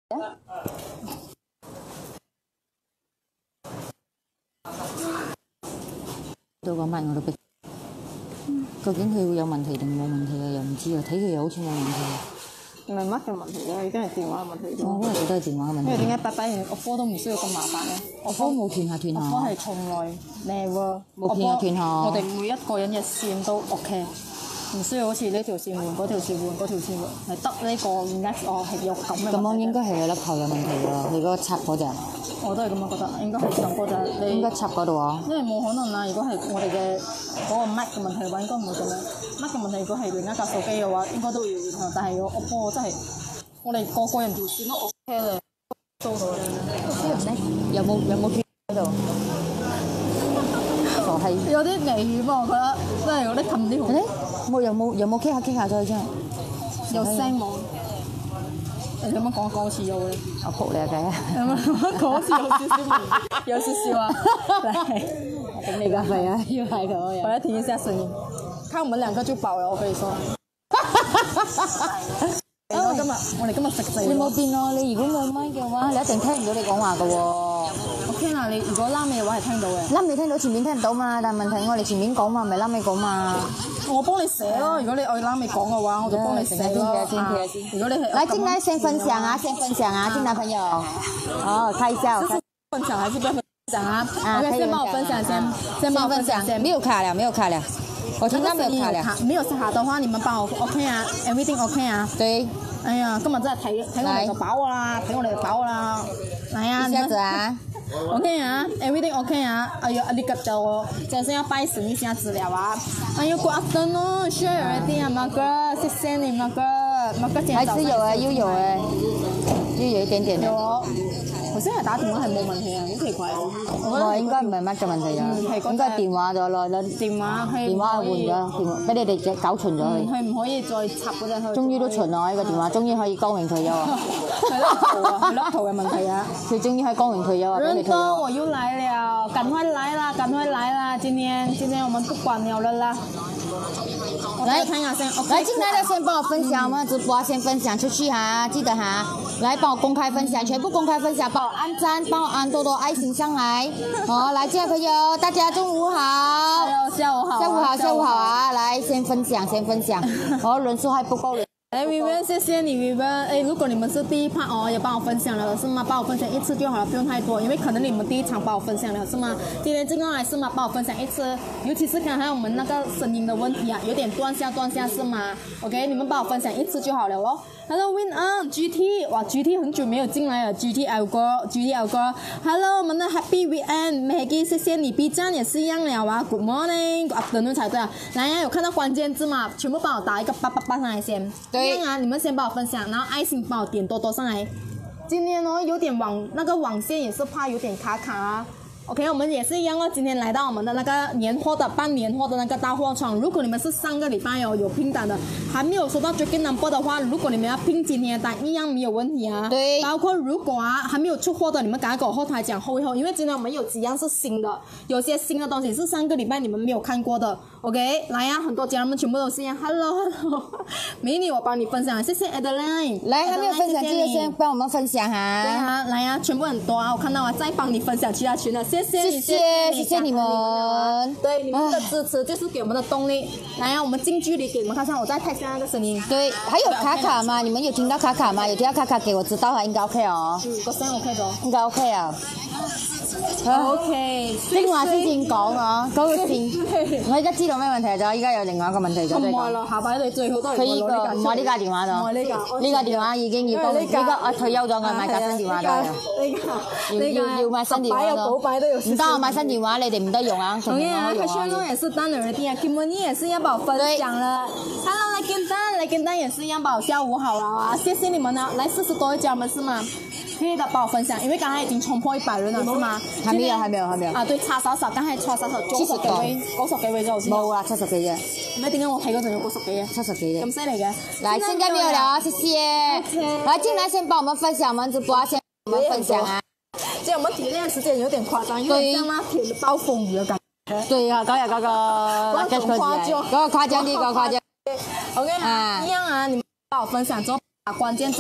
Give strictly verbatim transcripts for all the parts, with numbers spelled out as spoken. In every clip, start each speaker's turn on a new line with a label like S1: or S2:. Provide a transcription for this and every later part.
S1: 到個麥我都逼，究竟佢會有問題定冇問題啊？又唔知啊，睇佢又好似冇問題。唔係乜嘅問題咯，已經係電話嘅問題。我嗰陣時都係電話嘅問題。因為點解拜拜完我科都唔需要咁麻煩咧？我科冇斷下斷下。我科係從來 never 冇斷下斷下。我哋每一個人嘅線都 OK。唔需要好似呢條線換嗰條線換嗰條線換，係得呢個 next 我係有咁嘅。咁樣應該係有粒頭有問題喎，你嗰個插嗰隻。我都係咁樣覺得，應該係上嗰隻。你應該插嗰度啊。因為冇可能啦，如果係我哋嘅嗰個 mic 嘅問題嘅話，應該唔會咁樣。mic 嘅問題如果係另一架手機嘅話，應該都會影響。但係我我波真係，我哋個個人條線都 OK 啦，做到啦。有冇有冇 Q 喺度？有啲危險啊！我覺得真係有啲近啲紅。冇有冇有冇 K 下 K 下咗真係有聲冇？你咁樣講講好似有嘅。我撲你啊計啊！咁樣講好似有少少有少少啊！嚟，頂你個肺啊！要係咁樣。我要聽一下聲音，看我們兩個就飽了，我跟你說。我今日我哋今日食死。你冇變咯！你如果冇麥嘅話，你一定聽唔到你講話嘅喎。聽啊！你如果拉尾嘅話係聽到嘅，拉尾聽到前面聽唔到嘛，但係問題我哋前面講嘛，咪拉尾講嘛。我幫你寫咯，如果你愛拉尾講嘅話，我就幫你寫咯。如果你係，來進來先分享啊，先分享啊，進來朋友。哦，開笑。分享還是不要分享啊？啊，可以先幫我分享先，先幫我分享先。沒有卡了，沒有卡了。我聽到沒有卡了。沒有卡的話，你們幫我 OK 啊 ，everything OK 啊。對。哎呀，今日真係睇睇我哋就飽啦，睇我哋就飽啦。嚟啊！一下子啊。OK 啊 ，everything OK 啊，哎呦，你個就就先要拜神一下子了啊！哎呦 ，good afternoon，需要有一點啊，馬哥，謝謝你，馬哥，馬哥今天早上還是有啊，又有誒，又有一點點。有哦，頭先係打電話係冇問題啊，好奇怪哦。我應該唔係乜嘅問題啊，應該電話咗來啦。電話係電話換咗，電話俾你哋搞蠢咗佢。佢唔可以再插嗰陣去。終於都蠢啦！呢個電話終於可以光榮退休啊！係粒圖啊，係粒圖嘅問題啊！佢終於可以光榮退休啊！人多我又來了，趕快來啦，趕快來啦！今天今天我們不管了了啦。來看下先，來進來的先幫我分享，我們直播先分享出去哈，記得哈，來幫我公開分享，全部公開分享，幫我按讚，幫我按多多愛心上來。好，來，親愛朋友，大家中午好。下午好。下午好，下午好啊！來，先分享，先分享。我人數還不夠人。哎 ，Vivian， 謝謝你 ，Vivian。哎，如果你們是第一 part 哦，也幫我分享了，是嗎？幫我分享一次就好了，不用太多，因為可能你們第一場幫我分享了，是嗎？今天這個還是嗎？幫我分享一次，尤其是剛才我們那個聲音的問題啊，有點斷下斷下，是嗎 ？OK，你們幫我分享一次就好了咯。Hello，Win 啊 ，G T， 哇 ，G T 很久沒有進來了 ，G T L 哥 ，G T L 哥 ，Hello，我們的 Happy Weekend，Maggie， 謝謝你 ，B 站也是一樣了啊 ，Good morning， afternoon 才對啊。來呀，有看到關鍵字嘛？全部幫我打一個八八八上來先。對。這樣啊，你們先幫我分享，然後愛心幫我點多多上來。今天哦，有點網那個網線也是怕有點卡卡啊。OK， 我們也是一樣哦。今天來到我們的那個年貨的辦年貨的那個大貨場，如果你們是上個禮拜哦有拼單的，還沒有收到 tracking number 的話，如果你們要拼今天的單，一樣沒有問題啊。對。包括如果啊還沒有出貨的，你們趕快跟我後台講後一後，因為今天我們有幾樣是新的，有些新的東西是上個禮拜你們沒有看過的。OK， 來呀、啊，很多家人們全部都是一樣。Hello Hello， 美女，我幫你分享，謝謝 Adeline。來，還沒有分享記得先幫我們分享哈。對啊，來呀、啊，全部很多啊，我看到啊，再幫你分享其他群的，謝謝。謝謝謝謝，謝謝你們，對你們的支持就是給我們的動力。來啊，我們近距離給你們看看，我再睇下那個聲音。對，還有卡卡嗎？你們有聽到卡卡嗎？有聽到卡卡給我知道哈，應該 OK 哦。嗯，個聲 OK 咗，應該 OK 啊。OK，正話先先講啊，嗰個線，我而家知道咩問題咗，依家有另外一個問題咗。唔係咯，下擺你最好都係佢依個唔係呢架電話咗，唔係呢架，呢架電話已經要呢個我退休咗，我買架新電話咗。呢架呢架要買新電話咯。唔得，我買新電話，你哋唔得用啊。同樣啊，佢雙雙也是單人啲啊 ，Kimberly 也是要幫我分享了。Hello， 來跟單，來跟單也是一樣幫我下午好了啊，謝謝你們啊，來四十多一家們是嗎？可以的，幫我分享，因為剛才已經衝破一百人了，是嗎？還沒有，還沒有，還沒有。啊，對，差少少，剛才差少少，九十幾位，九十幾位就冇啊，七十幾啫。唔係點解我睇嗰陣有九十幾嘅？七十幾嘅。咁犀利嘅。來，現在沒有了啊，謝謝。來進來先幫我們分享，我們直播先我們分享啊。即係我們體驗時間有點誇張，因為像那鐵暴風雨嘅感覺。對啊，嗰日嗰個那個誇張，嗰個誇張啲，嗰個誇張。OK 啊，一樣啊，你們幫我分享之後，把關鍵字八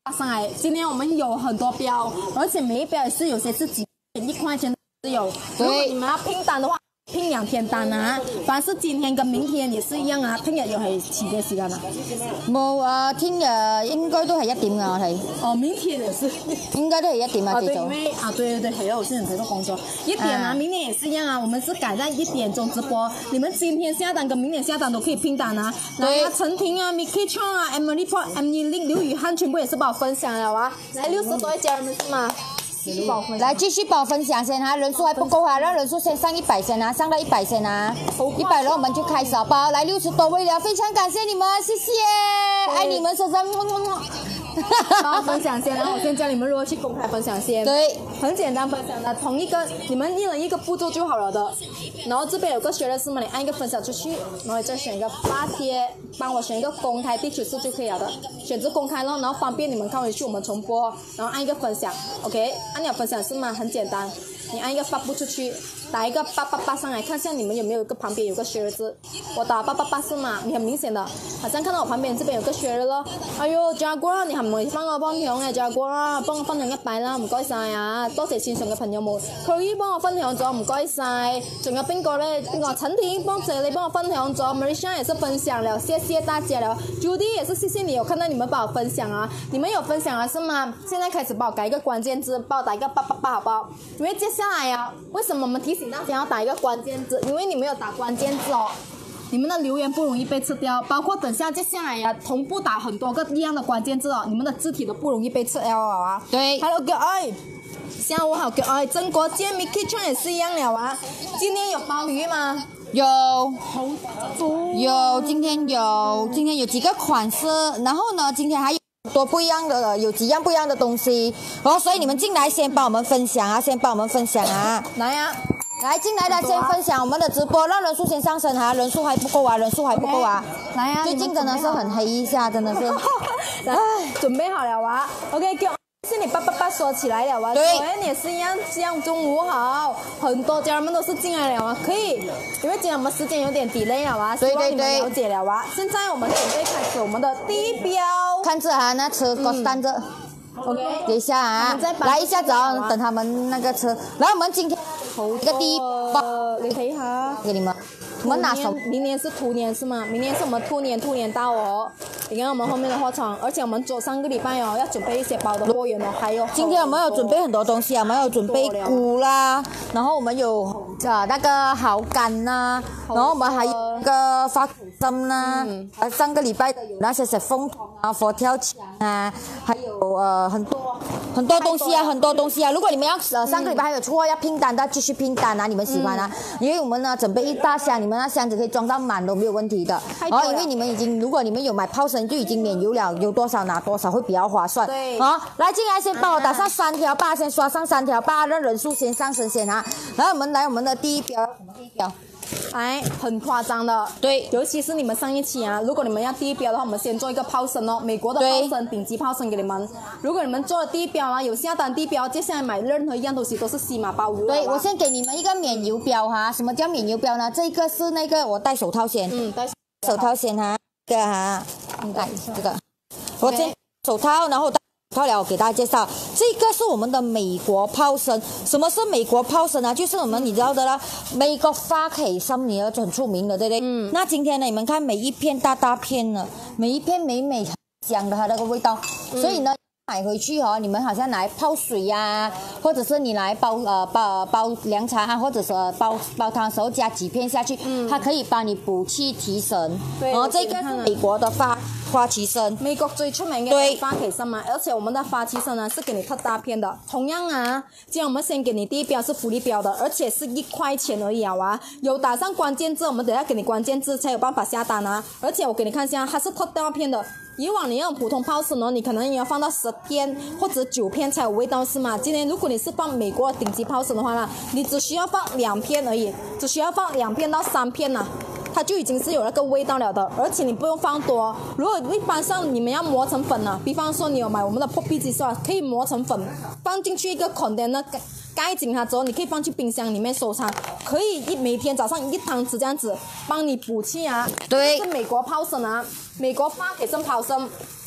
S2: 上来。今天我们有很多标，而且每一标也是有些是几一块钱都有。如果你们要拼单的话。拼兩天單啊！凡是今天跟明天也是一樣啊，聽日又係遲嘅時間啊。
S1: 冇啊，聽日應該都係一點㗎，我睇。
S2: 哦，明天也是。
S1: 應該都係一點啊，
S2: 啊，對，
S1: 這種。
S2: 因為啊，對對對，還有我現在很多工作，一點啊，明天也是一樣啊，我們是改在一點鐘直播，你們今天下單跟明天下單都可以拼單啊。來啊，陳婷啊 ，Micky Chong 啊 ，Emily Port、Emily Lin、劉宇漢全部也是幫我分享了啊。來六十多位家人們是嗎？
S1: 來繼續幫我分享先哈，人數還不夠啊，讓人數先上一百先啊，上到一百先啊，一百然後我們就開始好不好？來六十多位了，非常感謝你們，謝謝，愛你們，深深麼麼麼。
S2: 帮我分享先，然后我先教你们如何去公开分享先。
S1: 对，
S2: 很简单分享的，同一个你们一人一个步骤就好了的。然后这边有个学的是嘛，你按一个分享出去，然后再选一个发帖，帮我选一个公开地址数就可以了的，选择公开咯，然后方便你们看回去我们重播，然后按一个分享 ，OK， 按了分享是吗？很简单，你按一个发布出去。打一个八八八上来，看一下你们有没有一个旁边有个 share 字。我打八八八是吗？你很明顯的，好像看到我旁邊這邊有個 share 咯。哎呦，嘉哥，你係唔係幫我分享嘅？嘉哥，幫我分享一百啦，唔該晒啊！多謝線上嘅朋友們，佢已幫我分享咗，唔該晒。仲有邊個咧？邊個？陳婷，多謝你幫我分享咗 ，Marisha 也是分享了，謝謝大家了。Judy 也是謝謝你，有看到你們幫我分享啊，你們有分享了是嗎？現在開始幫我改一個關鍵字，幫我打一個八八八好不好？因為接下來啊，為什麼我們提大家要打一個關鍵字，因為你沒有打關鍵字哦，你們的留言不容易被吃掉。包括等下接下來呀、啊，同步打很多個一樣的關鍵字哦，你們的字體都不容易被吃掉啊。
S1: 對
S2: ，Hello 腳愛，下午好腳愛，曾國健 Micky Chong 也是一樣了啊。今天有鮑魚嗎？
S1: 有，
S2: 好多。
S1: 有，今天有，今天有幾個款式，然後呢，今天還有多不一樣的，有幾樣不一樣的東西。哦，所以你們進來先幫我們分享啊，先幫我們分享啊。
S2: 來呀、啊。
S1: 來進來的先分享我們的直播，讓人數先上升哈，人數還不夠啊，人數還不夠啊。
S2: Okay, 來呀、啊，
S1: 最近真的是很黑一下，真的是。
S2: 來，準備好了啊 ？OK， 叫是你八八八說起來了啊。
S1: 對。
S2: 昨天也是一樣，像中午好，很多家人們都是進來了啊，可以，因為今天我們時間有點 delay 了啊，希望你們了解了啊。現在我們準備開始我們的第一標。
S1: 看着哈，那車過單着。
S2: OK，
S1: 等一下啊，來一下子啊，等他們那個車。然後我們今天一個第一包，
S2: 你睇下，
S1: 給你們。我們拿手。
S2: 明年是兔年是嗎？明年是我們兔年，兔年到哦。你看我們後面的貨場，而且我們做上個禮拜哦，要準備一些包的貨源哦，還有。
S1: 今天我們有準備很多東西啊，我們有準備菇啦，然後我們有啊那個蠔乾啦，然後我們還有個花生啦，啊上個禮拜的有那些是鳳凰啊、佛跳牆啊，還有呃很多很多東西啊，很多東西啊。如果你們要呃上個禮拜還有出貨要拼單的，繼續拼單啊，你們喜歡啊？因為我們呢準備一大箱，你們那箱子可以裝到滿都沒有問題的。然後因為你們已經，如果你們有買泡參就已經免郵了，有多少拿多少會比較划算。
S2: 對。
S1: 好，來進來先幫我打上三條八，先刷上三條八，讓人數先上升先啊。然後我們來我們的第一標，第一標。
S2: 哎，很誇張的，
S1: 對，
S2: 尤其是你們上一期啊，如果你們要第一標的話，我們先做一個泡參哦，美國的泡參，頂級泡參給你們。如果你們做了第一標啊，有下單第一標，接下來買任何一樣東西都是西馬鮑魚。
S1: 對，我先給你們一個免郵標哈，什麼叫免郵標呢？這個是那個我戴手套先，
S2: 嗯，戴
S1: 手套先哈，這個哈，你看這個，我先手套，然後。好了，我給大家介紹，這個是我們的美國泡參。什麼是美國泡參啊？就是我們你知道的啦，美國花旗參你就很出名的，對不對？嗯。那今天呢，你們看每一片大大片呢，每一片美美香的它那個味道，嗯、所以呢買回去哦，你們好像來泡水呀、啊，或者是你來煲呃煲煲涼茶啊，或者是煲煲湯的時候加幾片下去，嗯，它可以幫你補氣提神。對。然後這個是美國的花。花旗參，
S2: 美國最出名嘅花旗參啊，而且我們的花旗參呢是給你特大片的。同樣啊，今天我們先給你第一標是福利標的，而且是一塊錢而已啊。有打上關鍵字，我們等下給你關鍵字才有辦法下單啊。而且我給你看一下，它是特大片的。以往你用普通泡參呢，你可能也要放到十片或者九片才有味道，是嗎？今天如果你是放美國頂級泡參的話呢，你只需要放兩片而已，只需要放兩片到三片呐、啊。它就已經是有那個味道了的，而且你不用放多。如果一般上你們要磨成粉啊，比方說你有買我們的破壁雞是吧，可以磨成粉，放進去一個 container 蓋蓋緊它之後，你可以放去冰箱裡面收藏，可以一每天早上一湯匙這樣子，幫你補氣啊。對，是美國泡參啊，美國花旗參泡參。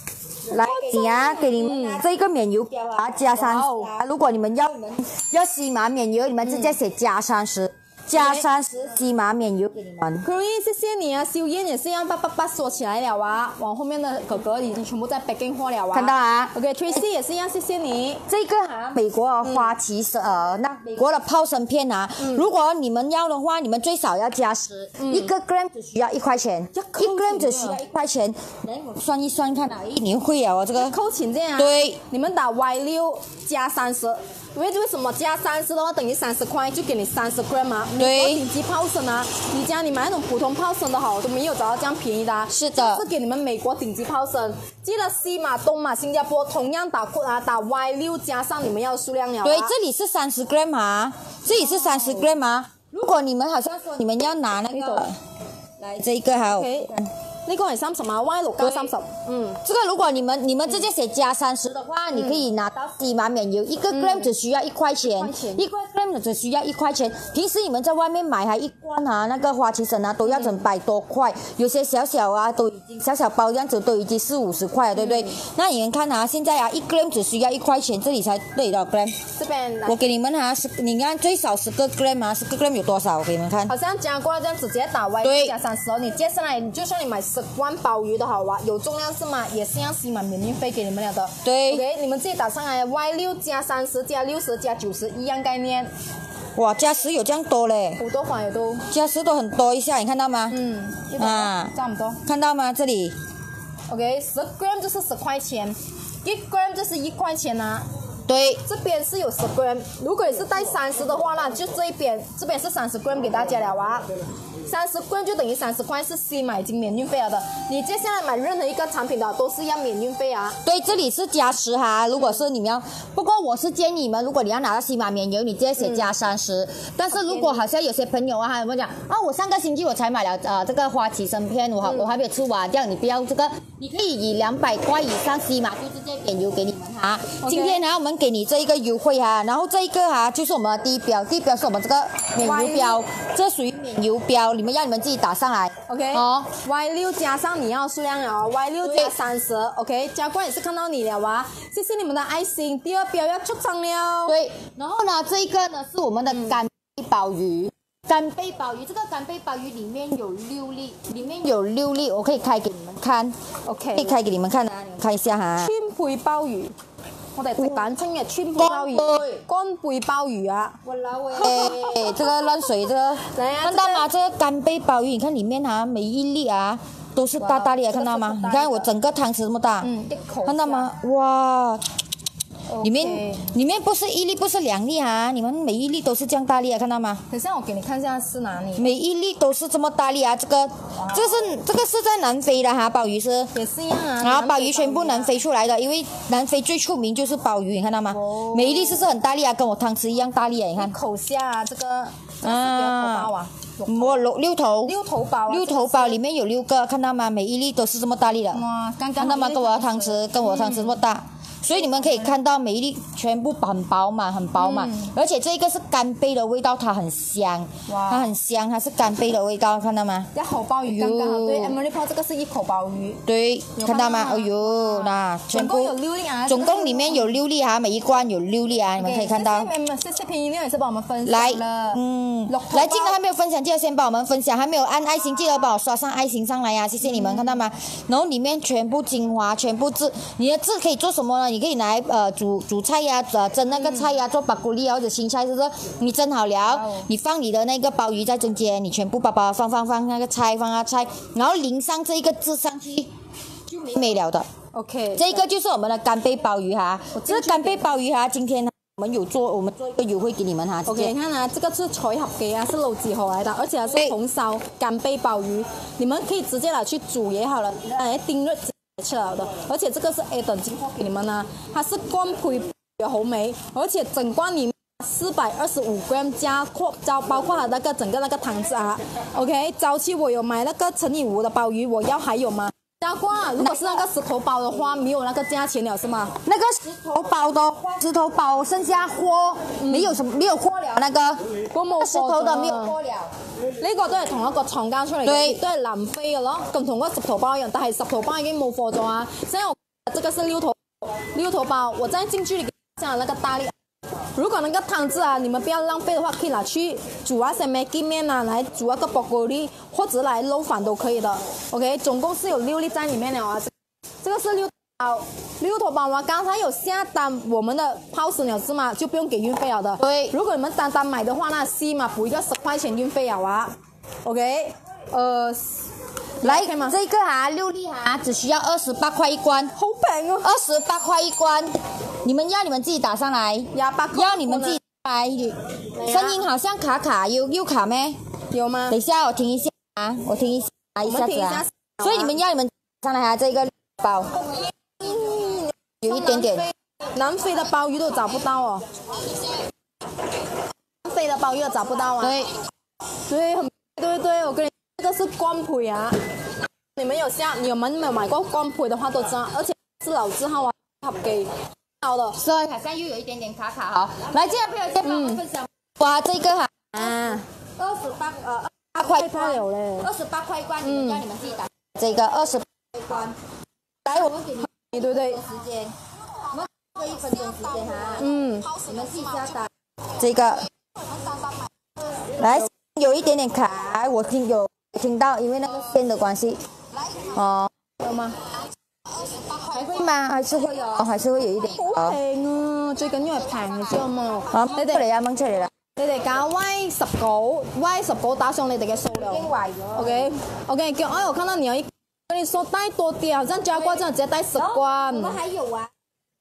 S1: 来给你啊，给你们、嗯、这个免邮标啊，加三十、啊。如果你们要要西马免邮，你们直接写加三十。嗯加三十西马免邮给你们。
S2: Chloe，谢谢你啊，萧燕也是让八八八锁起来了啊，往后面的哥哥已经全部在北京货了啊。
S1: 看到啊
S2: ？OK，Tracy、okay, 也是一样，谢谢你。
S1: 这个啊，美国的花旗参、呃，那美国的泡参片啊、嗯，如果你们要的话，你们最少要加十、嗯，一个 gram 只需要一块钱，一 gram 只需要一块钱。来，我算一算看啊，你会啊，我这个
S2: 扣钱这样啊？
S1: 对，
S2: 你们打 Y 六加三十。因为为什么加三十的话等于三十块，就给你三十 gram 啊？
S1: 对。
S2: 顶级泡参啊，你家你买那种普通泡参的好，都没有找到这样便宜的、啊。
S1: 是的。
S2: 是给你们美国顶级泡参，记得西马、东马、新加坡同样打括啊，打 Y 六加上你们要的数量了、啊。
S1: 对，这里是三十 gram 啊，这里是三十 gram 啊。如果你们好像说你们要拿那个，来这一个还有。Okay.
S2: 呢個係三十嘛 ，Y 六加三十。嗯，
S1: 這個如果你們你們直接寫加三十的話、嗯，你可以拿到西馬免郵，一個 gram 只需要一塊錢，嗯、一個 gram 只需要一塊錢。平時你們在外面買還一罐啊，那個花旗參啊，都要整百多塊，有些小小啊都已經小小包這樣子都已經四五十塊了，對不對？嗯、那你們看啊，現在啊，一 gram 只需要一塊錢，這裡才對多少 gram？
S2: 這邊
S1: 我給你們啊，十，你看最少十個 gram 啊，十個 gram 有多少？我給你們看。
S2: 好像加過這樣子直接打 Y 加三十哦，你接下來你就算你買十罐鮑魚都好啊，有重量是嗎？也是要西馬免運費給你們了的。
S1: 對。
S2: OK， 你們自己打上來 Y 六加三十加六十加九十一樣概念。
S1: 哇，加十有這樣多嘞！
S2: 好多款也都。
S1: 加十都很多一下，你看到嗎？
S2: 嗯。
S1: 啊。
S2: 差唔多。
S1: 看到嗎？這裡。
S2: OK， 十 gram 就是十塊錢，一 gram 就是一塊錢啊。
S1: 對，
S2: 這邊是有十 gram， 如果你是帶三十的話啦，就這一邊，這邊是三十 gram 給大家了啊。三十 gram 就等於三十塊，是西馬已經免運費了的。你接下來買任何一個產品的都是要免運費啊。
S1: 對，這裡是加十哈。如果是你們要，不過我是建議你們，如果你要拿到西馬免郵，你直接寫加三十、嗯。但是如果好像有些朋友啊，他有沒有講啊？我上個星期我才買了呃這個花旗參片，我還、嗯、我還沒有吃完，這樣你不要這個，你可以以兩百塊以上西馬就直接免郵給你們哈。Okay. 今天呢，我們給你這一個優惠哈，然後這一個哈就是我們的第一標，第一標是我們這個免郵標，這屬於免郵標。你們要你們自己打上來
S2: ，OK？ 哦 ，Y 六加上你要數量了 ，Y 六加三十 ，OK？ 加官也是看到你了哇，謝謝你們的愛心。第二標要出場了，
S1: 對。然後呢，這一個呢是我們的干貝鮑魚，干貝鮑魚，這個干貝鮑魚裡面有六粒，裡面有六粒，我可以開給你們看
S2: ，OK？
S1: 可以開給你們看啊，你們看一下哈。
S2: 川貝鮑魚。我哋簡稱嘅川貝鮑魚，乾貝鮑魚啊！
S1: 哎，這個亂水，這個看到嗎？這個干貝鮑魚，你看裡面哈，每一粒啊都是大大粒啊，看到嗎？你看我整個湯匙這麼大，
S2: 嗯，
S1: 看到嗎？哇！裡面裡面不是一粒，不是兩粒啊！你們每一粒都是這樣大粒啊，看到嗎？
S2: 等下我給你看一下是哪裡。
S1: 每一粒都是這麼大粒啊！這個，這是這個是在南非的哈，鮑魚是。
S2: 也是一樣啊。
S1: 然後鮑魚全部南非出來的，因為南非最出名就是鮑魚，你看到嗎？哦。每一粒是不是很大粒啊？跟我湯匙一樣大粒啊！你看。
S2: 口下啊，這個。啊。頭鮑啊。
S1: 我六六頭。
S2: 六頭鮑。
S1: 六頭鮑裡面有六個，看到嗎？每一粒都是這麼大粒的。
S2: 哇，剛剛。
S1: 看到嗎？跟我的湯匙，跟我的湯匙這麼大。所以你們可以看到每一粒全部很飽滿，很飽滿、嗯，而且這個是干貝的味道，它很香，它很香，它是干貝的味道，看到嗎？
S2: 一口鮑魚剛剛好，對 ，Emily Paul 這個是一口鮑魚，
S1: 對，看到嗎？哎呦，那全部，
S2: 總共有六粒啊，
S1: 總共裡面有六粒哈，每一罐有六粒啊， okay, 你們可以看到。謝
S2: 謝謝謝平一亮也是幫我們分享
S1: 來，嗯，來，進來還沒有分享，記得先幫我們分享，還沒有按愛心，記得幫我刷上愛心上來呀、啊，謝謝你們，嗯、看到嗎？然後裡面全部精華，全部汁，你的汁可以做什麼呢？你可以拿來呃。煮煮菜呀、啊，呃蒸那個菜呀、啊，做巴古利啊或者青菜，是不是？你蒸好了，哦、你放你的那個鮑魚在中間，你全部把把放放放那個菜，放下菜，然後淋上這一個汁上去，就美美了的。
S2: OK，
S1: 這個就是我們的干貝鮑魚哈。這個干貝鮑魚哈，今天我們有做，我們做一個優惠給你們哈。
S2: OK，你看啊，這個是彩盒嘅啊，是老字號來的，而且還是紅燒干貝鮑魚，你們可以直接拿去煮也好了，來叮熱。吃了的，而且這個是 A 等進貨給你們啊，它是乾配的好味，而且整罐裡面四百二十五 gram 加括包包括它那個整個那個湯汁啊。OK， 早期我有買那個乘以五的鮑魚，我要還有嗎？加掛，如果是那個石頭包的話，沒有那個價錢了是嗎？
S1: 那個石頭包的石頭包剩下貨，沒有什麼沒有貨了，那個
S2: 我冇
S1: 石頭的沒有貨了。
S2: 呢、這個都係同一個廠家出嚟嘅，都係南非嘅咯，咁同嗰個十頭包一樣，但係十頭包已經冇貨咗啊。所以我這这个是六头六头包，我再近距离给你讲那个大力。如果那个汤汁啊，你们不要浪费的话，可以拿去煮啊些 Maggi 面啊，来煮那个薄锅里，或者来捞饭都可以的。OK， 总共是有六粒在里面了啊。这个是六头包，六头包啊，刚才有下单我们的泡生了是吗？就不用给运费了的。
S1: 对，
S2: 如果你们单单买的话，那 C 嘛补一个十块钱运费了啊。OK， 呃。
S1: 来，这个哈六粒哈只需要二十八块一罐，
S2: 好平哦，
S1: 二十八块一罐，你们要你们自己打上来，
S2: 廿八
S1: 要你们自己来。声音好像卡卡，有有卡咩？
S2: 有吗？
S1: 等一下我听一下啊，我听一下一下子啊。所以你们要你们上来哈，这个包有一点点。
S2: 南非的鲍鱼都找不到哦，南非的鲍鱼都找不到啊。
S1: 对，
S2: 对，很对对，我跟你。这个是干培啊，你们有下你们没有买过干培的话都知道，而且是老字号啊，合给好的。
S1: 所以好像又有一点点卡卡哈。来，这样朋友先帮我分享。哇，这个哈啊，二十八呃八块
S2: 块有嘞，
S1: 二十八块一罐，你们要你们自己打。这个二十八块一罐，来，我们给你
S2: 对对对，
S1: 时间，我们这一分钟时间哈。
S2: 嗯，
S1: 你们自己下单。这个，来，有一点点卡，我听有。听到，因为那个线的关系，哦，
S2: 有吗？
S1: 还会嗎？還是會有，哦，還是會有一點。
S2: 好平啊，最緊要係平，你知道冇？
S1: 好，你哋嚟啊，掹出嚟啦！
S2: 你哋揀 Y 十九 ，Y 十九打上你哋嘅數量。
S1: 已經壞咗。
S2: OK， OK， 叫哎，我看到你有一，跟你說帶多啲，好像加瓜這樣直接帶十罐。
S1: 我們還有啊。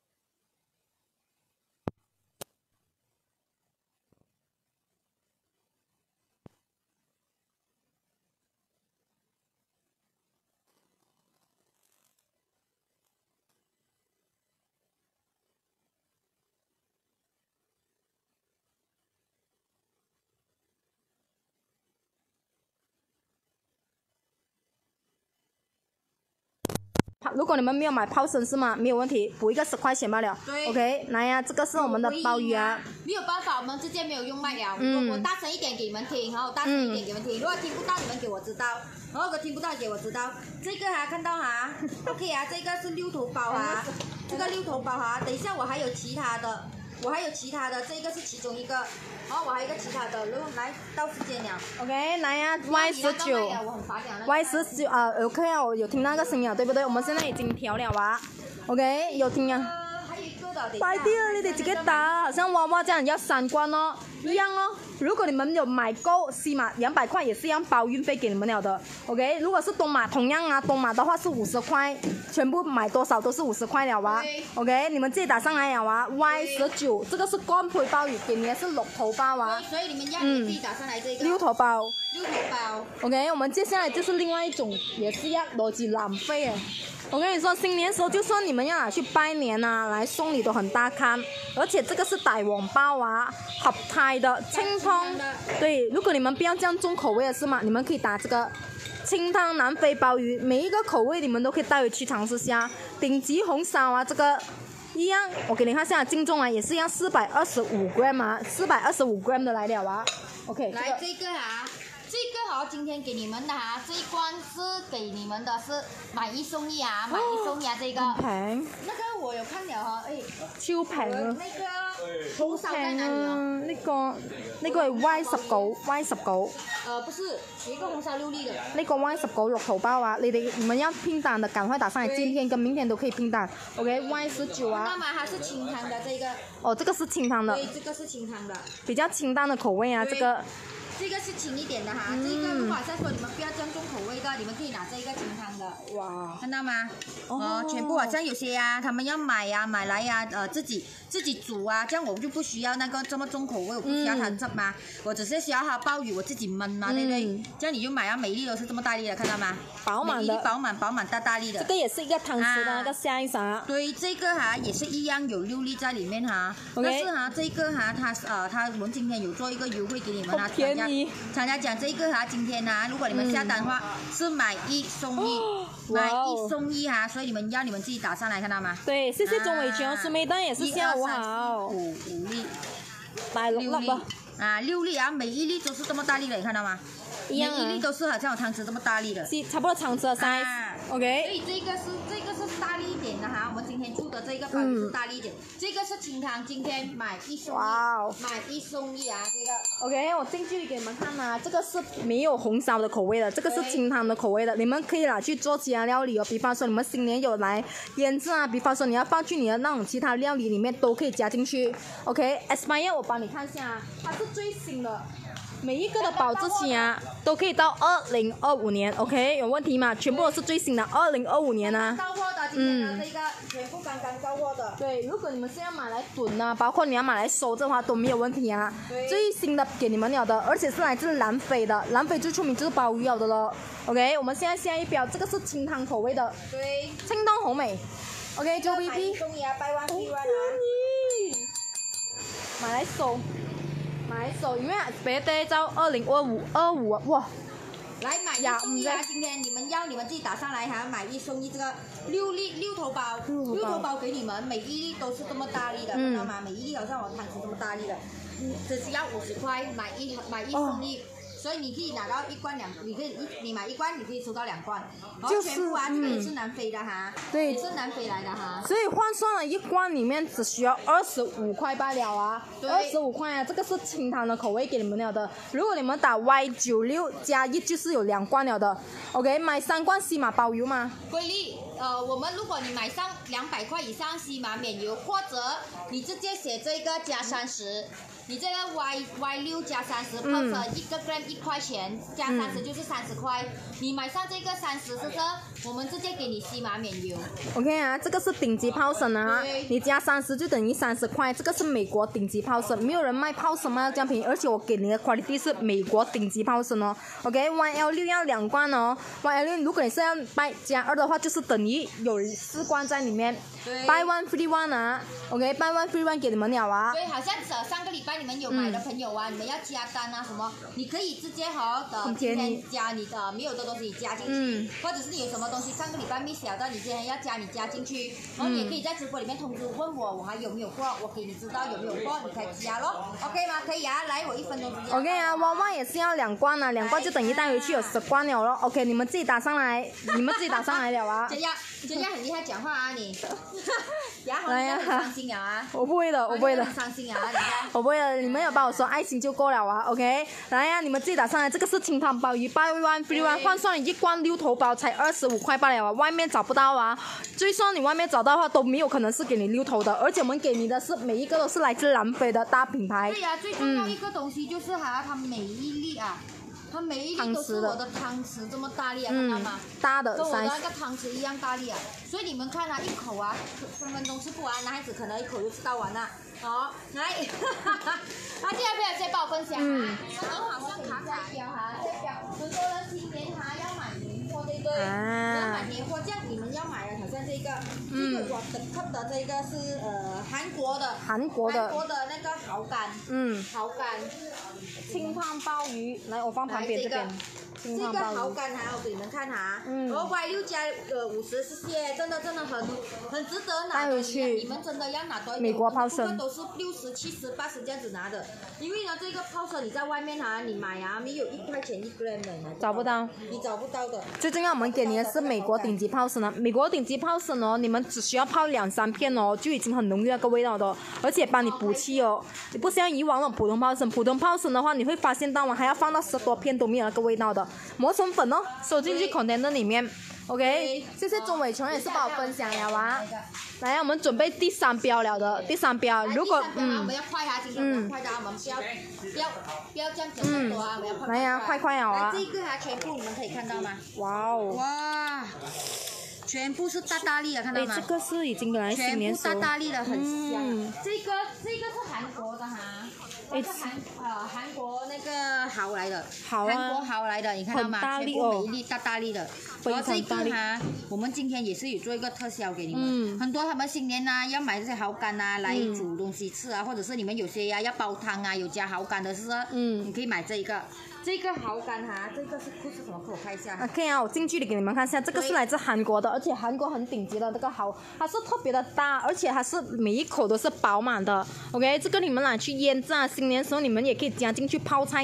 S2: 如果你们没有买泡参是吗？没有问题，补一个十块钱罢了。
S1: 对
S2: ，OK， 来呀、啊，这个是我们的鲍鱼啊。
S1: 没有办法，我们直接没有用麦了。
S2: 嗯，
S1: 我大声一点给你们听，然后大声一点给你们听。嗯、如果听不到，你们给我知道。然后如果听不到，给我知道。这个哈、啊，看到哈 ，OK 啊，这个是六头包哈，这个六头包哈。等一下我还有其他的，我还有其他的，这个是其中一个。然后我还有一个其他的，如果来到时间了。
S2: OK， 来呀、啊、，Y 十九 ，Y 十九啊 ，OK 啊，我有听那个声音啊，对不对？我们现在已经调了啊 ，OK， 有听啊。快啲啊！你哋自己打，好像娃娃这样要三罐哦，一样哦。如果你们有买够西马两百块，也是一样包运费给你们了的。OK， 如果是东马同样啊，东马的话是五十块，全部买多少都是五十块了啊。OK， 你们自己打上来了啊。Y 十九，这个是干培鲍鱼，给你的是六头包啊。
S1: 所以你们要你自己打上来这个。
S2: 六头包。
S1: 六头包。
S2: OK， 我们接下来就是另外一种，也是要逻辑浪费哎。我跟你说，新年时候就算你们要拿去拜年啊，来送礼都很大咖，而且这个是傣王包啊，合胎的清汤。对，如果你们不要这样重口味的是吗？你们可以打这个清汤南非鲍鱼，每一个口味你们都可以带回去尝试下。顶级红烧啊，这个一样，我给你看下斤重啊，也是一样，四百二十五 gram 啊，四百二十五 gram 的来了啊。OK，
S1: 来这个啊。这个好，今天给你们的哈，这一罐是给你们的是买一送一啊，买一送一啊，这个。
S2: 平。
S1: 那个我有看了哈，哎，
S2: 超平啊！
S1: 那个红烧在哪里啊？
S2: 呢個呢個係 Y 十九 Y 十九。
S1: 呃，不是，有一個紅燒六粒的。
S2: 呢個 Y 十九六頭包啊，你哋你們要拼單的，趕快打上來，今天跟明天都可以拼單。OK，Y 十九啊。
S1: 那麼它是清湯的這個。
S2: 哦，這個是清湯的。
S1: 對，這個是清湯的。
S2: 比較清淡的口味啊，這個。
S1: 這個是輕一點的哈，嗯、這個如果再說你們不要正宗口味的，你們可以拿這個清湯的。哇，看到嗎？哦、呃，全部好像有些啊，他們要買呀、啊，買來呀、啊，呃，自己自己煮啊，這樣我就不需要那個這麼重口味，我不需要它汁嘛，嗯、我只是需要它鮑魚我自己燜嘛，對不對？嗯、這樣你就買啊，每一粒都是這麼大粒的，看到嗎？
S2: 飽滿的，
S1: 飽滿飽滿大大粒的。
S2: 這個也是一個湯匙的那個 size 啊。
S1: 對，這個哈也是一樣有六粒在裡面哈，
S2: Okay.
S1: 但是哈這個哈它呃它我們今天有做一個優惠給你們啊，
S2: 便宜。
S1: 廠家講這個哈，今天啊，如果你們下單的話，嗯、是買一送一，哦、買一送一哈，所以你們要你們自己打上來，看到嗎？
S2: 對，謝謝鍾偉強，蘇梅丹也是下午好。
S1: 五五粒，
S2: 大六粒
S1: 啊，六粒啊，每一粒都是這麼大粒的，你看到嗎？
S2: 一樣、啊、
S1: 每一粒都是好像有湯匙這麼大粒的，
S2: 是差不多湯匙的 size。
S1: 啊、
S2: OK。
S1: 所以這個是這個是大粒一點的。 哈，我们今天出的这个鲍鱼是大力一点，这个是清汤，今天买一送一，
S2: 哇哦，
S1: 买一送一啊，这个。
S2: OK， 我近距离给你们看啊，这个是没有红烧的口味的，这个是清汤的口味的，你们可以拿去做其他料理哦，比方说你们新年有来腌制啊，比方说你要放去你的那种其他料理里面都可以加进去。OK，Aspire 我帮你看一下啊，它是最新的。每一个的保质期啊，都可以到二零二五年 ，OK， 有问题吗？全部都是最新的，二零二五年啊。
S1: 到货的，今天的这个全部刚刚到货的。
S2: 对，如果你们是要买来炖啊，包括你要买来收的话都没有问题啊。最新的给你们了的，而且是来自南非的，南非最出名就是鲍鱼了的咯。OK， 我们现在下一标，这个是清汤口味的，
S1: 对，
S2: 清汤红美。OK， 九 B B。
S1: 送一啊，buy one free one 啊。
S2: 买来收。买手，因为别的到二零二五二五哇，
S1: 来买一送一啊！今天你们要你们自己打上来哈，买一送一这个六粒六头包，六头包给你们，每一粒都是这么大粒的，知道吗？每一粒好像我汤匙这么大粒的，嗯，只需要五十块，买一买一送一。所以你可以拿到一罐两，你可以一你买一罐，你可以收到两罐，然后全部啊，这个也是南非的哈，对，也是南非来的哈。
S2: 所以换算了一罐里面只需要二十五块罢了啊，二十五块啊，这个是清汤的口味给你们了的。如果你们打 Y 九六 加一就是有两罐了的 ，OK， 买三罐西马包邮吗？
S1: 瑰丽，呃，我们如果你买上两百块以上西马免邮，或者你直接写这个加三十。你这个 Y Y 六加三十，泡成一个 gram 一块钱，加三十就是三十块。你买上这个三十，是不是？我们直接给你西马免邮。
S2: OK 啊，这个是顶级泡参啊，你加三十就等于三十块，这个是美国顶级泡参，没有人卖泡参卖这样便宜，而且我给你的 quality 是美国顶级泡参哦。OK，Y L 六要两罐哦 ，Y L 六如果你是要 buy 加二的话，就是等于有四罐在里面。Buy one free one 啊 ，OK，Buy one free one 给你们了啊。
S1: 所以好像上个礼拜你们有买的朋友啊，嗯、你们要加单啊什么，你可以直接和的今天加你的没有的东西加进去，嗯、或者是你有什么东西上个礼拜没想到，你今天要加你加进去，然后你也可以在直播里面通知问我，我还有没有货，我给你知道有没有货，你才加咯 ，OK 吗？可以啊，来我一分钟时间。
S2: OK 啊，娃娃也是要两罐啊，两罐就等于带回去有十罐了咯。OK， 你们自己打上来，你们自己打上来了啊。
S1: 这样这样很厉害讲话啊你。来呀，伤心啊！
S2: 我不会的，我不会的。
S1: 伤心啊！你看，
S2: 我不会的，你们有帮我说爱心就够了啊 ，OK？ 来呀，你们自己打上来，这个是清汤鲍鱼 ，buy one free one， 换算一罐六头包才二十五块罢了啊，外面找不到啊。就算你外面找到的话，都没有可能是给你六头的，而且我们给你的是每一个都是来自南非的大品牌。
S1: 对呀、啊，最重要一个东西就是哈，它每一粒啊。它每一粒都是我的汤匙这么大力啊，看到吗？
S2: 大的，
S1: 跟我的那个汤匙一样大力啊！所以你们看啊，一口啊，分分钟吃不完，男孩子可能一口就吃到完了。好，来，啊，进来朋友先帮我分享啊，然后好像卡卡标哈，这标很多人今年哈要买年货，对不对？啊、要买年货，这样你们要买的好像这个，嗯、这个我的 cup 的这个是呃韩国的，
S2: 韩国的，
S1: 韩国的那个蚝干，
S2: 嗯，
S1: 蚝干，
S2: 清汤鲍鱼，来我放旁边这边。
S1: 这个蚝干哈，我给你们看哈，嗯、然后 Y 六加呃五十，谢谢，真的真的很很值得拿的，你们真的要拿多一点，
S2: 美国泡参
S1: 都是六十、七十、八十这样子拿的，因为呢这个泡参你在外面哈，你买啊没有一块钱一 gram 的，
S2: 找不到，
S1: 你找不到的。
S2: 最重要我们给你的是美国顶级泡参啊，美国顶级泡参哦，你们只需要泡两三片哦，就已经很浓郁那个味道的，而且帮你补气哦，你不像以往那种普通泡参，普通泡参的话你会发现到吗？还要放到十多片都没有那个味道的，磨成粉。收进去 container 里面 ，OK， 谢谢钟伟琼也是帮我分享了啊。来，我们准备第三标了的，第三标，如果
S1: 嗯，我们要快啊，今天我们快的，我们不要不要不要这样子很多啊，我们要快。
S2: 来呀，快快啊！
S1: 这个啊，全部你们可以看到吗？
S2: 哇哦！
S1: 哇，全部是大大粒的，看到吗？
S2: 这个是已经来新年熟，
S1: 全部大大粒的，很香。这个这个是韩国的哈。这是韩呃韩国那个蚝来的，
S2: 好啊，
S1: 韩国蚝来的，你看到吗？全部每一粒大大粒的。然后这个哈，我们今天也是有做一个特销给你们，嗯、很多他们新年呐、啊、要买这些蚝干呐、啊、来煮东西吃啊，嗯、或者是你们有些呀、啊、要煲汤啊，有加蚝干的是不是？嗯，你可以买这一个。这个蚝干哈，这个是库是什么？给我看一下。
S2: 啊，可以啊，我近距离给你们看一下，这个是来自韩国的，而且韩国很顶级的这个蚝，它是特别的大，而且它是每一口都是饱满的。OK， 这个你们拿去腌制啊，新年的时候你们也可以加进去泡菜里面，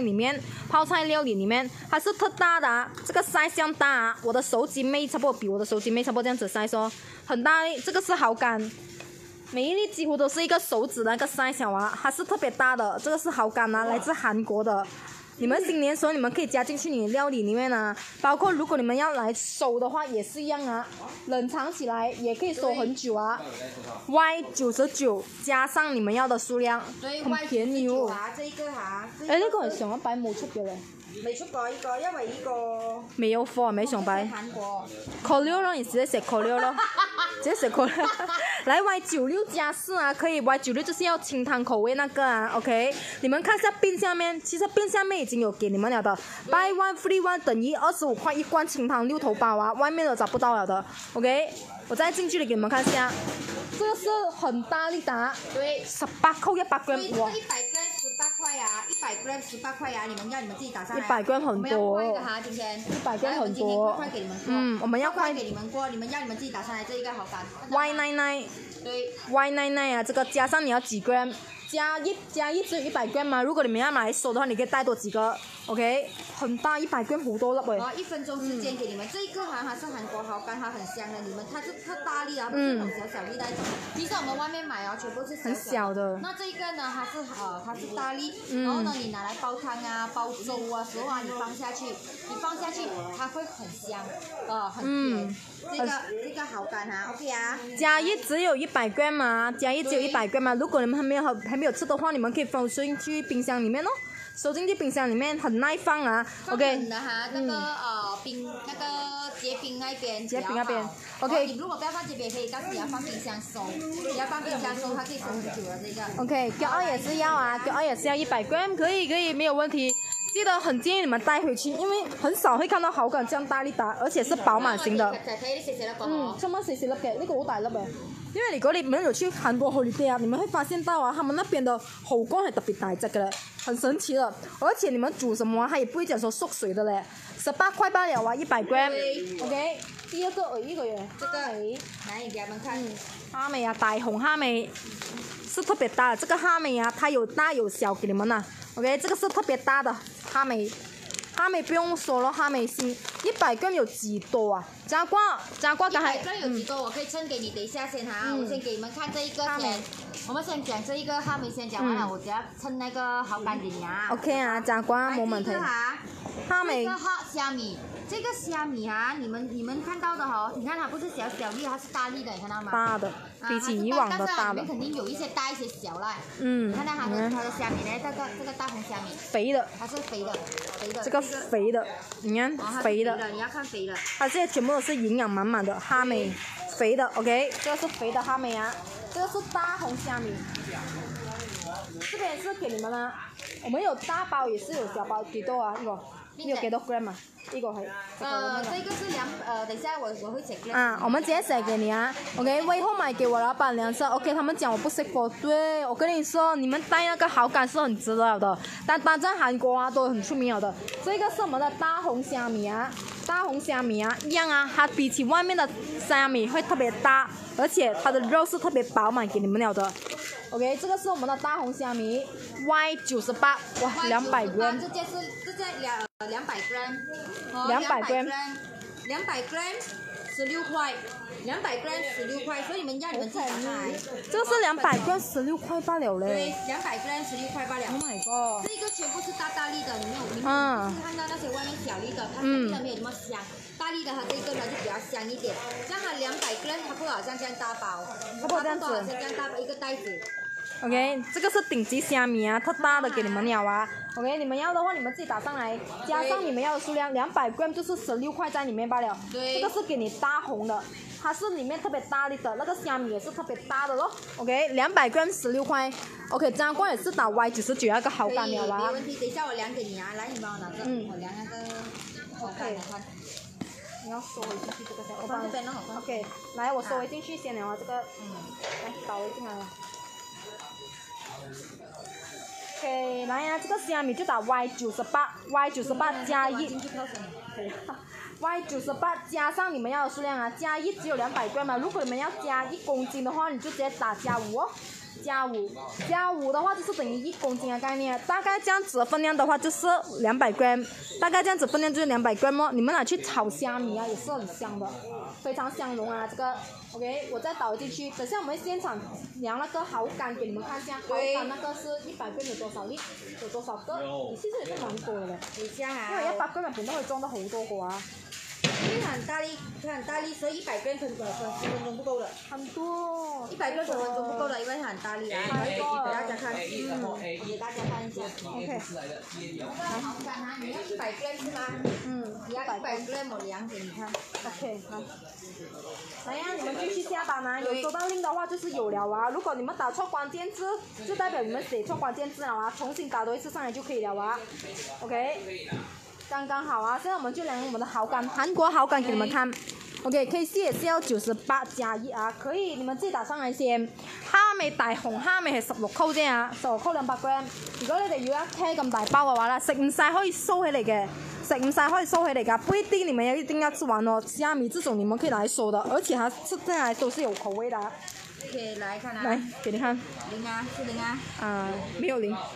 S2: 泡菜料理里面，它是特大的啊，这个 size 这样大啊，我的手指妹差不多比我的手指妹差不多这样子 size 哦，很大粒，这个是蚝干，每一粒几乎都是一个手指的那个 size 啊，它是特别大的，这个是蚝干啊，来自韩国的。你们新年的时候你们可以加进去你的料理里面啊，包括如果你们要来收的话也是一样啊，冷藏起来也可以收很久啊。Y 九十九加上你们要的数量，很便宜哦。
S3: 這個嚇，
S2: 誒呢個係上一擺冇出嘅咧。
S3: 未出過呢個，因為呢個
S2: 未有貨，未上擺。
S3: 韓國。
S2: 烤溜咯，你直接寫烤溜咯，直接寫烤溜。來 Y 九六加四啊，可以 Y 九六就是要清湯口味那個啊 ，OK。你們看下冰箱面，其實冰箱面已經有給你們了的 ，Buy one free one 等於二十五塊一罐清湯六頭包啊，外面都找不到了的 ，OK。我再近距離給你們看下，這個是很大力的，
S3: 對，
S2: 十八扣一百 gram， 哇，
S3: 一百 gram 十八塊啊，一百 gram 十八塊啊，你們要你們自己打上來。
S2: 一百 gram 很多，
S3: 我們要快的哈，今天。
S2: 一百 gram 很多。
S3: 快快給你們過。
S2: 嗯，我們要快
S3: 給你們過，你們要你們自己打上來，這一個好煩。
S2: Y 九九。
S3: 對。
S2: Y 九九啊，這個加上你要幾 gram？加一加一只有一百 gram 嘛，如果你們要買來收的話，你可以帶多幾個 ，OK？很大，一百 gram 好多粒誒。
S3: 哦，一分鐘時間給你們，這一個哈，它是韓國蠔乾，它很香的，你們它是特大粒啊，不是那種小小粒那種。其實我們外面買哦，全部是
S2: 很小的。
S3: 那這一個呢，它是呃，它是大粒，然後呢，你拿來煲湯啊、煲粥啊時候啊，你放下去，你放下去，它會很香，呃，很甜。這個這個蠔乾哈 ，OK 啊。
S2: 加一只有一百 gram 嘛，加一只有一百 gram 嘛。如果你們還沒有還沒有吃的話，你們可以放進去冰箱裡面哦。收進去冰箱裡面很耐放啊 ，OK。
S3: 冷的哈，那個呃冰那個結冰那邊。
S2: 結冰那邊 ，OK。
S3: 你如果不要放結冰，可以，但是你要放冰箱收，你要放冰箱收，它可以收很久的這個。
S2: OK，蕎二也是要啊，蕎二也是要一百 gram， 可以可以沒有問題。記得很建議你們帶回去，因為很少會看到蠔乾這樣大粒打，而且是飽滿型的。嗯，這麼細細粒嘅，呢個好大粒嘅。因為如果你們有去韓國 holiday 啊，你們會發現到啊，他們那邊的蠔乾係特別大隻嘅咧，很神奇的。而且你們煮什麼啊，它也不會講說縮水的咧。十八塊八了啊，一百 gram。OK， 第二個鮪魚嘅嘢，這個鮪，
S3: 來你給他們看。
S2: 蝦尾啊，大紅蝦尾是特別大的，這個蝦尾啊，它有大有小給你們啊。OK， 這個是特別大的蝦尾。蝦尾不用說了，蝦尾是一百 gram 有幾多啊？炸瓜，炸瓜剛才。
S3: 一百 gram 有幾多？我可以稱給你，等一下先哈，
S2: 嗯、
S3: 我先給你們看這一個先。我們先講這一個蝦尾先講完了，嗯、我只要稱那個蠔乾給你啊。
S2: OK 啊，炸瓜冇問題。蝦尾。
S3: 這個蝦米，這個蝦米啊，你們你們看到的哈，你看它不是小小粒，它是大粒的，你看到嗎？
S2: 大的，比起以往的大的。
S3: 但是裡面肯定有一些大一些小啦。
S2: 嗯。
S3: 你看到它的它的蝦米呢？這個這個大紅蝦米。
S2: 肥的。
S3: 它是肥的，肥的。
S2: 這個肥的，你看肥的。
S3: 你要看肥的。
S2: 它這些全部都是營養滿滿的蝦尾，肥的 ，OK， 這個是肥的蝦尾啊，這個是大紅蝦米。這邊是給你們啦，我們有大包也是有小包，幾多啊？呢個？你有幾多 gram 啊？呢個係。
S3: 呃，這個是兩，呃，等一下我我會寫 gram。
S2: 啊，我們直接寫給你啊 ，OK， 尾後買給我老闆娘吃 ，OK， 他們講我不識貨，對，我跟你說，你們帶那個蠔乾是很值得的，單單在韓國啊都很出名的。這個是我們的大紅蝦米啊，大紅蝦米啊，一樣啊，它比起外面的蝦米會特別大，而且它的肉是特別飽滿給你們了的。OK， 這個是我們的大紅蝦米 ，Y 九十八，哇，兩百 gram。
S3: 這件是這件兩兩百 gram，
S2: 兩百 gram，
S3: 兩百 gram， 十六塊，兩百 gram 十六塊，所以你們要你們自己買。
S2: 這個是兩百 gram 十六塊罷了嘞。
S3: 對，兩百 gram 十六塊罷了。
S2: Oh my god！
S3: 這個全部是大大粒的，你沒有，你沒有看到那些外面小粒的，它真的沒有那麼香。大粒的它這個呢就比較香一點，像它兩百 gram 它不好像這樣大包，它不好像這樣大包一個袋子。
S2: OK， 這個是頂級蝦米啊，特大的給你們了啊。OK， 你們要的話你們自己打上來，加上你們要的數量，兩百 gram 就是十六塊在裡面罷了。對，這個是給你大紅的，它是裡面特別大粒的，那個蝦米也是特別大的咯。OK， 兩百 gram 十六塊。OK， 炸瓜也是打 Y 九十九那個蠔乾了啦。
S3: 沒問題，等一下我量給你啊，來你幫我拿着，嗯、我量那個蠔乾來看。
S2: 你要收回進去這個先，
S3: 我幫這邊弄好。
S2: OK， 來我收回進去先了啊，這個，嗯，來倒回進來了。OK， 來呀、啊，這個蝦米就打 Y 九十八 ，Y 九十八加一，可以 Y 九十八加上你們要的數量啊，加一只有兩百 gram 嘛，如果你們要加一公斤的話，你就直接打加五哦。 加五，加五的话就是等于一公斤的概念，大概这样子的分量的话就是两百 gram， 大概这样子分量就是两百 gram 哦。你们拿去炒虾米啊，也是很香的，非常香浓啊。这个 OK， 我再倒进去，等下我们现场量那个蚝干给你们看一下，蚝干那个是一百 gram 有多少粒，有多少个？你其實都蠻多嘅咧，
S3: 你家啊，
S2: 因為一百 gram 入邊都可以裝得好多個啊。
S3: 因为它很大力，它很大力，所以一百 gram 分分十分钟不够的。
S2: 很多。
S3: 一百 gram 十分钟不够的，因为它很大力啊。
S2: 太多了。
S3: 给大家看，嗯，给大家看一下。
S2: OK。
S3: 好看啊！你要一百 gram 是吗？
S2: 嗯。
S3: 你要一百 gram 我量给你看。
S2: OK， 来。来呀，你们继续下单啊！有收到令的话就是有了啊。如果你们打错关键字，就代表你们写错关键字了啊，重新打多一次上来就可以了啊。OK。刚刚好啊！现在我们就量我们的蚝干，韩国蚝干给你们看。OK，K C 也是要九十八加一啊，可以你們自己打上嚟先。蝦味大紅蝦味係十六箍啫啊，十六箍兩百 gram。如果你哋要一車咁大包嘅話啦，食唔晒可以收起嚟嘅，食唔晒可以收起嚟㗎，不一定你們要一定要吃完哦。蝦米這種你們可以拿來收的，而且它吃起來都是有口味的。
S3: OK， 來看啊。
S2: 來，給你看。
S3: 零啊，是零啊。
S2: 啊，沒有零。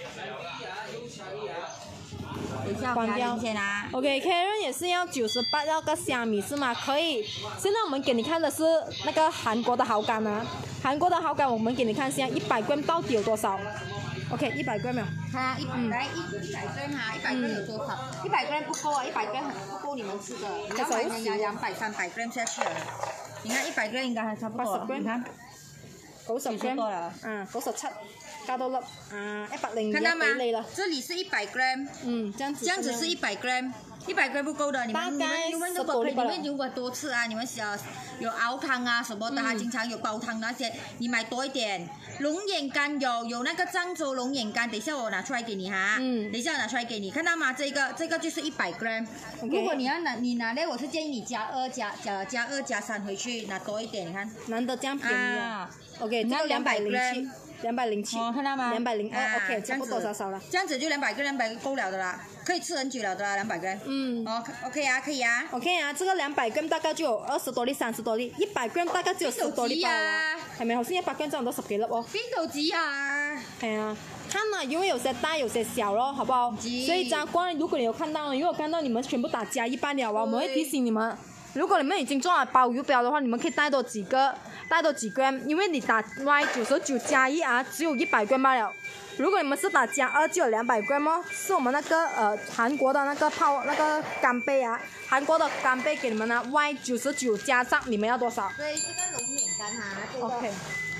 S2: 關掉。OK，Karen 也是要九十八要個蝦米是嗎？可以。現在我們給你看的是那個韓國的蠔乾啊，韓國的蠔乾我們給你看下一百 gram 到底有多少 ？OK， 一百 gram 沒有？
S3: 看啊，一來一一百 gram 哈，一百 gram 有多少？一百 gram 不夠啊，一百 gram 不夠你們吃的，你要買人家兩百、三百 gram 下去了。你看一百 gram 應該還差不多。你看。
S2: 九十 gram， 嗯，九十七加多粒，啊，一百零二俾你了。
S3: 這裡是一百 gram，
S2: 嗯，這樣子。
S3: 這樣子是一百 gram， 一百 gram 不夠的。你們你們你們如果你們如果多吃啊，你們小有熬湯啊什麼的，嗯、經常有煲湯那些，你買多一點。龍眼乾有有那個漳州龍眼乾，等一下我拿出來給你哈。嗯。等一下我拿出來給你，看到嗎？這個這個就是一百 gram。Okay. 如果你要拿你拿呢，我是建議你加二加加加二加三回去，拿多一點，你看。
S2: 難得這樣便宜啊。OK， 這個兩百零七，兩百零七，
S3: 哦，看到嗎？
S2: 兩百零二 ，OK， 差不多少少了。
S3: 這樣子就兩百個，兩百個夠了的啦，可以吃很久了的啦，兩百個。嗯。哦 ，OK 啊，可以啊。
S2: OK 啊，這個兩百 gram 大概就有二十多粒、三十多粒，一百 gram 大概只有十多粒包啦。係咪？好似一百 gram 差唔多十幾粒哦。
S3: 邊度止啊？
S2: 係啊，看啊，因為有些大，有些小咯，好不好？所以加關，如果你有看到，如果看到你們全部打加一半了啊，我們會提醒你們。如果你們已經中了鮑魚標的話，你們可以帶多幾個，帶多幾 gram，因為你打 Y 九十九加一啊，只有一百 gram 罷了。如果你們是打加二，就有兩百 gram 哦。是我們那個呃韓國的那個泡那個干貝啊，韓國的干貝給你們啊 Y 九十九加上，你們要多少？
S3: 對，這個龍眼乾哈，這個。
S2: OK。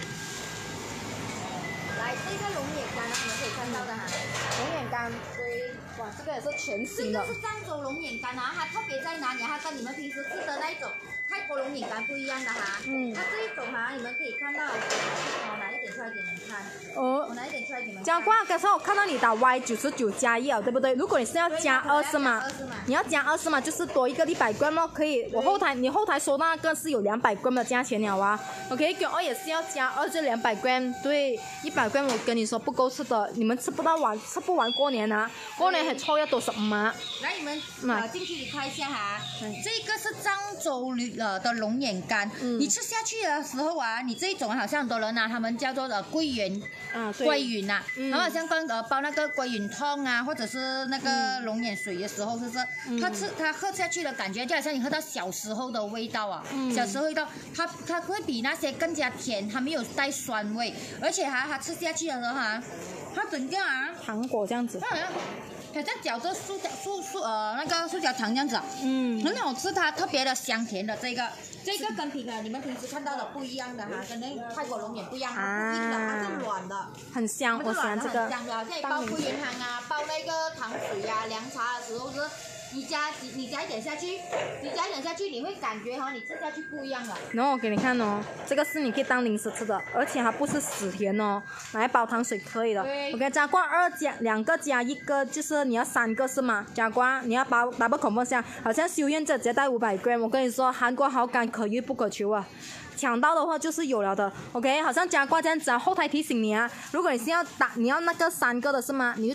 S3: 來，這個龍眼乾，你們可以看到的哈，
S2: 龍眼乾，對，哇，這個也是全新的。
S3: 這個是漳州龍眼乾啊，它特別在哪裡？它跟你們平時吃的那一種泰國龍眼乾不一樣的哈。嗯。它這一種哈，你們可以看到，我拿一點出來給你們看。哦。我拿一點出來給你們看。加掛，剛才我看到你打 Y 九十九加一啊，對不對？如果你是要加二是嗎？你要加二是嗎？就是多一個一百 gram 哦，可以。我後台你後台收到那個是有兩百 gram 的價錢了啊。OK， 九二也是要加二就兩百 gram， 對，一百 gram 我跟你說不夠吃的，你們吃不到完，吃不完過年啊，過年還抽要多十五啊。來，你們啊進去你看一下哈，這個是漳州的的龍眼乾，嗯、你吃下去的時候啊，你這一種好像很多人啊，他們叫做的桂圓，啊桂圓啊，嗯、然後好像放呃煲那個桂圓湯啊，或者是那個龍眼水的時候，是不是？嗯、它吃它喝下去的感覺就好像你喝到小時候的味道啊，嗯、小時候味道，它它會比那些更加甜，它沒有帶酸味，而且哈它吃下去的時候哈，它整個啊糖果這樣子，它好像好像嚼着塑膠塑塑呃那個塑膠糖這樣子，嗯，很好吃，它特別的香甜的這個，這個跟平呃你們平時看到的不一樣的哈，跟那泰國龍眼不一樣，它不硬的，它是軟的，很香，我喜歡這個，很香的，像你煲桂圓湯啊，煲那個糖水啊，涼茶的時候是。你加你加一點下去，你加一點下去，你會感覺哈，你吃下去不一樣的。然後我給你看哦，這個是你可以當零食吃的，而且它不是死甜哦，來煲糖水可以的。對 OK， 加掛二加兩個加一個，就是你要三個是嗎？加掛你要把 double confirm 下，好像修燕這直接帶五百 gram， 我跟你說，韓國蠔乾可遇不可求啊。搶到的話就是有了的 ，OK， 好像加掛這樣子啊，後台提醒你啊，如果你是要打你要那個三個的是嗎？你就打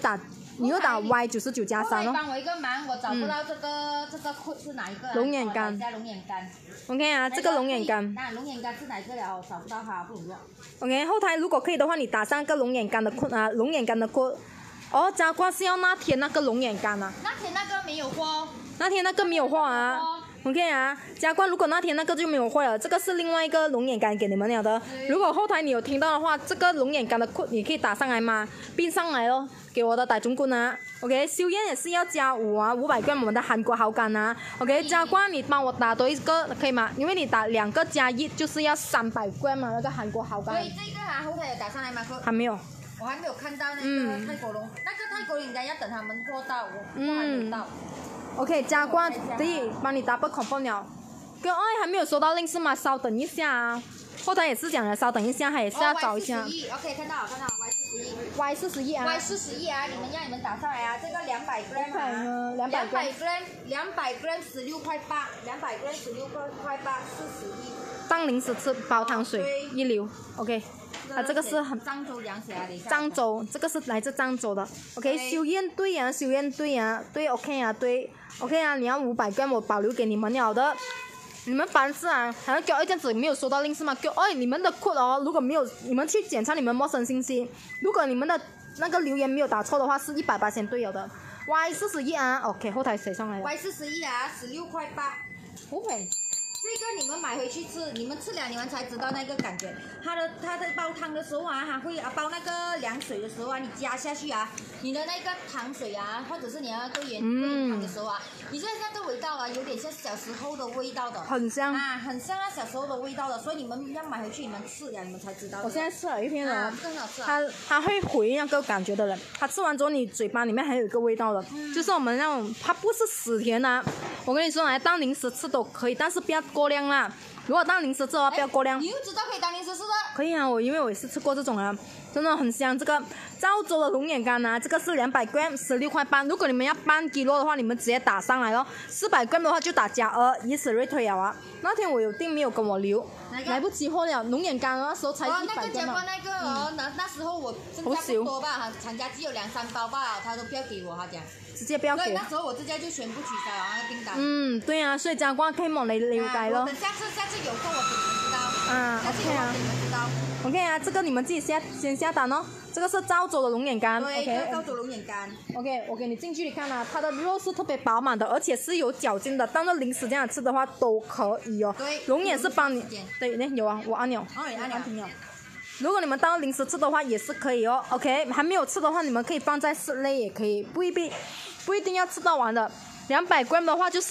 S2: 你又打 Y 九十九加三哦。
S3: 帮我一个忙，我找不到这个、嗯、这个裤是哪一个、啊？
S2: 龙眼干。
S3: 龙眼干。
S2: OK 啊，这个龙眼干。
S3: 那龙眼干是哪一个了？我找不到它，不懂用。
S2: OK， 后台如果可以的话，你打上个龙眼干的裤啊，龙眼干的裤。哦，加瓜是要那天那个龙眼干啊。
S3: 那天那个没有货。
S2: 那天那个没有货啊。OK 啊，加冠，如果那天那个就没有货了，这个是另外一个龙眼干给你们了的。如果後台你有聽到的話，這個龍眼干的褲你可以打上來嗎？編上來咯，給我的大總管啊。OK， 燒煙也是要加五啊，五百 gram 我們的韓國好乾啊。OK， 加冠你幫我打多一個可以嗎？因為你打兩個加一就是要三百 gram 嘛，那個韓國好乾。
S3: 所以這個啊，後台有打上來嗎？
S2: 還沒有。
S3: 我還沒有看到那個泰國龍，嗯、那個泰國龍應該要等他們過到，我還沒有到。
S2: OK， 加冠可以幫你 double confirm 了。哥，哎，還沒有收到 link 是嗎？稍等一下啊。後台也是講了，稍等一下，他也是要找一下。
S3: 哦 Y 四十一 OK， 看到看到 Y 四十一
S2: Y 四十一啊。
S3: Y 四十一啊，你們讓你們打上來啊，這個兩百 gram 啊，
S2: 兩百
S3: gram， 兩百 gram 十六塊八，兩百 gram 十六塊八，四十一。
S2: 當零食吃煲湯水一流 ，OK。啊，這個是很
S3: 漳州涼水啊，
S2: 漳州，這個是來自漳州的 ，OK。修燕對啊，修燕對啊，對 OK 啊，對 OK 啊，你要五百 gram 我保留給你們了的。你們凡事啊，好像叫哎這樣子沒有收到 link 是嗎？叫哎你們的 code 哦，如果沒有，你們去檢查你們陌生信息，如果你們的那個留言沒有打錯的話，是一百%對了的。Y 四十一啊 ，OK， 後台寫上來了。
S3: Y 四十一啊，十六塊八，
S2: 不會。
S3: 這個你們買回去吃，你們吃了你們才知道那個感覺。它的它在煲湯的時候啊，它會啊煲那個涼水的時候啊，你加下去啊，你的那個糖水啊，或者是你那個鹽味湯的時候啊，你現在這個味道啊，有點像小時候的味道的。
S2: 很香
S3: 啊，很像那小時候的味道的，所以你們要買回去，你們吃了你們才知道。
S2: 我現在吃了一片了，
S3: 啊，更好吃啊。
S2: 它它會回那個感覺的人，它吃完之後你嘴巴裡面還有一個味道的，嗯、就是我們那種，它不是死甜啊。我跟你說，來當零食吃都可以，但是不要過量啦。如果當零食吃的話，不要過量。
S3: 你又知道可以當零食吃的？
S2: 可以啊，我因為我也是吃過這種啊，真的很香。這個漳州的龍眼乾啊，這個是兩百 gram 十六塊八。如果你們要半 kilo 的話，你們直接打上來咯。四百 gram 的話就打加二，以此類推了啊。那天我有訂沒有跟我留，來不及貨了。龍眼乾那時候才一百 gram 嘛。
S3: 哦，那個加那個哦，那那時候我剩下不多吧，廠家只有兩三包吧，他都不要給我，他講。
S2: 直接不要給。
S3: 所以那時候我直接就全部取消了那個訂單。
S2: 嗯，對啊，所以加關可以望你了解咯。
S3: 等下次下次有空我給你們知道。
S2: 啊 ，OK 啊。OK 啊，這個你們自己下先下單哦。這個是漳州的龍眼乾
S3: ，OK。漳州龍眼乾。
S2: OK， 我給你近距離看啊，它的肉是特別飽滿的，而且是有嚼勁的。當做零食這樣吃的話都可以哦。
S3: 對。
S2: 龍眼是幫你，對，有啊，我按鈕。
S3: 哦，你按鈕。
S2: 如果你們當零食吃的話也是可以哦。OK， 還沒有吃的話，你們可以放在室內也可以，不一定不一定要吃到完的。兩百 gram 的話就是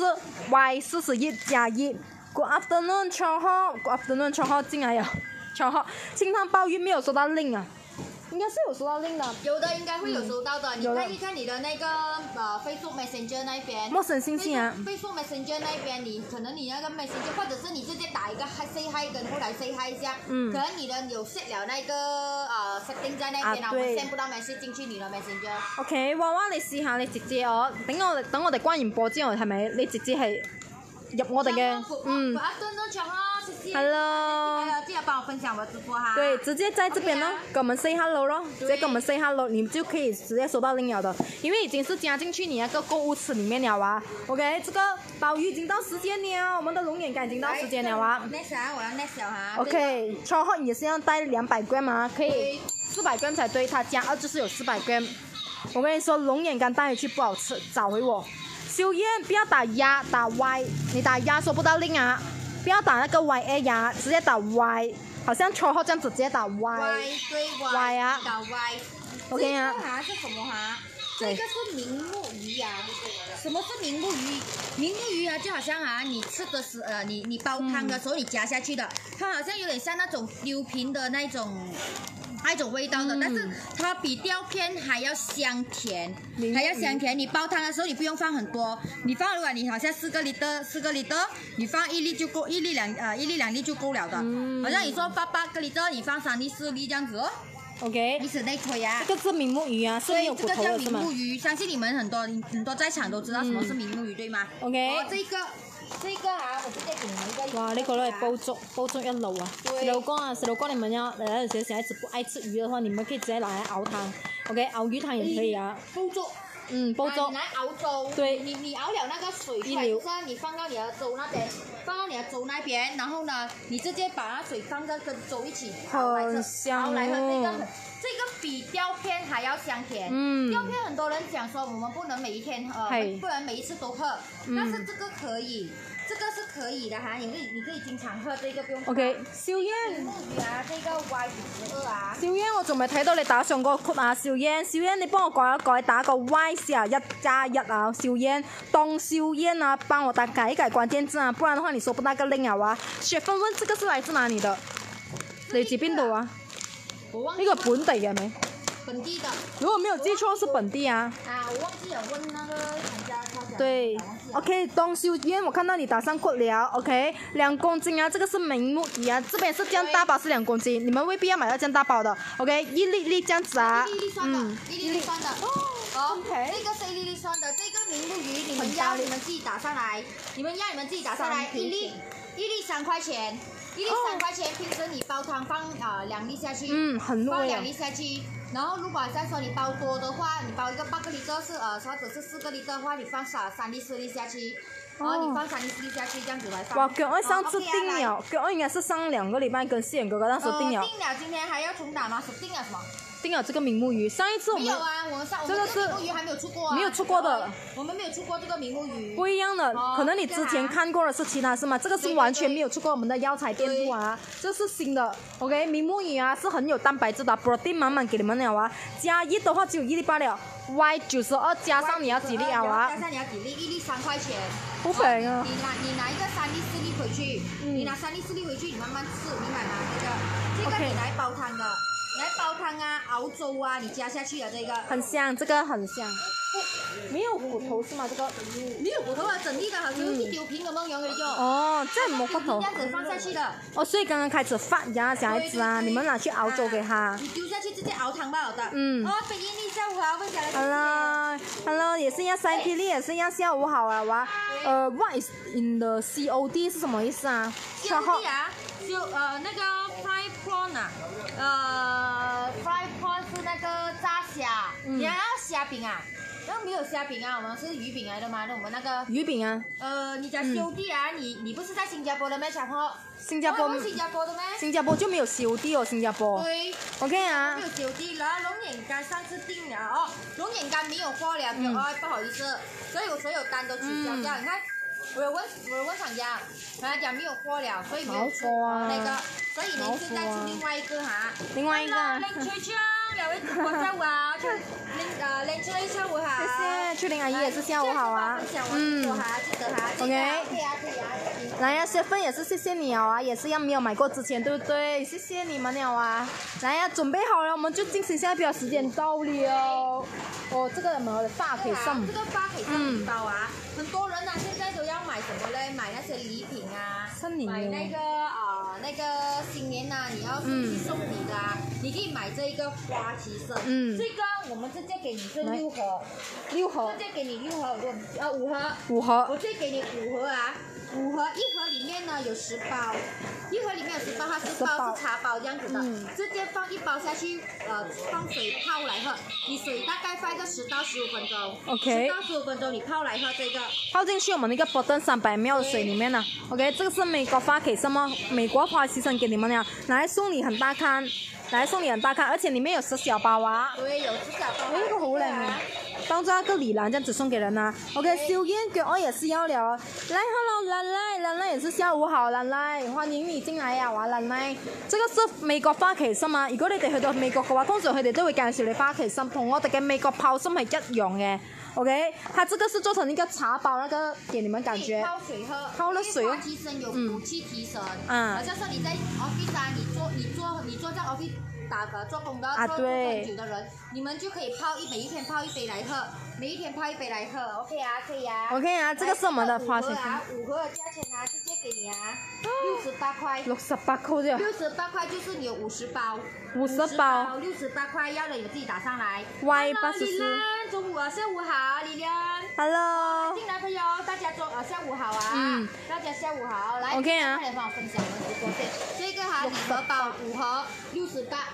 S2: Y 四十一加一。Good afternoon， 超好 ，Good afternoon， 超好進來了，超好。清湯鮑魚沒有收到 link 啊？應該是有收到 link 的。
S3: 有的應該會有收到的，嗯、你看一看你的那個呃 Facebook Messenger 那邊。
S2: 陌生信息啊。
S3: Facebook Messenger 那邊，你可能你那個 Messenger， 或者是你直接打一個 say hi 跟後來 say hi 一下。嗯。可能你的有 set 了那個呃 setting 在那邊啊，我 send 不到 message 進去你的 Messenger。
S2: OK， 娃娃你試下你直接我，等我等我哋關完播之後係咪你直接係入我哋嘅嗯。Hello，
S3: 記得幫我分享我直播哈。
S2: 對，直接在這邊咯，跟我們 say hello 咯，直接跟我們 say hello，你就可以直接收到 link 了的，因為已經是加進去你那個購物車裡面了啊。OK， 這個鮑魚已經到時間了，我們的龍眼乾已經到時間了啊。
S3: next 啊，我要 next 哈。
S2: OK， 超好也是要帶兩百 gram 啊，可以四百 gram 才對，它加二就是有四百 gram。我跟你說，龍眼乾帶回去不好吃，找回我。修燕不要打壓，打 Y， 你打壓收不到 link 啊。不要打那個 Y A 呀，直接打 Y， 好像超好這樣子直接打
S3: Y。Y 對 Y。Y 啊。打 Y。OK 啊。這個哈是什麼哈？這個是明目魚啊。什麼是明目魚？明目魚啊，就好像啊，你吃的時呃，你你煲湯的時候你加下去的，它好像有點像那種溜平的那種。那種味道的，嗯、但是它比吊片還要香甜，還要香甜。你煲湯的時候你不用放很多，你放如果你好像四個 liter， 四個 liter， 你放一粒就夠，一粒兩呃一粒兩粒就夠了的。嗯、好像你說八八個 liter， 你放三粒四粒這樣子哦。OK。以此類推啊。這個是明目魚啊，是沒有骨頭的是嗎？對，這個叫明目魚，相信你們很多很多在場都知道什麼是明目魚，嗯、對嗎 ？OK。哦，這個。這個啊，我直接給你們一個。哇，呢、這個都係煲粥，煲粥一路啊！細路哥啊，細路哥你們要嚟有時小孩子不愛吃魚的話，你們可以直接拿來熬湯。
S2: OK， 熬鱼汤也可以啊。
S3: 煲粥。
S2: 嗯，煲粥。
S3: 你来熬粥。
S2: 对。
S3: 你你熬了那个水出来，就是你放到你的粥那边，放到你的粥那边，然后呢，你直接把那水放在跟粥一起熬来喝，熬来喝这个。这个比雕片还要香甜。嗯，雕片很多人讲说我们不能每一天喝，不能每一次都喝，嗯、但是这个可以，这个是可以的哈，你可以你可以经常喝这个不用。
S2: OK， 小燕。
S3: 木魚啊，這個 Y 十二啊。
S2: 小燕，我仲未睇到你打上個曲啊，小燕，小燕，你幫我改一改，打個 Y 四啊一加一啊，小燕，當小燕啊，幫我打改一改關鍵字啊，不然的話你收不到個 link 啊。雪芬問這個是來自哪裡的？嚟自邊度啊？呢個本地嘅沒？
S3: 本地的。
S2: 如果沒有記錯是本地啊。
S3: 啊，我忘記了問那個人家他講。
S2: 對 ，OK， 東修燕，我看到你打上過了 ，OK， 兩公斤啊，這個是明目魚啊，這邊是這樣大包是兩公斤，你們未必要買到這樣大包的 ，OK， 一粒粒這樣子啊。
S3: 一粒粒酸的，嗯、一粒粒酸的。哦 ，OK， 這個是一粒粒酸的，這個明目魚你們要你們自己打上來，你們要你們自己打上來，一粒一粒三塊錢。一粒三塊錢，平時你煲湯放啊兩粒下去，嗯，很多放兩粒下去。然後如果再說你煲多的話，你煲一個八個粒的是呃或者是四個粒的話，你放三三粒四粒下去，然後你放三粒四粒下去，這樣子來放。
S2: 哇，腳愛上次訂了，腳愛應該是上兩個禮拜跟四眼哥哥那時候訂了。
S3: 訂了，今天還要重打嗎？是訂了什麼？
S2: 訂了這個明目魚，上一次我們
S3: 沒有啊，我們上我們這個明目魚還沒有出過啊，
S2: 沒有出過的，
S3: 我們沒有出過這個明目魚，
S2: 不一樣的，可能你之前看過的是其他是嗎？這個是完全沒有出過我們的藥材店鋪啊，這是新的 ，OK， 明目魚啊是很有蛋白質的 ，protein 滿滿給你們了啊，加一的話只有一粒罷了 ，Y 九十二加上你要幾粒啊？
S3: 加上你要幾粒？一粒三塊錢，
S2: 好平啊！
S3: 你拿你拿一個三粒四粒回去，你拿三粒四粒回去，你慢慢吃，明白嗎？這個這個你來煲湯的。來煲湯啊，熬粥啊，你加下去的這個
S2: 很香，這個很香。沒有骨頭是嗎？這個
S3: 沒有骨頭啊，整粒的，好像是丟平咁樣樣嘅就。
S2: 哦，這冇骨頭。
S3: 這樣子放下去的。
S2: 哦，所以剛剛開始發芽小孩子啊，你們拿去熬粥給他。
S3: 你丟下去直接熬湯吧，好的。
S2: 嗯。
S3: 哦，北英你下午好，問下來。
S2: Hello，Hello， 也是要三 K 也是要下午好啊，哇。呃 ，What is in the C O D 是什麼意思啊
S3: ？C O D 啊，就呃那個 fried prawn 啊，呃 fried prawn 是那個炸蝦，你要蝦餅啊？那沒有蝦餅啊，我們是魚餅來的嘛，那我們那個
S2: 魚餅啊。
S3: 呃，你講 C O D 啊，你你不是在新加坡的咩？小朋友？
S2: 新加坡。
S3: 新加坡的咩？
S2: 新加坡就沒有 C O D 哦，新加坡。
S3: 對。
S2: OK 啊。
S3: 沒有 C O D，然後龍眼乾上次訂了哦，龍眼乾沒有貨了，就哦不好意思，所以我所有單都取消掉。你看，我有問我有問廠家，人家講沒有貨了，所以沒有出那個，所以你現在出另外一個哈。
S2: 另外一個。
S3: 林翠翠，兩位主播下午好，林呃林翠下午好。
S2: 謝謝，翠玲阿姨也是下午好啊。
S3: 嗯。記得哈。
S2: OK。
S3: 可以啊，可以啊。
S2: 來呀，雪芬也是謝謝你啊，也是要沒有買過之前，對不對？謝謝你們了啊！來呀，準備好了，我們就進行下一表，時間到了。哦，這個什麼發可以送？
S3: 這個發可以送包啊！很多人啊，現在都要買什麼嘞？買那些禮品啊，買那個啊、呃、那個新年啊，你要送去送禮的啊，嗯、你可以買這一個花旗參。嗯。這個我們直接給你是六盒。六盒。直接給你六盒，我啊五盒。五盒。我直接給你五盒啊。五盒，一盒裡面呢有十包，一盒裡面有十包，它十包是茶包這樣子的，嗯、直接放一包下去，呃，放水泡來喝，你水大概放個十到十五分鐘 ，OK， 十到十五分鐘你泡來喝這個，
S2: 泡進去我們那個 bottle 三百 ml 的水裡面呢 ，OK， 這個是美國花旗參麼？美國花旗參給你們了，拿來送你很大看，拿來送你很大看，而且裡面有十小包啊，
S3: 對，有十小包，
S2: 哎，這個好靚啊！當做一個禮籃這樣子送給人啊 ，OK， 小燕腳我也是要了，來 ，Hello，蘭蘭，蘭蘭也是下午好，蘭蘭，歡迎你進來啊，哇，蘭蘭，這個是美國花旗參啊，如果你哋去到美國嘅話，通常佢哋都會介紹你花旗參，同我哋嘅美國泡參係一樣嘅 ，OK， 它這個是做成一個茶包，那個給你們感覺，
S3: 泡水喝，
S2: 泡了水哦，
S3: 花旗參有補氣提神，
S2: 嗯，
S3: 好像說你在 office 啊，你做你做你做在 office 打個做工的，做做很久的人，你們就可以泡一每一天泡一杯來喝。每一天泡一杯來喝 ，OK 啊，可以啊。
S2: OK 啊，這個是我們的花旗參。
S3: 五盒的價錢啊，直接給你啊，六十八塊。
S2: 六十八塊啫。
S3: 六十八塊就是你有五十包。
S2: 五十包。
S3: 六十八塊，要了你自己打上來。
S2: Y 八十四。
S3: 中午啊，下午好，李亮。
S2: Hello。
S3: 進來朋友，大家中啊下午好啊。嗯。大家下午好，來。
S2: OK 啊。
S3: 快點幫我分享我們直播間。這個哈禮盒包五盒，六十八。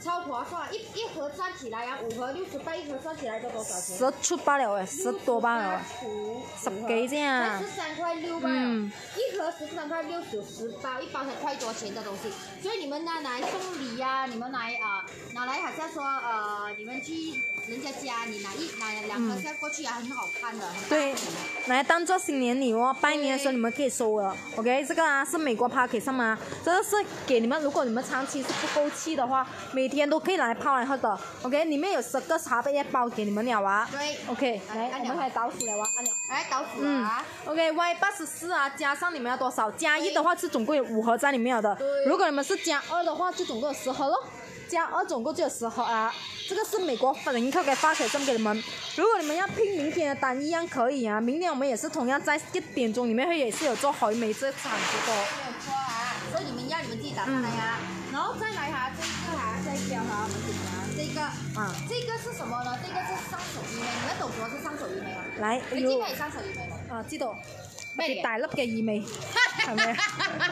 S3: 超划算，一一盒算起来啊，五盒六十八，一盒算起来都多少钱？
S2: 十出八了誒，十多八了，十幾啫啊！
S3: 十三塊六吧，
S2: 嗯，
S3: 一盒十三塊六九十包，一包才塊多錢的東西，所以你們拿來送禮呀、啊，你們來啊、呃，拿來好像說呃，你們去人家家，你拿一拿兩盒下過去啊，很好看的。
S2: 對，來當做新年禮哦，拜年的時候你們可以收了。OK，這個啊是美國 Park 嘛，這個是給你們，如果你們長期是不夠氣的話，每天都可以來泡來喝的。OK，裡面有十個茶杯一包給你們了啊。
S3: 對。
S2: OK，來，我們開始倒數了啊，按鈕。
S3: 來倒數啊。
S2: 嗯。OK，Y 八十四啊，加上你們要多少？加一的話是總共有五盒在裡面的。對。如果你們是加二的話，就總共有十盒咯。加二總共就有十盒啊。這個是美國零克嘅花旗參給你們。如果你們要拼明天的單，一樣可以啊。明天我們也是同樣在一點鐘裡面會也是有做海味這場直播。
S3: 沒有錯啊，所以你們要你們自己打上來啊。嗯、然後再來哈，這個哈，再標哈，我們點啊？這個啊，這個是什麼呢？這個是上手醫美，你們懂什麼是上手醫美嗎？
S2: 來，
S3: 你知唔知上手醫美嗎？
S2: 啊，知道。
S3: 咩
S2: 大粒嘅醫美，係咪啊？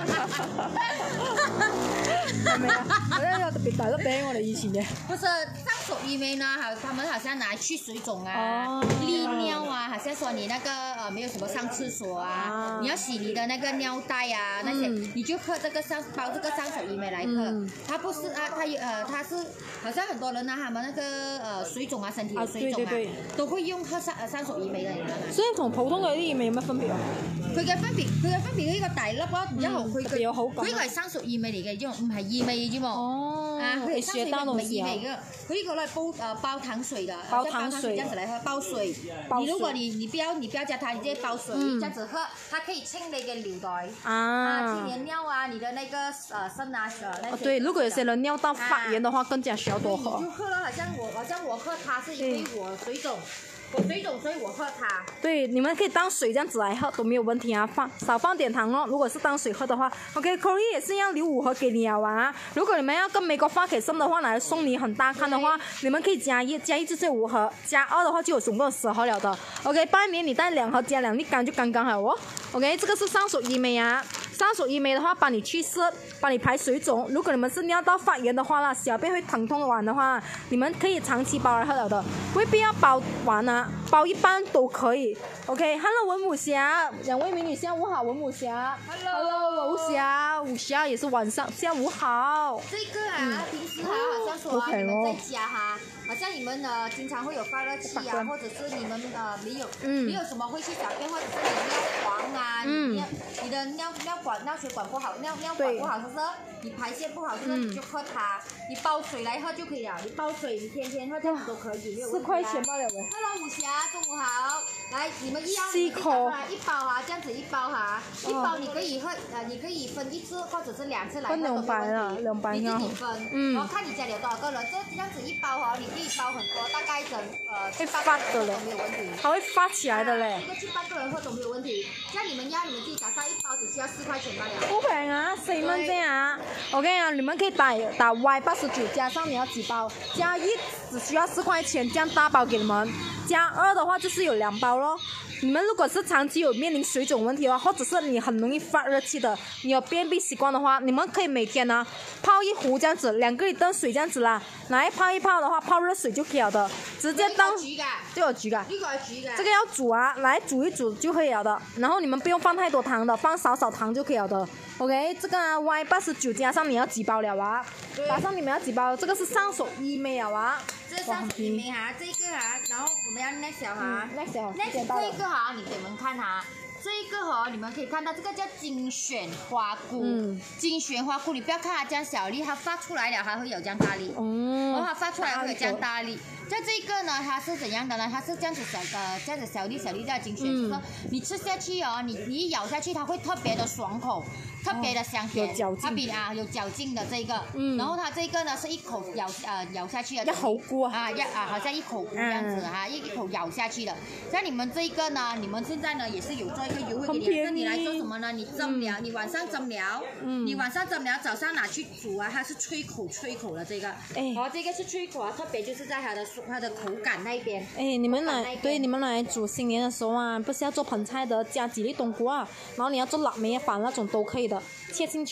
S2: 係咪啊？我覺得有特別大粒餅，我哋以前嘅。
S3: 不是上手醫美呢，好，他們好像拿來去水腫啊、利尿啊，好像說你那個呃沒有什麼上廁所啊，你要洗你的那個尿袋啊那些，你就喝這個上包這個上手醫美來喝。它不是啊，它有呃，它是好像很多人啊，他們那個呃水腫啊，身體有水腫啊，都會用喝上上手醫美的，你知道嗎？
S2: 所以同普通嘅啲醫美有乜分別啊？
S3: 佢嘅分別，佢嘅分別呢個大粒咯，然之後佢
S2: 特別有好感。
S3: 佢呢個係生熟意味嚟嘅，因為唔係意味啫嘛。
S2: 哦。
S3: 啊，佢係生熟意味唔係意味嘅。佢呢個咧煲誒煲糖水的，
S2: 煲糖水，
S3: 這樣子嚟喝，煲水。你如果你你不要你不要加糖，你直接煲水，這樣子喝，它可以清你嘅尿袋。啊。清你的尿啊，你的那個誒腎啊誒那些。
S2: 對，如果有些人尿道發炎的話，更加需要多喝。
S3: 你就喝了，好像我好像我喝它是因為我水腫。我水腫，所以我喝它。
S2: 對，你們可以當水這樣子來喝都沒有問題啊，放少放點糖哦。如果是當水喝的話 ，OK，Cory 也是要留五盒給你啊玩啊。如果你們要跟美國花旗參的話，來送你很大看的話，你們可以加一，加一就是五盒，加二的話就有總共十盒了的。OK，拜年你帶兩盒加兩粒乾就剛剛好哦。OK，這個是上手醫美啊，上手醫美的話幫你去濕，幫你排水腫。如果你們是尿道發炎的話啦，小便會疼痛完的話，你們可以長期包來喝了的，未必要包完啊。包一半都可以 ，OK。Hello， 文武俠，兩位美女下午好，文武俠。Hello， 武俠，武俠也是晚上下午好。
S3: 這個啊，嗯、平時哈，好像說、啊 okay、你們在家哈，好像你們呃經常會有發熱氣啊，或者是你們呃沒有、嗯、沒有什麼會去小便，或者是你尿黃啊，嗯、你你的尿尿管尿血管不好，尿尿管不好，是不是？你排泄不好，是不是？你就喝它，你煲水來喝就可以了。你煲水，你天天喝這樣子都可以，沒有問題、啊。
S2: 四塊錢罷了喂。
S3: Hello， 武俠，中午好。來，你們一樣，你自己打出來一包哈，這樣子一包哈，一包你可以喝，呃，你可以分一次或者是兩次來喝都沒有問題。兩包，你自己分，嗯，然後看你家裏有多少個人，這這樣子一包哈，你可以包很多，大概整呃七八個人都沒有問題。
S2: 它會發起來的嘞。
S3: 一個七八個人喝都沒有問題。像你們要你們自己打上一包，只需要四塊錢罷了。
S2: 好平啊，四蚊啫啊。OK 啊，你們可以打打 Y 八十九，加上你要幾包，加一只需要四塊錢，這樣大包給你們。加二的話就是有兩包咯。你們如果是長期有面臨水腫問題的話，或者是你很容易發熱氣的，你有便秘習慣的話，你們可以每天呢泡一壺這樣子，兩個燈水這樣子啦，來泡一泡的話，泡熱水就可以了的，直接當就有焗的，這個要煮啊，來煮一煮就可以了的，然後你們不用放太多糖的，放少少糖就可以了的。OK， 這個啊 Y 八十九加上你要幾包了啊？打上你們要幾包？這個是上手醫美了啊。
S3: 這上手醫美哈，這個哈，然後我們要 next 哈
S2: ，next 哈
S3: ，next 這個哈，你給你們看哈，這個哈，你們可以看到這個叫精選花菇，嗯、精選花菇，你不要看它這樣小粒，它發出來了還會有這樣大粒，嗯，然後它發出來會有這樣大粒。像這個呢，它是怎樣的呢？它是這樣子小呃，這樣子小粒小粒叫精選，嗯、就是說你吃下去哦，你你一咬下去，它會特別的爽口，特別的香甜，哦、它比啊有嚼勁的這個，嗯，然後它這個呢是一口咬呃咬下去的，
S2: 一口菇
S3: 啊，一啊好像一口菇這樣子哈，一、嗯、一口咬下去的。像你們這個呢，你們現在呢也是有做一個優惠給你，那你來做什麼呢？你蒸了，嗯、你晚上蒸了，嗯，你晚上蒸了，早上拿去煮啊，它是脆口脆口的這個，哎，哦，這個是脆口啊，特別就是在它的。它的口感那一邊，
S2: 哎，你們來，對，你們來煮新年的時候啊，不是要做盆菜的，加幾粒冬菇啊，然後你要做臘味飯那種都可以的，切進去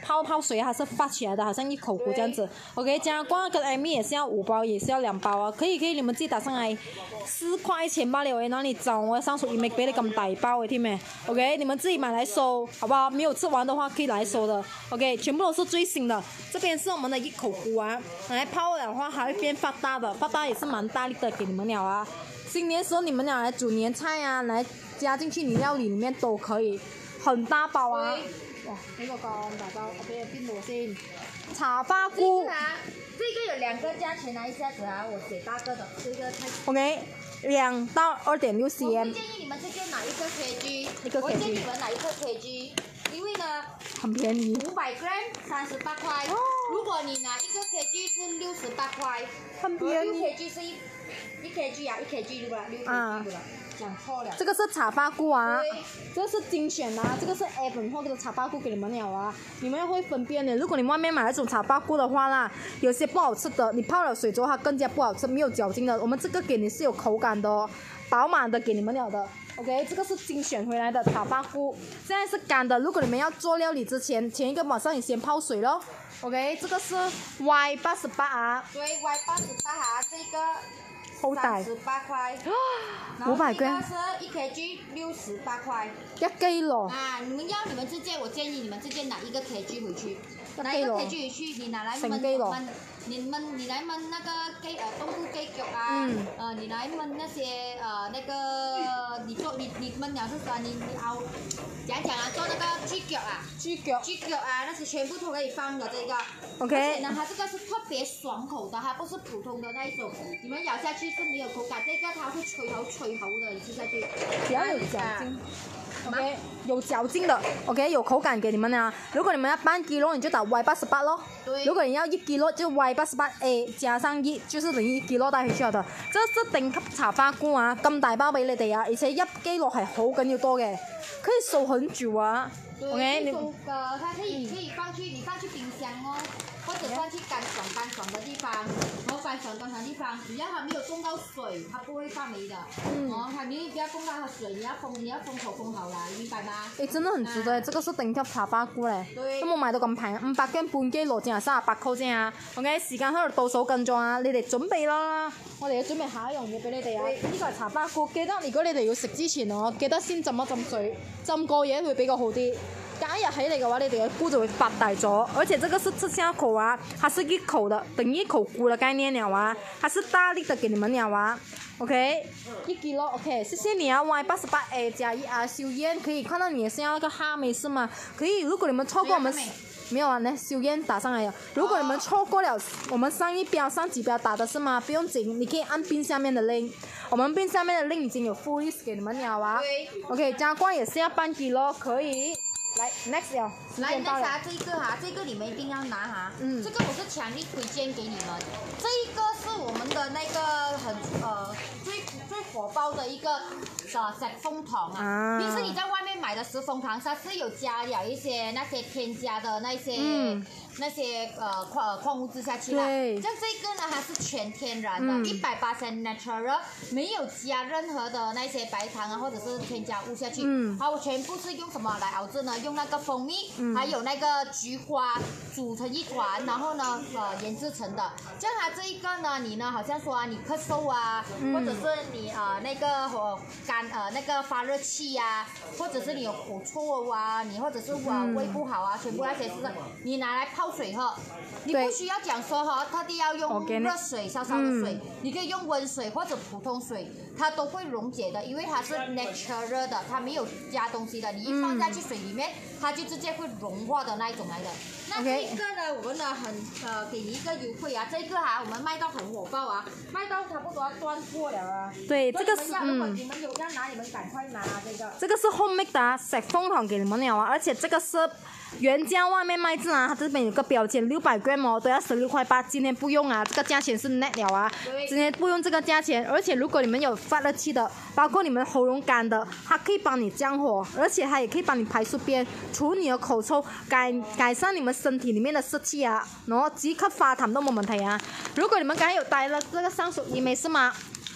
S2: 泡泡水它是发起来的，好像一口锅这样子。OK， 加挂跟 Amy 也是要五包，也是要两包啊。可以可以，你们自己打上来，四块钱罢了誒，哪裡找我上屬於未俾你咁大包嘅添咩 ？OK， 你們自己買來收，好不好？沒有吃完的話可以來收的。OK， 全部都是最新的。這邊是我們的一口鍋啊，拿來泡的話還會變發大的，發大也是蠻大力的，給你們了啊。新年時候你們倆來煮年菜啊，來加進去你料理裡面都可以，很大包啊。哇，呢個咁大包，我俾邊度先？茶花菇。
S3: 這個有兩個價錢啊，一下子啊，我寫大個的，這個太。
S2: OK， 兩到二點六 cm。
S3: 我不建議你們直接拿一個 kg，
S2: 一個 kg。
S3: 我建議你們拿一個 kg，因為呢，
S2: 很便宜。
S3: 五百 gram 三十八塊，哦、如果你拿一個 kg 是六十八塊，
S2: 很便宜。
S3: 六 kg 是一一 kg 啊，一 kg 對吧？六 kg 對吧？講錯了。
S2: 這個是茶花菇啊，這個是精選的啊，這個是 Evan 貨的茶花菇給你們了啊，你們要會分辨的。如果你外面買那種茶花菇的話啦，有些不好吃的，你泡了水之後它更加不好吃，沒有嚼勁的。我們這個給你是有口感的哦，飽滿的給你們了的。OK， 這個是精選回來的茶花菇，現在是乾的。如果你們要做料理之前，前一個晚上你先泡水咯。OK， 這個是 Y 八十八啊。
S3: 對 ，Y 八十八啊，這個。三十八塊，
S2: 五百 gram，
S3: 是一 kg 六十八塊，
S2: 一 kilo。
S3: 啊，你們要你們直接，我建議你們直接拿一個 kg 回去，拿一個 kg 回去，你拿來燜燜，你燜你來燜那個雞呃冬菇雞腳啊，嗯、呃你來燜那些呃那個你做你你燜了是啥？你你熬，講講啊，做那個豬腳啊，
S2: 豬腳，
S3: 豬腳啊，那些全部都可以放的這個。
S2: OK。
S3: 而且呢，它這個是特別爽口的，它不是普通的那一種，你們咬下去是沒有口感，這個它會脆口脆口的，你吃下去。
S2: 比較有嚼勁。OK， 有嚼勁的 ，OK， 有口感給你們啊。如果你們要半 kilo，你就打 Y 八十八咯。對。如果你要一 kilo，就 Y 八十八 A 加上一，就是等於一 kilo 帶回去的。這是頂級茶花菇啊，咁大包俾你哋啊，而且一 kilo 係好緊要多嘅，可以收很久啊。
S3: 對，
S2: OK，
S3: 你收的，它可以可以放去，你放去冰箱哦，或者放去乾爽乾爽的地方，然後乾爽乾爽的地方，只要它沒有動到水，它不會發霉的。嗯。哦，它你不要動到它水，你要封你要封口封好啦，明白嗎？誒，
S2: 真的很值得，啊、這個是頂級茶花菇咧。
S3: 對。
S2: 都冇買到咁平，五百斤半 kilo 淨係三十八塊啫啊。OK， 時間喺度倒數緊咗啊，你哋準備啦，我哋要準備下一樣嘢俾你哋啊。呢個係茶花菇，記得如果你哋要食之前哦，記得先浸一浸水，浸過嘢會比較好啲。隔一日起嚟嘅話，你哋嘅菇就會發大咗，而且這個是吃下口啊，它是一口的，等於一口菇的概念了啊，它是大力的給你們了啊 ，OK， 一 kilo OK， 謝謝你啊 ，Y 八十八 A 加一啊，小燕可以看到你是要那個哈梅是嗎？可以，如果你們錯過我們沒有啊，那小燕打上來了，如果你們錯過了我們上一標上幾標打的是嗎？不用緊，你可以按冰下面的 link， 我們冰下面的 link 已經有full list 給你們了啊 ，OK， 加罐也是要半 kilo 可以。來 ，next 了，
S3: 來 next 啊，這個哈，這個你們一定要拿哈，嗯，這個我是強力推薦給你們，這一個是我們的那個很呃最最火爆的一個呃石鳳糖啊，啊平時你在外面買的石鳳糖，它是有加了一些那些添加的那些、嗯、那些呃礦礦物質下去啦，像這個呢，它是全天然的，一百八十 natural， 沒有加任何的那些白糖啊或者是添加物下去，嗯，好，我全部是用什麼來熬製呢？用那個蜂蜜，嗯、還有那個菊花煮成一團，然後呢，呃，醃製成的。像它這一個呢，你呢，好像說啊，你咳嗽啊，嗯、或者是你呃那個呃肝呃那個發熱氣呀、啊，或者是你有口臭啊，你或者是呃胃不好啊，全部那些是你拿來泡水喝，你不需要講說哈，特地要用熱水燒燒的水，嗯、你可以用溫水或者普通水，它都會溶解的，因為它是 natural 的，它沒有加東西的，你一放下去水裡面。它就直接會融化的那一種來的。那這個呢，我們呢很呃給你一個優惠啊，這個哈、啊、我們賣到很火爆啊，賣到差不多要斷貨了啊。
S2: 對，這個是
S3: 嗯。如果你們有要拿，你們趕快拿啊，這個。
S2: 這個是 homemade 的石鳳糖給你們了啊，而且這個是原價外面賣字啊，它這邊有個標籤六百 gram 哦，都要十六塊八，今天不用啊，這個價錢是 net 了啊。對。今天不用這個價錢，而且如果你們有發熱氣的，包括你們喉嚨乾的，它可以幫你降火，而且它也可以幫你排宿便。除你的口臭，改改善你們身體裡面的濕氣啊，然後即刻發痰都冇問題啊。如果你們剛才有帶了這個上述醫美是嗎？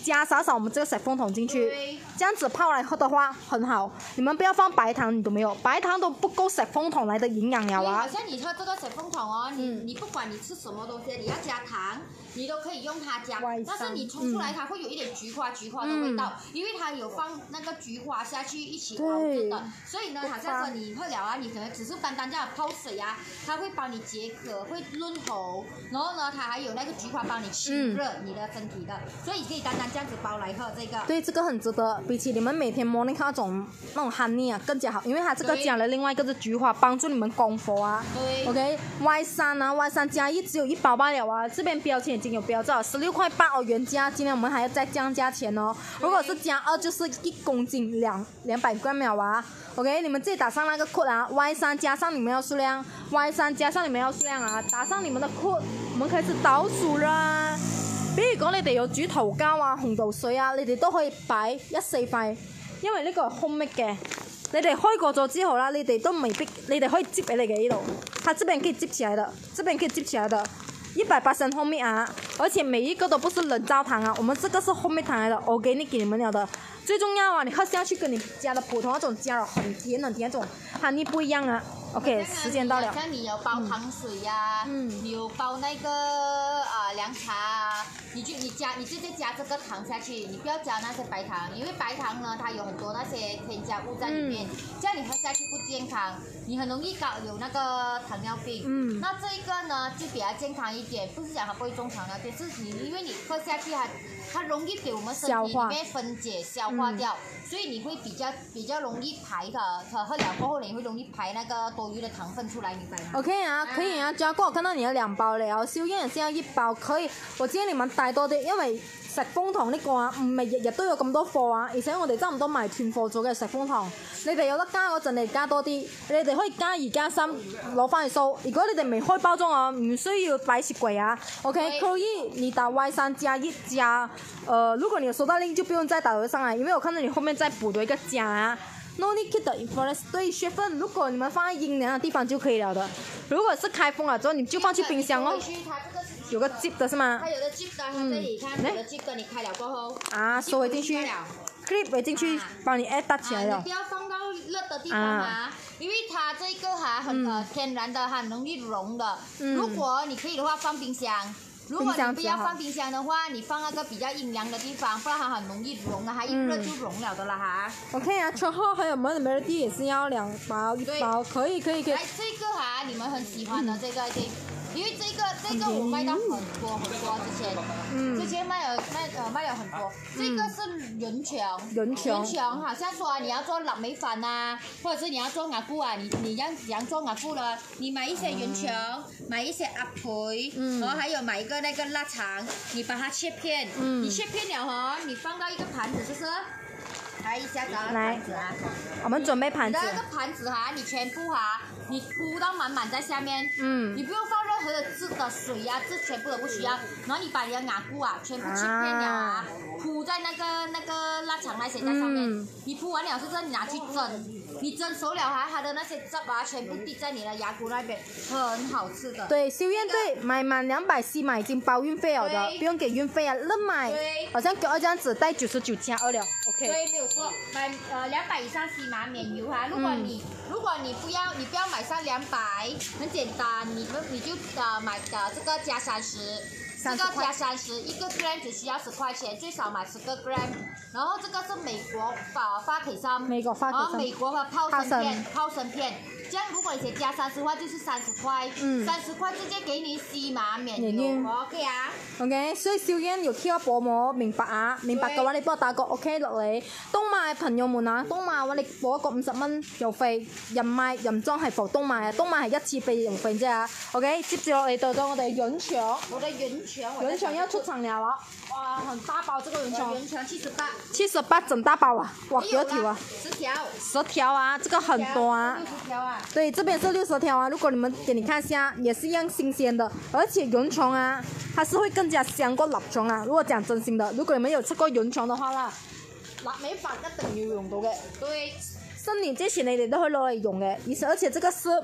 S2: 加少少我们这个石凤筒进去，这样子泡来喝的话很好。你们不要放白糖，你都没有，白糖都不够石凤筒来的营养了啊。
S3: 好像你喝这个石凤筒哦，你、嗯、你不管你吃什么东西，你要加糖，你都可以用它加，但是你冲出来它会有一点菊花、嗯、菊花的味道，嗯、因为它有放那个菊花下去一起熬制的，所以呢，好像说你喝了啊，你可能只是单单这样泡水啊，它会帮你解渴，会润喉，然后呢，它还有那个菊花帮你清热你的身体的，嗯、所以你可以单单这样子包来喝这个。
S2: 对，这个很值得，比起你们每天摸那那种那种 honey 啊更加好，因为它这个加了另外一个是菊花，帮助你们功夫啊。
S3: 对
S2: ，OK， Y 三啊 ，Y 三加一只有一包罢了啊，这边标签已经有标志了，十六块八哦原价，今天我们还要再降价钱哦。如果是加二就是一公斤两两百 gram 了啊。OK， 你们自己打上那个 code 啊 ，Y 三加上你們要數量 ，Y 三加上你們要數量啊，打上你們的 code， 我們開始倒數啦。比如講你哋有煮桃膠啊、紅豆水啊，你哋都可以擺一四塊，因為呢個係 homemade 嘅。你哋開過咗之後啦，你哋都未必，你哋可以接俾你嘅呢度，它這邊可以接起來的，這邊可以接起來的。一百八十 homemade 啊，而且每一個都不是人造糖啊，我們這個是 homemade 糖來的，我給你給你們了的。最重要啊，你喝下去跟你加的普通那種加了很甜很甜那種 honey 不一樣啊。OK， 時間到了。
S3: 像你有包糖水呀、啊，嗯，你有包那個啊、呃、涼茶啊，你就你加你直接加這個糖下去，你不要加那些白糖，因為白糖呢它有很多那些添加物在裡面，嗯、這樣你喝下去不健康，你很容易搞有那個糖尿病。嗯，那這一個呢就比較健康一點，不是講它不會中糖尿病，是你因為你喝下去它它容易給我們身體裡面分解消化掉，嗯、所以你會比較比較容易排的，喝了過後你會容易排那個多餘的糖分出來，明白嗎
S2: ？OK 啊，可以啊，嘉哥，我看到你有兩包了，宵夜也是要一包，可以。我建議你們帶多啲，因為石鳳堂呢個啊，唔係日日都有咁多貨啊，而且我哋差唔多賣斷貨咗嘅石鳳堂，你哋有得加嗰陣，你加多啲，你哋可以加二加三攞翻去收。如果你哋未開包裝啊，唔需要擺雪櫃啊。OK， 可以，你打 Y 三加一加，呃，如果你有收到令就不用再打回上來，因為我看到你後面再補多一個加啊。No need keep the influence 對雪粉，如果你們放在陰涼的地方就可以了的。如果是開封了之後，你就放去冰箱哦。有個 zip 的是嗎？
S3: 它有個 zip 的，它這裡看有個 zip 的，你開了過後
S2: 啊，收回進去 ，clip 回進去，幫你 add 搭起來了。
S3: 你不要放到熱的地方啊，因為它這個哈很呃天然的，很容易溶的。如果你可以的話，放冰箱。如果你不要放冰箱的話，你放那個比較陰涼的地方，不然它很容易溶啊，它一熱就溶了的啦哈。
S2: OK 啊，之後還有沒有 melody 也是要兩包一包，可以可以可以。
S3: 來這個哈，你們很喜歡的這個這。因為這個這個我賣到很多很多，之前，嗯，之前賣了賣呃賣了很多。這個是元腸，
S2: 元腸，
S3: 元腸好像說你要做臘味飯啊，或者是你要做鴨骨啊，你你要想做鴨骨了，你買一些元腸，買一些鴨腿，嗯，然後還有買一個那個臘腸，你把它切片，嗯，你切片了哈，你放到一個盤子，就是。來一下，找個盤子啊！
S2: 我們準備盤子。
S3: 那個盤子哈，你全部哈，你鋪到滿滿在下面。嗯。你不用放任何的汁的水呀、啊，這全部都不需要。然後你把你的鴨骨啊，全部切片了啊，鋪在那個那個臘腸那些在上面。嗯、你鋪完了之後，你拿去蒸。你蒸熟了哈，它的那些汁啊，全部滴在你的鴨骨那邊，很好吃的。對，宵夜對，買滿兩百 C 嘛，已經包運費了的，不用給運費啊，任買。對。好像給二這樣子，帶九十九加二了 ，OK。對，沒有錯。買呃兩百以上 C 碼免郵哈。如果你、嗯、如果你不要你不要買上兩百，很簡單，你你就呃買的這個加三十。這個加三十，一個 gram 只需要十塊錢，最少買十個 gram。然後這個是美國發發皮參，
S2: 美國發皮參，
S3: 然後美國的泡參片，泡參片。這樣如果你寫加三十的話，就是三十塊，嗯，三十塊直接給你 C 碼免郵 ，OK 啊
S2: ？OK，所以宵夜有 Q R 薄膜，明白啊？明白嘅話，你幫我打個 OK 落嚟。東馬嘅朋友們啊，東馬嘅話你補一個五十蚊郵費，人賣人裝係服東馬啊，東馬係一次費郵費啫啊。OK， 接住落嚟到咗我哋潤腸，
S3: 我的潤腸，
S2: 潤腸要出場了啊！哇，很大包這個潤腸，
S3: 潤腸七十八，
S2: 七十八整大包啊！哇，幾多條啊？
S3: 十條，
S2: 十條啊，這個很多啊。
S3: 六十條啊。
S2: 對，這邊是六十條啊。如果你們給你看下，也是一樣新鮮的，而且潤腸啊，它是會更加香過臘腸啊。如果講真心的，如果你們有吃過潤腸的話啦，臘味飯一定要用到嘅。
S3: 對，
S2: 新年之前你哋都可以攞嚟用嘅，而且而且這個是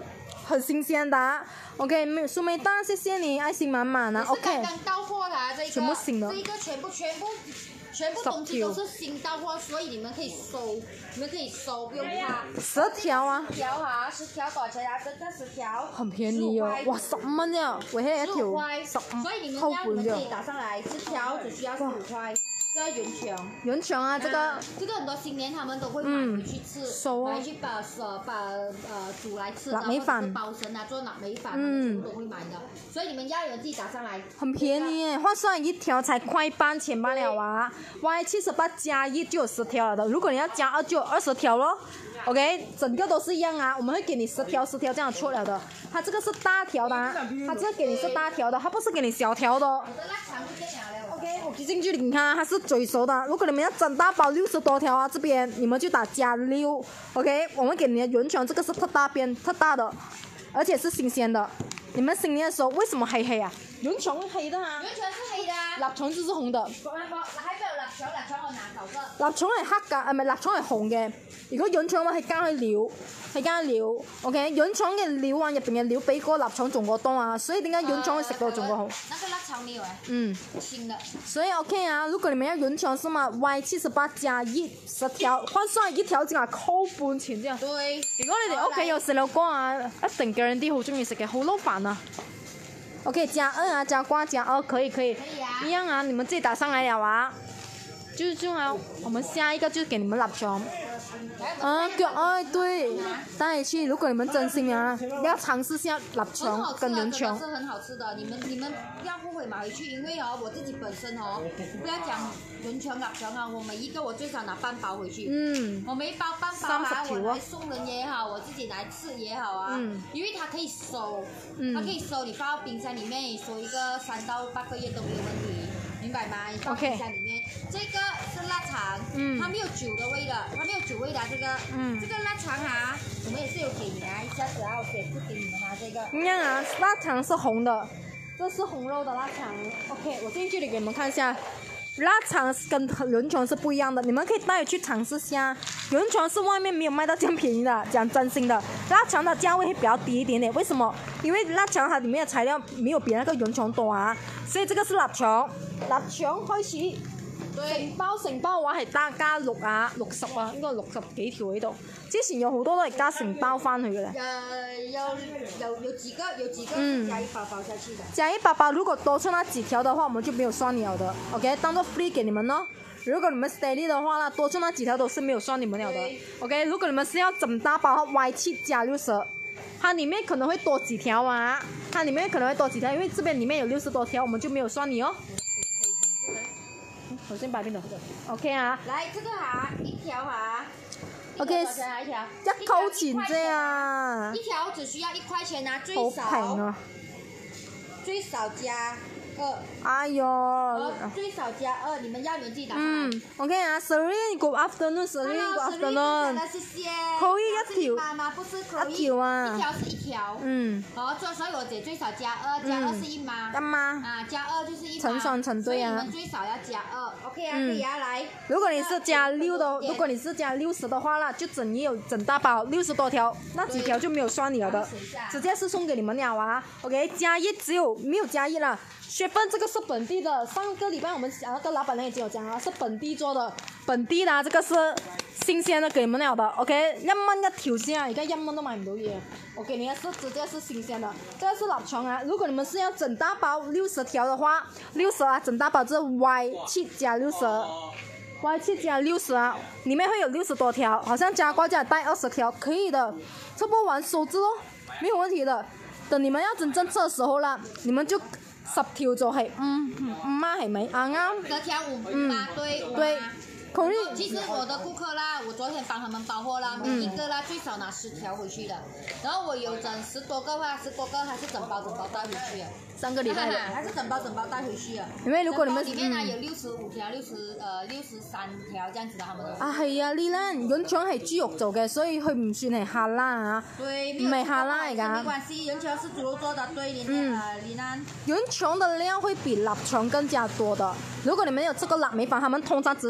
S2: 很新鲜的。OK， 苏梅蛋，谢谢你，爱心满满啊。OK。
S3: 刚刚到货的啊，这个
S2: 全部新的。
S3: 这个全部全部全部东西都是新到货，所以你们可以收，你们可以收，不用怕。
S2: 十条啊。
S3: 十条哈，十条多少钱啊？这个十条。
S2: 很便宜哦，哇，十五蚊呀，为起一條十五
S3: 所以你们要你们自己打上来，十条只需要十五块。这个圆肠，
S2: 圆肠啊，这个、啊、
S3: 这个很多新年他们都会买回去吃，嗯、买去把呃把呃煮来吃，
S2: 腊米饭、
S3: 包神啊，做腊米饭，嗯，都会买的。所以你们要有人自己打上来，
S2: 很便宜耶，换算一条才块半钱罢了啊 ！Y 七十八加一就有十条了的，如果你要加二就有二十条咯。OK， 整个都是一样啊，我们会给你十条十条这样出了的。它这个是大条的、啊，它这个给你是大条的，它不是给你小条的、哦。OK， 我进去你看它是最熟的。如果你们要整大包六十多条啊，这边你们就打加六。OK， 我们给你的圆圈这个是特大边特大的，而且是新鲜的。你们新年的时候为什么黑黑啊？圆圈是黑的啊。
S3: 圆圈是黑的啊。
S2: 臘腸就是紅的。
S3: 喺邊度臘腸？臘腸我拿手嘅。
S2: 臘腸係黑㗎，誒唔係臘腸係紅嘅。如果潤腸嘅話係加去料，係加料。OK， 潤腸嘅料啊，入邊嘅料比嗰個臘腸仲過多啊，所以點解潤腸會食到仲過好？
S3: 那個臘腸沒有誒。
S2: 嗯。
S3: 新的。
S2: 所以 OK 啊，如果你們要潤腸是嘛 ，Y 七十八加一十條，換算一條淨係扣半錢啫。
S3: 對。
S2: 如果你哋屋企有細路哥啊，一定嘅人啲好中意食嘅，好撈飯啊。OK， 加二啊，加瓜加二可以可以，
S3: 可以啊，
S2: 一樣啊，你們自己打上來了啊。就是這樣啊，我們下一個就給你們臘腸。啊，腳哎對，帶回去。如果你們真心啊，要嘗試下臘腸跟圓腸。
S3: 是很好吃的，你們你們要後悔買回去，因為哦，我自己本身哦，不要講圓腸臘腸啊，我每一個我最少拿半包回去。嗯。我每一包半包啊，我來送人也好，我自己來吃也好啊。嗯。因為它可以收，嗯，它可以收，你放到冰箱裡面，收一個三到八個月都沒有問題。明白嗎？你放冰箱裡面， okay. 這個是臘腸，嗯，它沒有酒的味的，它沒有酒味的這個，嗯，這個臘腸啊，我們也是有給你啊，一下子啊，我給不給你們啊，這個。
S2: 你看啊，臘腸是紅的，這是紅肉的臘腸。OK， 我近距離給你們看一下，臘腸跟圓腸是不一樣的，你們可以帶回去嘗試下。圓腸是外面沒有賣到這樣便宜的，講真心的，臘腸的價位會比較低一點點，為什麼？因為臘腸它裡面的材料沒有比那個圓腸多啊，所以這個是臘腸。臘腸開始成包成包嘅話係單加六啊六十啊，應該六十幾條喺度。之前有好多都係加成包翻去嘅咧。
S3: 誒有有有幾個有幾個是加一包包下去的。
S2: 加一包包，如果多出那幾條的話，我們就沒有算你了的。OK， 當做 free 給你們咯。如果你們 steady 的話呢，多出那幾條都是沒有算你們了的。OK， 如果你們是要整大包 Y 七加六十。它裡面可能會多幾條啊，它裡面可能會多幾條，因為這邊裡面有六十多條，我們就沒有算你哦。我先擺邊度 ？OK 啊。
S3: 來，這個哈，一條哈。
S2: OK。
S3: 多少錢一條？
S2: 一扣錢啫啊！
S3: 一條只需要一塊錢啊，最少。
S2: 好平啊！
S3: 最少加二。
S2: 哎呦。
S3: 呃，最少加二，你們要你們自己打上來。
S2: 嗯 ，OK 啊 ，Serene，Good afternoon，Serene，Good afternoon。
S3: 謝謝。
S2: 可以一條。
S3: 媽媽不是可以。
S2: 一條啊。
S3: 一條是一條。嗯。好，所所以我姐最少加二，加二是一碼。
S2: 一碼。
S3: 啊，加二就是一碼。
S2: 成雙成對啊。
S3: 所以你們最少要加二 ，OK 啊，可以啊，來。
S2: 如果你是加六的，如果你是加六十的話啦，就整也有整大包六十多條，那幾條就沒有算你了的，直接是送給你們了啊。OK， 加一只有沒有加一啦。雪粉這個是本地的，上個禮拜我們那個老闆娘已經有講了，是本地做的，本地的，這個是新鮮的給你們了的。OK， 一蚊一條先啊，而家一蚊都買唔到嘢。我給你的是直接是新鮮的，這個是臘腸啊。如果你們是要整大包六十條的話，六十啊，整大包是 Y 七加六十 ，Y 七加六十啊，裡面會有六十多條，好像加瓜價帶二十條，可以的，差不多玩手指咯，沒有問題的。等你們要真正吃的時候啦，你們就十條就係五五碼係咪？啊啱。
S3: 十條五碼，對五碼。
S2: 可以。
S3: 其實我的顧客啦，我昨天幫他們包貨啦，每一個啦最少拿十條回去的，然後我有整十多個話，十多個還是整包整包帶回去的。
S2: 三個禮拜。
S3: 還是整包整包帶回去的。
S2: 因為如果你們
S3: 裡面呢有六十五條、六十呃六十三條這樣子的，他們都。
S2: 啊係啊，呢咧潤腸係豬肉做嘅，所以佢唔算係哈拉啊。
S3: 對。
S2: 唔係哈拉嚟㗎。
S3: 沒關係，潤腸是豬肉做的，對，你呃你呢？
S2: 潤腸的量會比臘腸更加多的。如果你們有這個臘米飯，他們通常只是用臘腸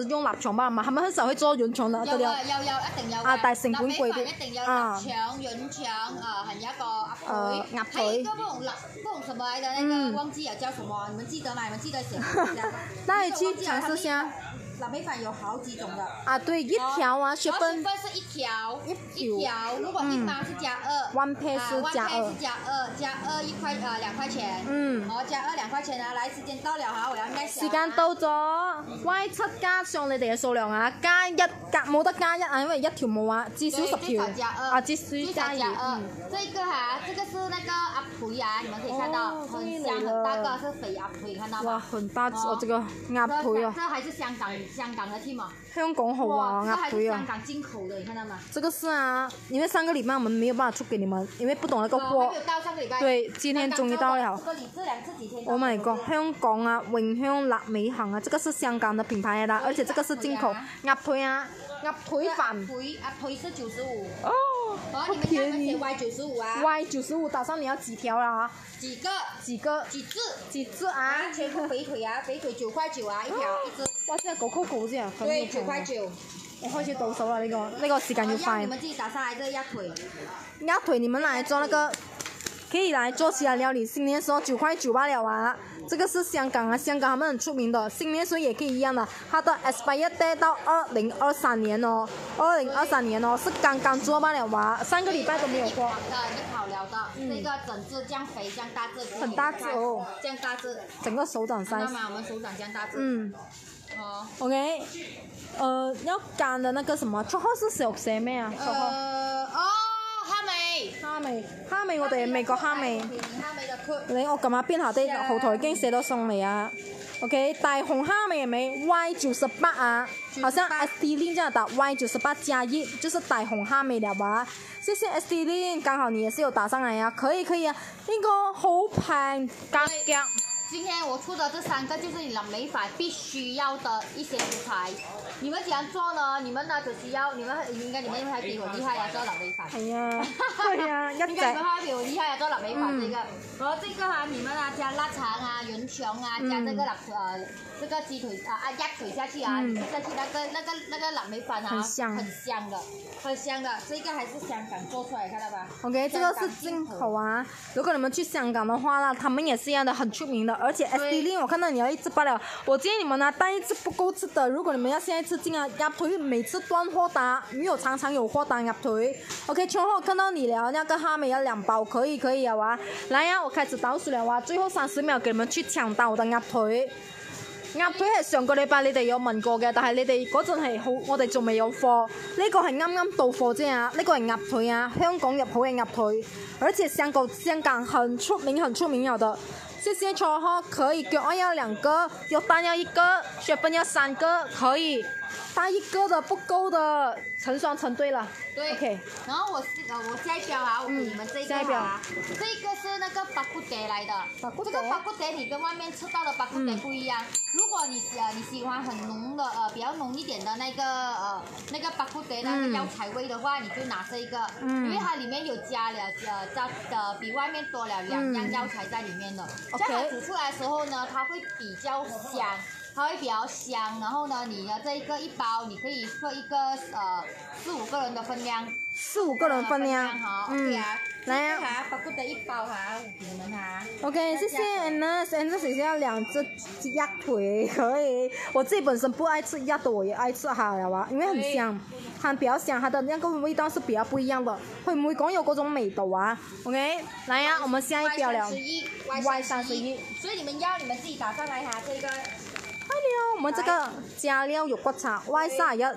S2: 腸吧嘛，他們很少會做潤腸的，
S3: 有啊，有有一定有
S2: 啊，但係成本貴啲。
S3: 一定有臘腸、潤腸啊，還有一個鴨腿。
S2: 鴨腿。
S3: 還有一個不懂臘不懂什麼來的那個，忘記了叫什麼，你們記得嗎？你們記得寫一下。
S2: 那你去嘗試下。
S3: 臘味飯有好幾種的。
S2: 啊，對，一條啊，雪芬。
S3: 雪芬是一條，一條。如果一包是加二。
S2: one pair 是加二。
S3: 是加二，加二一塊呃兩塊錢。嗯。好，加二兩塊錢啊！來，時間到了哈，我要嗌時
S2: 間到咗 ，Y 七加上你哋嘅數量啊，加一加冇得加一啊，因為一條冇啊，至少十條。啊，至少加二。嗯。
S3: 這個哈，這個是那個鴨腿啊，你們可以看到，很香很大個，是肥鴨腿，看到嗎？
S2: 哇，很大隻哦，這個鴨腿啊。
S3: 這還是香港香港的 team 啊。
S2: 香港好啊，鴨腿啊。
S3: 香港進口的，你看到嗎？
S2: 這個是啊，因為上個禮拜我們沒有辦法出給你們，因為不懂那個貨。對，今天終於到了。Oh my god，香港啊，永香臘味行啊，這個是香港的品牌的，而且這個是進口鴨腿啊，鴨腿飯。
S3: 鴨腿，鴨腿是九十五。
S2: 哦，好便宜。
S3: Y 九十五啊。
S2: Y 九十五，打算你要幾條啦？
S3: 幾個？
S2: 幾個？
S3: 幾隻？
S2: 幾隻啊？
S3: 全部肥腿啊，肥腿九塊九啊，一條一隻。
S2: 哇，真係九扣九啫，
S3: 對，九塊九。
S2: 我開始倒數啦，呢個呢個時間要快。
S3: 你們自己打上來這個鴨腿。
S2: 鴨腿，你們來做那個。可以來做其他料理，新年時候九塊九罷了啊！這個是香港啊，香港他們很出名的，新年時候也可以一樣的。它的 expire date 到二零二三年哦，二零二三年哦，是剛剛做罷了啊，上個禮拜都沒有貨。
S3: 的，你烤了的，這個整隻這樣肥，這樣大隻。
S2: 很大隻哦。
S3: 這樣大隻。
S2: 整個手掌 size。
S3: 看到嗎？我們手掌這樣大隻。
S2: 嗯。
S3: 哦。
S2: OK，呃，要乾的那個什麼，綽號是小寫咩啊？綽號。
S3: 呃，哦。蝦味，
S2: 蝦味，蝦味我哋味覺蝦味。
S3: 蝦味嘅區。
S2: 你我撳下邊下啲後台已經寫到送嚟啊。OK，大紅蝦味係咪 Y 九十八啊？好像 S T Lin 這樣打 Y 九十八加一，就是大紅蝦味了吧？謝謝 S T Lin，剛好你也是有打上來啊，可以可以啊，呢個好平價格。
S3: 今天我出的這三個就是你臘味飯必須要的一些食材。你們怎樣做呢？你們呢就是要，你們應該你們還比我厲害呀，做臘味飯。
S2: 係啊，係啊，一隻。
S3: 應該你們還比我厲害呀，做臘味飯這個。然後這個哈，你們啊加臘腸啊、潤腸啊，加這個臘呃這個雞腿啊啊鴨腿下去啊，下去那個那個那個臘味飯啊，
S2: 很香，
S3: 很香的，很香的。這個還是香港做出來，看到吧
S2: ？OK，這個是進口啊。如果你們去香港的話呢，他們也是一樣的，很出名的。而且 S D Lin 我看到你要一隻罷了，我建議你們呢帶一隻不夠吃的。如果你們要現在吃進啊，鴨腿每次斷貨單，沒有常常有貨單鴨腿。OK，最後看到你了，那個蝦味要兩包，可以可以啊哇！來呀、啊，我開始倒數了哇，最後三十秒給你們去搶到我的鴨腿。鴨腿係上個禮拜你哋有問過嘅，但係你哋嗰陣係好，我哋仲未有貨。呢、這個係啱啱到貨啫啊！呢、這個係鴨腿啊，香港入口嘅鴨腿，而且香港香港很出名很出名有的。謝謝錯號，可以，腳愛要兩個，肉蛋要一個，雪粉要三個，可以。帶一個的不夠的，成雙成對了。
S3: 對。
S2: OK。
S3: 然後我呃我下一標啊，我給你們這個啊，這個是那個巴骨碟來的。巴骨碟。這個巴骨碟你跟外面吃到的巴骨碟不一樣。嗯、如果你呃你喜歡很濃的呃比較濃一點的那個呃那個巴骨碟那個藥材味的話，你就拿這個，嗯、因為它裡面有加了呃加的比外面多了兩樣藥材在裡面的。這樣它煮出來的時候呢，它會比較香。它會比較香，然後呢，你的這一個一包，你可以做一個呃四五個人的分量。
S2: 四五個人分量，
S3: 嗯，來啊，巴骨的一包哈，你們哈。
S2: OK，謝謝 Anna，Anna 姐姐要兩隻鴨腿，可以。我自己本身不愛吃鴨的，我也愛吃它了哇，因為很香，它比較香，它的那個味道是比較不一樣的，會唔會講有嗰種味道啊 ？OK，來呀、啊，我們下一標了 ，Y 三十一，
S3: 所以你們要你們自己打上來哈，這個。
S2: 快了，我們這個加料肉骨茶 Y 三十一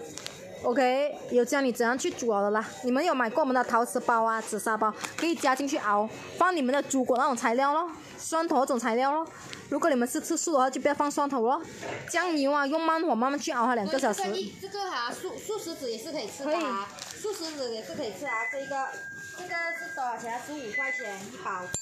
S2: ，OK，有教你怎樣去煮好的啦。你們有買過我們的陶瓷包啊、紫砂包，可以加進去熬，放你們的煮果那種材料咯，蒜頭那種材料咯。如果你們是吃素的話，就不要放蒜頭咯。醬油啊，用慢火慢慢去熬它兩個小時。
S3: 這個哈素素食子也是可以吃的啊，素食子也是可以吃啊。這個這個是多少錢？十五塊錢一包。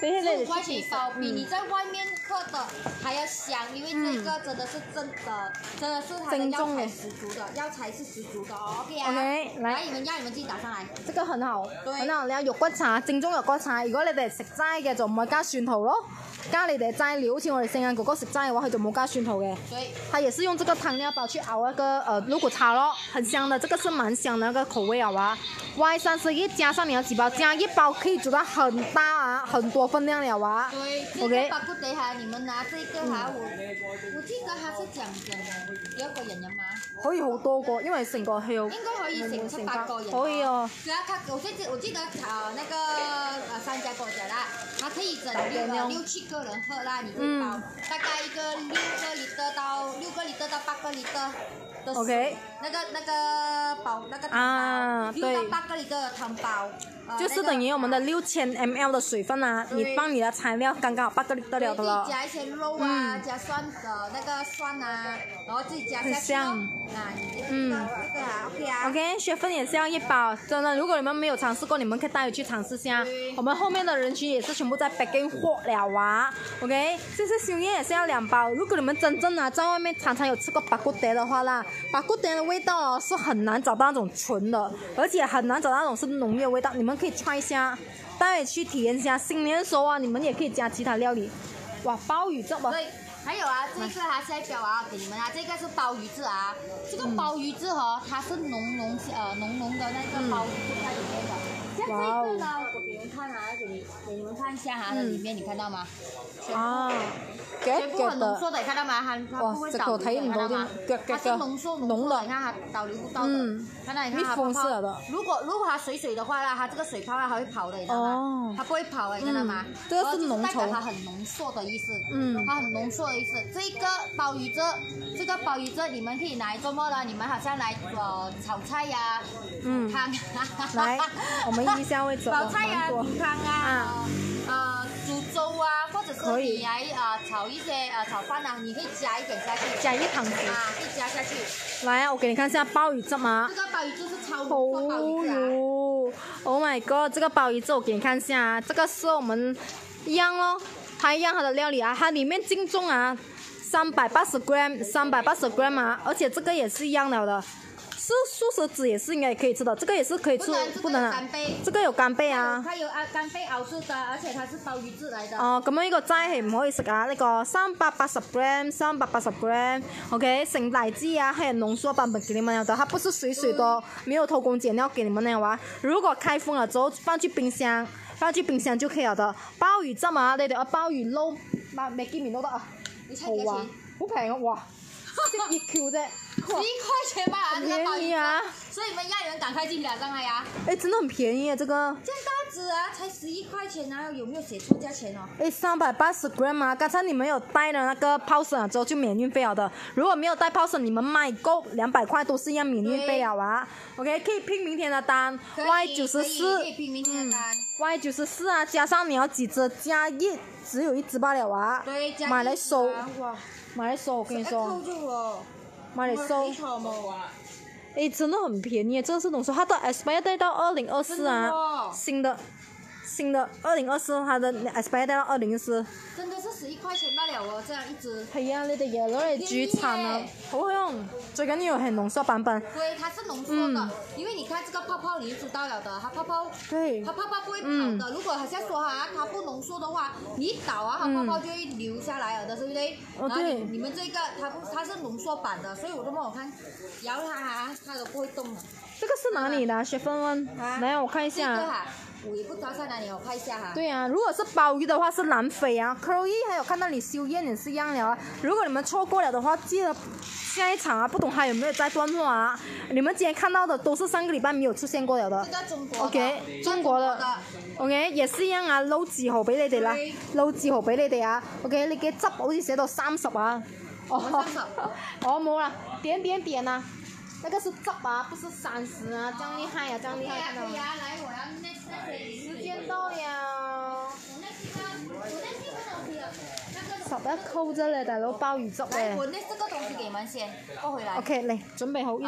S3: 十五块钱一包，比你在外面喝的还要香，因为这个真的是真的，真的是它的药材十足的，药材是十足的哦。OK 啊。
S1: OK，
S3: 来，你們要你們自己打上來。
S1: 這個很好，很好。你有肉骨茶，正宗肉骨茶。如果你哋食齋嘅就唔係加蒜頭咯，加你哋齋料。好似我哋聖眼哥哥食齋嘅話，佢就冇加蒜頭嘅。
S3: 對。
S1: 他也是用這個湯料包去熬一個呃肉骨茶咯，很香的。這個是蠻香的那個口味好吧。Y 三十一加上你要幾包？加一包可以煮到很大啊，很多分量了啊。
S3: 對。OK。巴骨地哈，你們拿這個哈，我我記得他是講緊幾個人呀嘛？
S1: 可以好多個，因為成個係有。
S3: 應該可以成七八個人。
S1: 可以哦。
S3: 對啊，他我記得我記得啊那個呃商家跟我講啦，他可以整六六七個人喝啦，你這一包大概一個六個 liter 到六個 liter 到八個 liter 的水，那個那個包那個湯包，六到八個 liter 的湯包。
S1: 就是等於我們的六千 ml 的水分啊，你放你的材料剛剛好八個 liter 了的了。
S3: 自己加一些肉啊，加蒜的那個蒜啊，然後自己加下去。啊，嗯，這個啊 OK 啊。
S1: OK， 雪粉也是要一包，真的，如果你們沒有嘗試過，你們可以帶回去嘗試下。我們後面的人群也是全部在北京貨了啊。OK， 這些宵夜也是要兩包。如果你們真正啊在外面常常有吃過巴骨碟的話啦，巴骨碟的味道哦是很難找到那種純的，而且很難找到那種是濃郁的味道。你們可以 try 一下，帶回去體驗一下。新年的時候啊，你們也可以加其他料理。哇，鮑魚汁啊！
S3: 對，還有啊，這個它下一表啊，給你們啊，這個是鮑魚汁啊。這個鮑魚汁哦，它是濃濃呃濃濃的那個鮑魚汁在裡面的。像這個呢，我給你們看啊，給你給你們看一下它的裡面，你看到嗎？
S1: 啊，
S3: 全部很濃縮的，你看到嗎？它它不會導流，你看到嗎？它是濃縮濃縮的，你看它導流不到的。看到你看它泡泡。如果如果它水水的話啦，它這個水泡啊，它會跑的，你知道嗎？它不會跑的，你看到嗎？
S1: 這個是濃稠，
S3: 代表它很濃縮的意思。嗯，它很濃縮的意思。這個鮑魚汁，這個鮑魚汁你們可以拿來做乜呢？你們好像來呃炒菜呀，嗯，湯。
S1: 來，我們一下會做。
S3: 炒菜呀，煮湯啊，呃煮粥啊，或者是你來啊炒一些呃炒飯啊，你可以加一點下去。
S1: 加一湯匙。
S3: 啊，可以加下去。
S1: 來啊，我給你看一下鮑魚汁嘛。
S3: 這個鮑魚汁是超濃縮鮑魚汁啊。
S1: Oh my god， 這個鮑魚汁我給你看一下啊，這個是我們一樣咯，它一樣它的料理啊，它裡面淨重啊，三百八十 gram， 三百八十 gram 啊，而且這個也是一樣了的。是素食子也是應該也可以吃的，這個也是可以吃，不能啊，這個有干貝啊，
S3: 它有啊干貝熬製的，而且它是鮑魚汁嚟的。
S1: 哦，咁樣呢個齋係唔可以食啊，呢個三百八十 gram， 三百八十 gram，OK， 生奶雞啊，還有濃縮版本給你們的，它不是水水的，沒有偷工減料給你們的話，如果開封了之後放去冰箱，放去冰箱就可以了的。鮑魚汁啊，你哋啊鮑魚撈，買咩見面都得啊，好啊，好平啊，哇！一 Q 啫，
S3: 十一塊錢吧，
S1: 很便宜啊！
S3: 所以你們亞人趕快進來上來呀！
S1: 哎，真的很便宜啊，這個。
S3: 這樣大隻啊，才十一塊錢啊，有沒有寫錯價錢哦？
S1: 哎，三百八十 gram 啊！剛才你們有帶的那個泡參之後就免運費了的，如果沒有帶泡參，你們買夠兩百塊都是一樣免運費了啊。OK， 可以拼明天的單 ，Y 九十四，
S3: 可以拼明天的單
S1: ，Y 九十四啊，加上你要幾隻，加一只有一隻罷了啊。
S3: 對，加一隻。
S1: 買來收，
S3: 哇，
S1: 買來收，我跟你說。
S3: 扣住我。
S1: 買來收。哎，真的很便宜，這是濃縮，它的 expire 帶到二零二四啊，新的，新的二零二四，它的 expire 帶到二零二四。
S3: 真的是十一塊錢罷了哦，這樣一支。
S1: 係啊，你哋嘢攞嚟煮餐啊，好香。最緊要係濃縮版本。
S3: 對，它是濃縮的，因為你看這個泡泡你就知道了的，它泡泡，
S1: 對，
S3: 它泡泡不會跑的。如果好像說哈，它不濃縮的話，你一倒啊，它泡泡就會流下來了的，對不對？
S1: 哦，對。
S3: 然後你你們這個它不，它是濃縮版的，所以我都幫我看，搖它哈，它都不會動。
S1: 這個是哪裡的？雪芬芬，來我看一下。
S3: 這個哈，我也不知道在哪裡，我看一下哈。
S1: 對啊，如果是鮑魚的話是南非啊 ，Chloe 還有看到你宵夜也是一樣的啊。如果你們錯過了的話，記得下一場啊，不懂還有沒有在斷貨啊？你們今天看到的都是上個禮拜沒有出現過了的。
S3: 這個中國
S1: OK， 中國的。OK， 也是一樣啊，撈字號俾你哋啦，撈字號俾你哋啊。OK， 你嘅汁好似寫到三十啊。
S3: 哦，三十。
S1: 哦，冇啦，點點點啊。那個是汁啊，不是三十啊，這樣厲害啊，這樣厲害，看到嗎？時間到了。十一扣啫咧，大佬鮑魚汁咧。
S3: 來，我那這個東西給你們先，過回來。
S1: OK，嚟準備好呢度。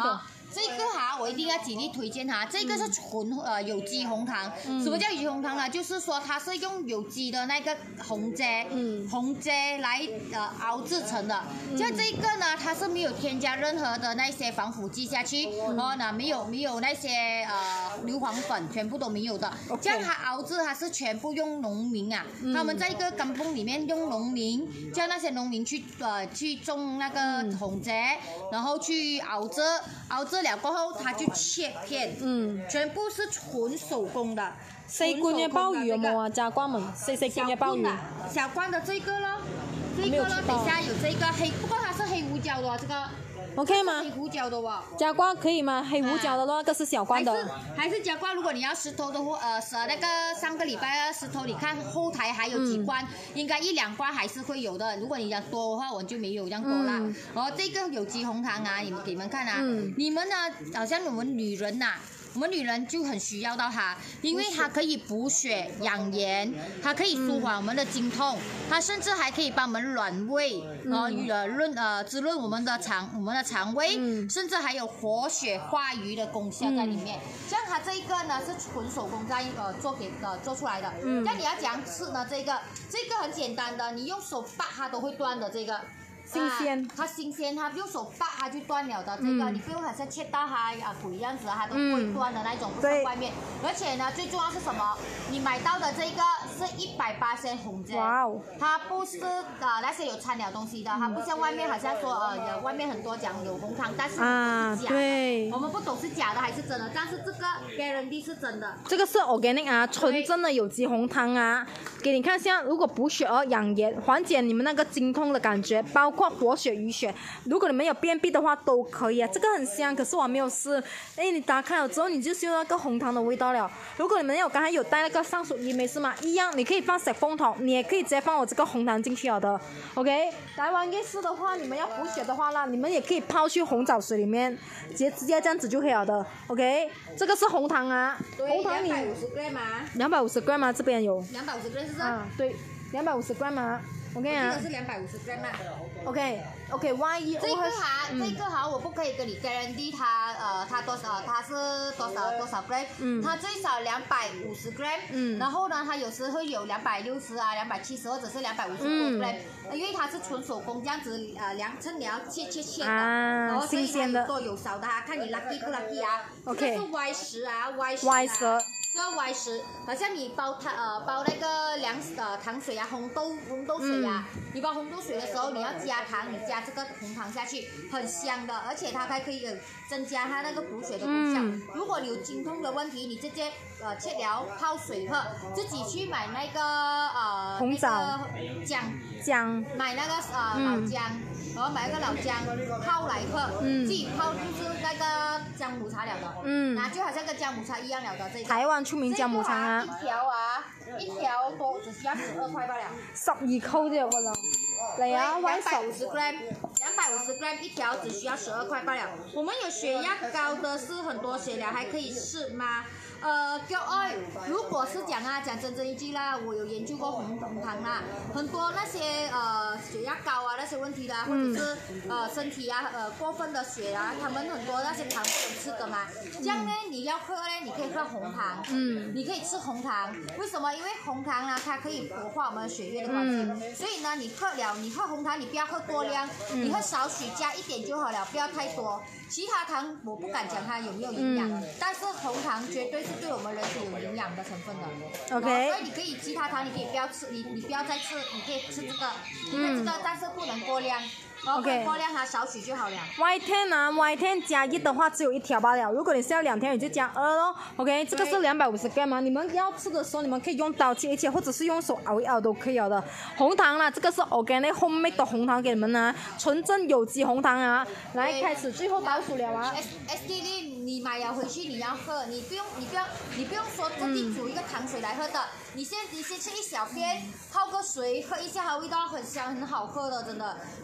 S3: 这个哈，我一定要极力推荐哈。这个是纯呃有机红糖。嗯、什么叫有机红糖呢？就是说它是用有机的那个红蔗，嗯、红蔗来呃熬制成的。嗯、像这个呢，它是没有添加任何的那些防腐剂下去，嗯、然后呢没有没有那些呃硫磺粉，全部都没有的。Okay. 这样它熬制它是全部用农民啊，嗯、他们在一个甘榜里面用农民，叫那些农民去呃去种那个红蔗，然后去熬制，熬制了过后，它就切片，嗯，全部是纯手工的。
S2: 細罐嘅鮑魚有冇啊？炸瓜們細細罐嘅鮑魚。
S3: 小罐的這個咯，這個咯，底下有這個黑，不過它是黑胡椒的這個。
S2: OK 嗎？
S3: 黑胡椒的喎。
S2: 加瓜可以嗎？黑胡椒的咯，那個是小罐的。
S3: 還是還是加瓜，如果你要石頭的話，呃，那個上個禮拜石頭，你看後台還有幾罐，嗯、應該一兩罐還是會有的。如果你講多的話，我就沒有這樣多啦。嗯、然後這個有機紅糖啊，你們給你們看啊，嗯、你們呢，好像我們女人呐、啊。我們女人就很需要到它，因為它可以補血養顏，它可以舒緩我們的經痛，它甚至還可以幫我們暖胃，然後呃潤呃滋潤我們的腸我們的腸胃，甚至還有活血化瘀的功效在裡面。像它這一個呢是純手工在呃做給呃做出來的，那你要怎樣吃呢？這個這個很簡單的，你用手拔它都會斷的這個。
S2: 新鮮、
S3: 啊，它新鮮，它用手拔它就斷了的。這個、嗯、你不用好像切到它啊鬼樣子，它都不會斷的那種，不像外面。而且呢，最重要是什麼？你買到的這個是一百八十紅蔗，哇哦，它不是呃那些有摻了東西的，它不像外面好像說呃外面很多講有紅糖，但是
S2: 啊，
S3: 是假的，
S2: 對，
S3: 我們不懂是假的還是真的，但是這個 guarantee 是真的。
S2: 這個是 organic 啊，純正的有機紅糖啊，給你看下，如果補血而養顏，緩解你們那個經痛的感覺，包括活血淤血，如果你們有便秘的話都可以啊。這個很香，可是我沒有試。哎，你打開了之後，你就嗅到那個紅糖的味道了。如果你們有剛才有帶那個上水儀，沒事嘛，一樣，你可以放石風筒，你也可以直接放我這個紅糖進去了的。OK， 來玩夜市的話，你們要補血的話啦，你們也可以泡去紅棗水裡面，直接直接這樣子就可以了的。OK， 這個是紅糖啊，紅糖你
S3: 兩百五十 gram 啊，
S2: 兩百五十 gram 啊，這邊有
S3: 兩百五十 gram 是不是？
S2: 啊，對，兩百五十 gram 啊。OK 啊，
S3: 這個是兩百五十 gram 啊。
S2: OK OK， 萬一
S3: 這個哈，嗯、這個哈，我不可以跟你 guarantee 它呃它多少，它是多少多少 gram，嗯，它最少兩百五十 gram，嗯，然後呢，它有時會有兩百六十啊、兩百七十或者是兩百五十 gram，因為它是純手工這樣子呃量稱量切切切的，
S2: 啊，
S3: 然後所以它有
S2: 新鮮的
S3: 多有少的哈，看你 lucky 不 lucky 啊。
S2: OK，
S3: 這個是 Y 十啊 ，Y 十、啊。
S2: Y 十。
S3: 這個 Y 十，好像你包它呃包那個涼呃糖水啊，紅豆紅豆水啊，嗯、你包紅豆水的時候，你要加糖，你加這個紅糖下去，很香的，而且它還可以增加它那個補血的功效。嗯、如果你有經痛的問題，你直接呃切了泡水喝，自己去買那個呃
S2: 紅棗
S3: 薑
S2: 薑，
S3: 買那個呃、嗯、老薑。然後買一個老薑泡來喝，嗯、自己泡就是那個薑母茶了的，嗯，那就好像跟薑母茶一樣了的。這個、
S2: 台灣出名薑母茶啊，
S3: 一條啊，一條多只需要十二塊罷了，
S2: 十二扣啫喎，嚟啊，
S3: 兩百五十 gram， 兩百五十 gram 一條只需要十二塊罷了。我們有血壓高的是很多血了，還可以試嗎？呃，叫愛，如果是講啊，講真真一句啦，我有研究過紅紅糖啦，很多那些呃血壓高啊那些問題啦，或者是、嗯、呃身體啊呃過分的血啊，他們很多那些糖不能吃的嘛。這樣呢，你要喝呢，你可以喝紅糖，嗯，你可以吃紅糖。為什麼？因為紅糖呢，它可以活化我們血液的關係，嗯、所以呢，你喝了，你喝紅糖，你不要喝多量，嗯、你喝少許加一點就好了，不要太多。其他糖我不敢講它有沒有營養，嗯、但是紅糖絕對是對我們人體有營養的成分的。OK，所以你可以其他糖你可以不要吃，你你不要再吃，你可以吃這個，你可以這個，嗯、但是不能過量。OK，過量它少許就好了。
S2: Y 十啊 ，Y 十加一的話只有一條罷了。如果你是要兩條，你就加二咯。OK， 這個是兩百五十 gram 啊。你們要吃的時候，你們可以用刀切一切，或者是用手熬一熬都可以了的。紅糖啦，這個是 organic homemade 的紅糖給你們啊，純正有機紅糖啊。來，開始最後倒數了啊。
S3: S D D， 你買了回去你要喝，你不用你不要你不用說自己煮一個糖水來喝的，你先你先吃一小片，泡個水喝一下，它味道很香很好喝的，真的。你只是當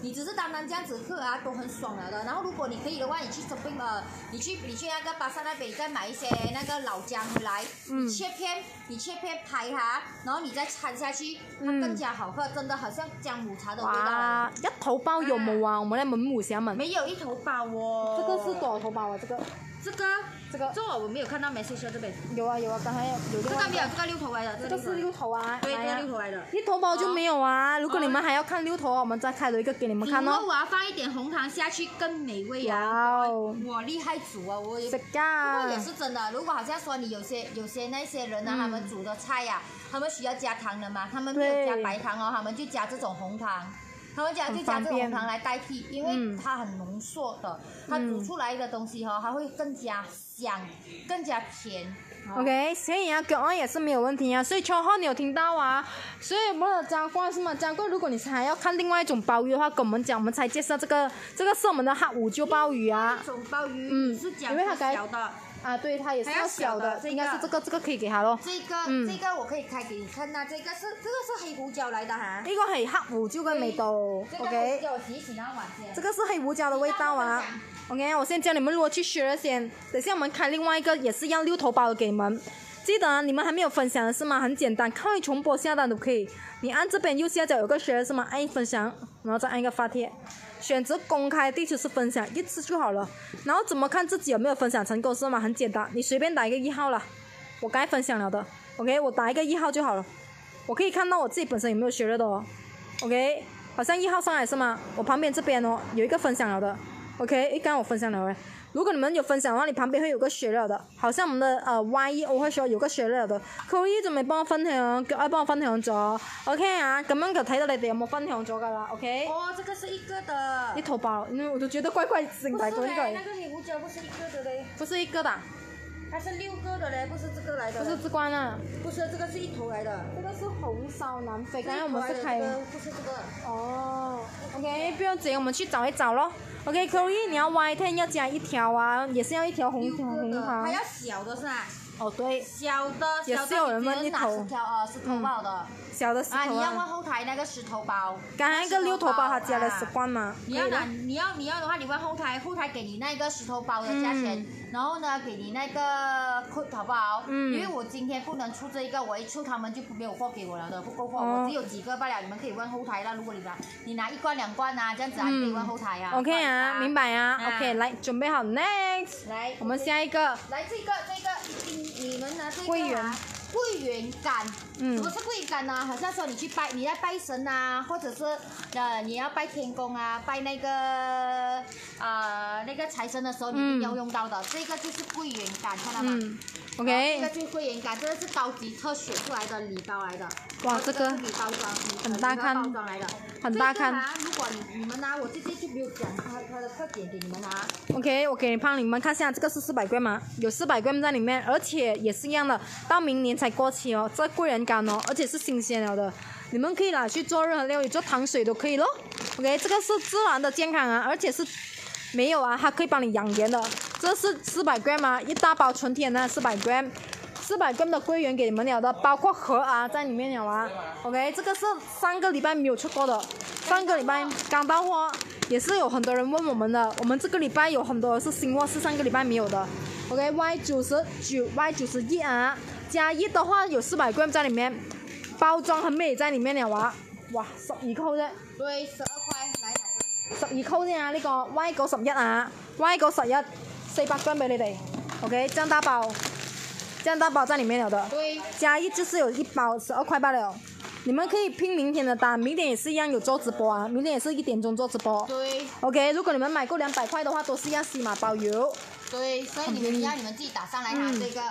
S3: 单单这样子喝啊，都很爽了的。然后如果你可以的话，你去 shopping 呃，你去你去那个巴萨那边，你再买一些那个老姜回来，嗯、你切片，你切片拍它，然后你再掺下去，它更加好喝，真的好像姜母茶的味道。
S2: 哇，一头包有冇啊？我们来问母小们。
S3: 没有一头包哦。
S2: 这个是多少头包啊？这个？
S3: 这个这个，这个我没有看到 message 这边。
S2: 有啊有啊，刚才有有。
S3: 这个没有，这个六头来的。
S2: 这个是六头啊。
S3: 对，这个六头来的。
S2: 一头包就没有啊！如果你们还要看六头，我们再开多一个给你们看哦。
S3: 煮我要放一点红糖下去，更美味啊！我厉害煮啊，我也。
S2: 食噶。
S3: 不过也是真的，如果好像说你有些有些那些人呢，他们煮的菜呀，他们需要加糖的嘛，他们没有加白糖哦，他们就加这种红糖。他们家就加这个红糖来代替，因为它很浓缩的，它煮出来的东西哈，它会更加香，更加甜。
S2: OK， 所以啊，狗啊也是没有问题啊。所以秋后你有听到啊？所以没有加过是吗？加过，如果你还要看另外一种鲍鱼的话，跟我们讲，我们才介绍这个，这个是我们的黑胡椒鲍鱼啊。
S3: 这种鲍鱼，嗯，是讲小的。
S2: 啊，对，它也是要小的，应该是这个，这个可以给它咯。
S3: 这个，嗯、这个我可以开给你看呐、啊，这个是这个是黑胡椒来的哈。
S2: 呢個係黑胡椒嘅味道 ，OK。
S3: 這個洗洗然後玩先。
S2: 這個是黑胡椒的味道啊 ，OK。我先教你們如何去學先，等下我們開另外一個也是一樣六頭包的給你們。記得、啊、你們還沒有分享的是嗎？很簡單，可以重播下單都可以。你按這邊右下角有個學是嗎？按分享，然後再按一個發帖。選擇公開地址是分享一次就好了，然後怎麼看自己有沒有分享成功是嗎？很簡單，你隨便打一個一號啦，我剛才分享了的 ，OK， 我打一個一號就好了，我可以看到我自己本身有沒有學了的哦 ，OK， 好像一號上來是嗎？我旁邊這邊哦有一個分享了的 ，OK， 誒，剛剛我分享了誒，如果你們有分享的話，你旁邊會有個學了的，好像我們的呃 Y E 我會說有個學了的，可以就咪幫我分享，叫愛幫我分享咗 ，OK 啊，咁樣就睇到你哋有冇分享咗噶啦 ，OK。
S3: 哦，這個是一個的。
S2: 一頭包，因為我都覺得怪怪，整大個一個。
S3: 那個黑胡椒不是一個的嘞。
S2: 不是一個的。
S3: 它是六個的嘞，不是這個來的。
S2: 不是這關啊。
S3: 不是，這個是一頭來的。
S2: 這個是紅燒南非，剛才我們是開。
S3: 不是這個。
S2: 哦 ，OK， 不用緊，我們去找一找咯。OK，Chloe， 你要 Y 天要加一條啊，也是要一條紅紅糖。
S3: 它要小的是吧？
S2: 哦，對。
S3: 小的，
S2: 也是有人問一頭。
S3: 十條呃，石頭包的。
S2: 小的石頭啊。
S3: 你要問後台那個石頭包。
S2: 剛才那個六頭包，它加了十罐嘛？
S3: 你要拿，你要你要的話，你問後台，後台給你那個石頭包的價錢，然後呢，給你那個 code 好不好？嗯。因為我今天不能出這一個，我一出他們就沒有貨給我了的，不夠貨，我只有幾個罷了。你們可以問後台啦，如果你拿你拿一罐兩罐啊，這樣子啊，可以問後台啊。
S2: OK 啊，明白啊。OK，來準備好 ，next。
S3: 來，
S2: 我們下一個。
S3: 來這個這個，你你們拿這個啊。桂圓乾，嗯，什麼是桂圓乾呢？好像說你去拜，你在拜神啊，或者是呃你要拜天公啊，拜那個呃那個財神的時候，你一定要用到的。嗯、這個就是桂圓乾，看到嗎？嗯 OK，這個就是桂圓乾，這個是高級特選出來的禮包來的。哇，這個禮包裝，
S2: 很大看，
S3: 包裝來的，
S2: 很大看。
S3: 啊、如果你你們拿，我直接就沒有講它它的特點給你們拿。
S2: OK， 我給你幫你們看下，這個是四百 gram 嗎？有四百 gram 在裡面，而且也是一樣的，到明年才過期哦。這桂圓乾哦，而且是新鮮了的，你們可以拿去做任何料理，做糖水都可以咯。OK，這個是自然的健康啊，而且是沒有啊，它可以幫你養顏的。這是四百 gram 啊，一大包純天的四百 gram， 四百 gram 的桂圓給你們了的，包括核啊在裡面了啊。OK， 這個是上個禮拜沒有出過的，上個禮拜剛到貨，也是有很多人問我們的，我們這個禮拜有很多是新貨，是上個禮拜沒有的。OK，Y 九十九 Y 九十一啊，加一的話有四百 gram 在裡面，包裝很美在裡面了啊。哇，十二扣啫。
S3: 對，十二塊，來
S2: 十二扣啫啊，呢個 Y 九十一啊 ，Y 九十一。四百 gram 俾你哋 ，OK， 這樣大包，這樣大包在裡面了的，
S3: 對，
S2: 加一就是有一包十二塊罷了。你們可以拼明天的單，明天也是一樣有做直播啊，明天也是一點鐘做直播。
S3: 對
S2: ，OK， 如果你們買夠兩百塊的話，都是要西馬包郵。
S3: 對，所以你們要你們自己打上來哈，嗯、這個。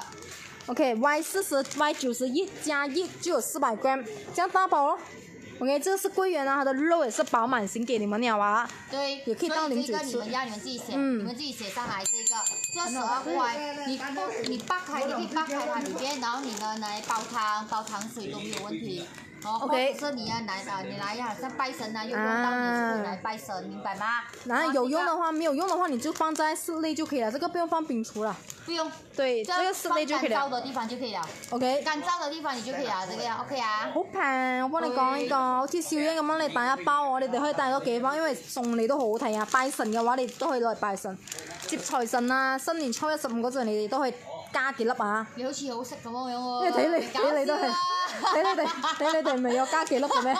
S2: OK，Y 四十 Y 九十一加一就有四百 gram， 這樣大包咯。OK， 這個是桂圓啊，它的肉也是飽滿型給你們了啊。
S3: 對，
S2: 也可以到零嘴吃。
S3: 所以這個你們要你們自己寫，嗯、你們自己寫上來這個。 这十二块，你不你扒开，你可以扒开它里面，然后你呢拿来煲汤，煲糖水都没有问题。哦，或者是你要拿啊，你拿呀，像拜神啊，有用到你就会来拜神，明白吗？
S2: 然后有用的话，没有用的话，你就放在室内就可以了，这个不用放冰橱了。
S3: 不用。
S2: 对，这个室內就可以了。
S3: 乾燥的地方就可以了。
S2: OK。
S3: 乾燥的地方你就可以了，這個呀 OK 啊。
S2: 好平，我幫你講呢個，好似小英咁樣，你帶一包我，你哋可以帶多幾包，因為送你都好好睇啊！拜神嘅話，你都可以攞嚟拜神，接財神啊！新年初一十五嗰陣，你哋都可以加幾粒啊！
S3: 你好似好識咁樣喎。
S2: 因為睇你睇你都係，睇你哋睇你哋咪有加幾粒嘅咩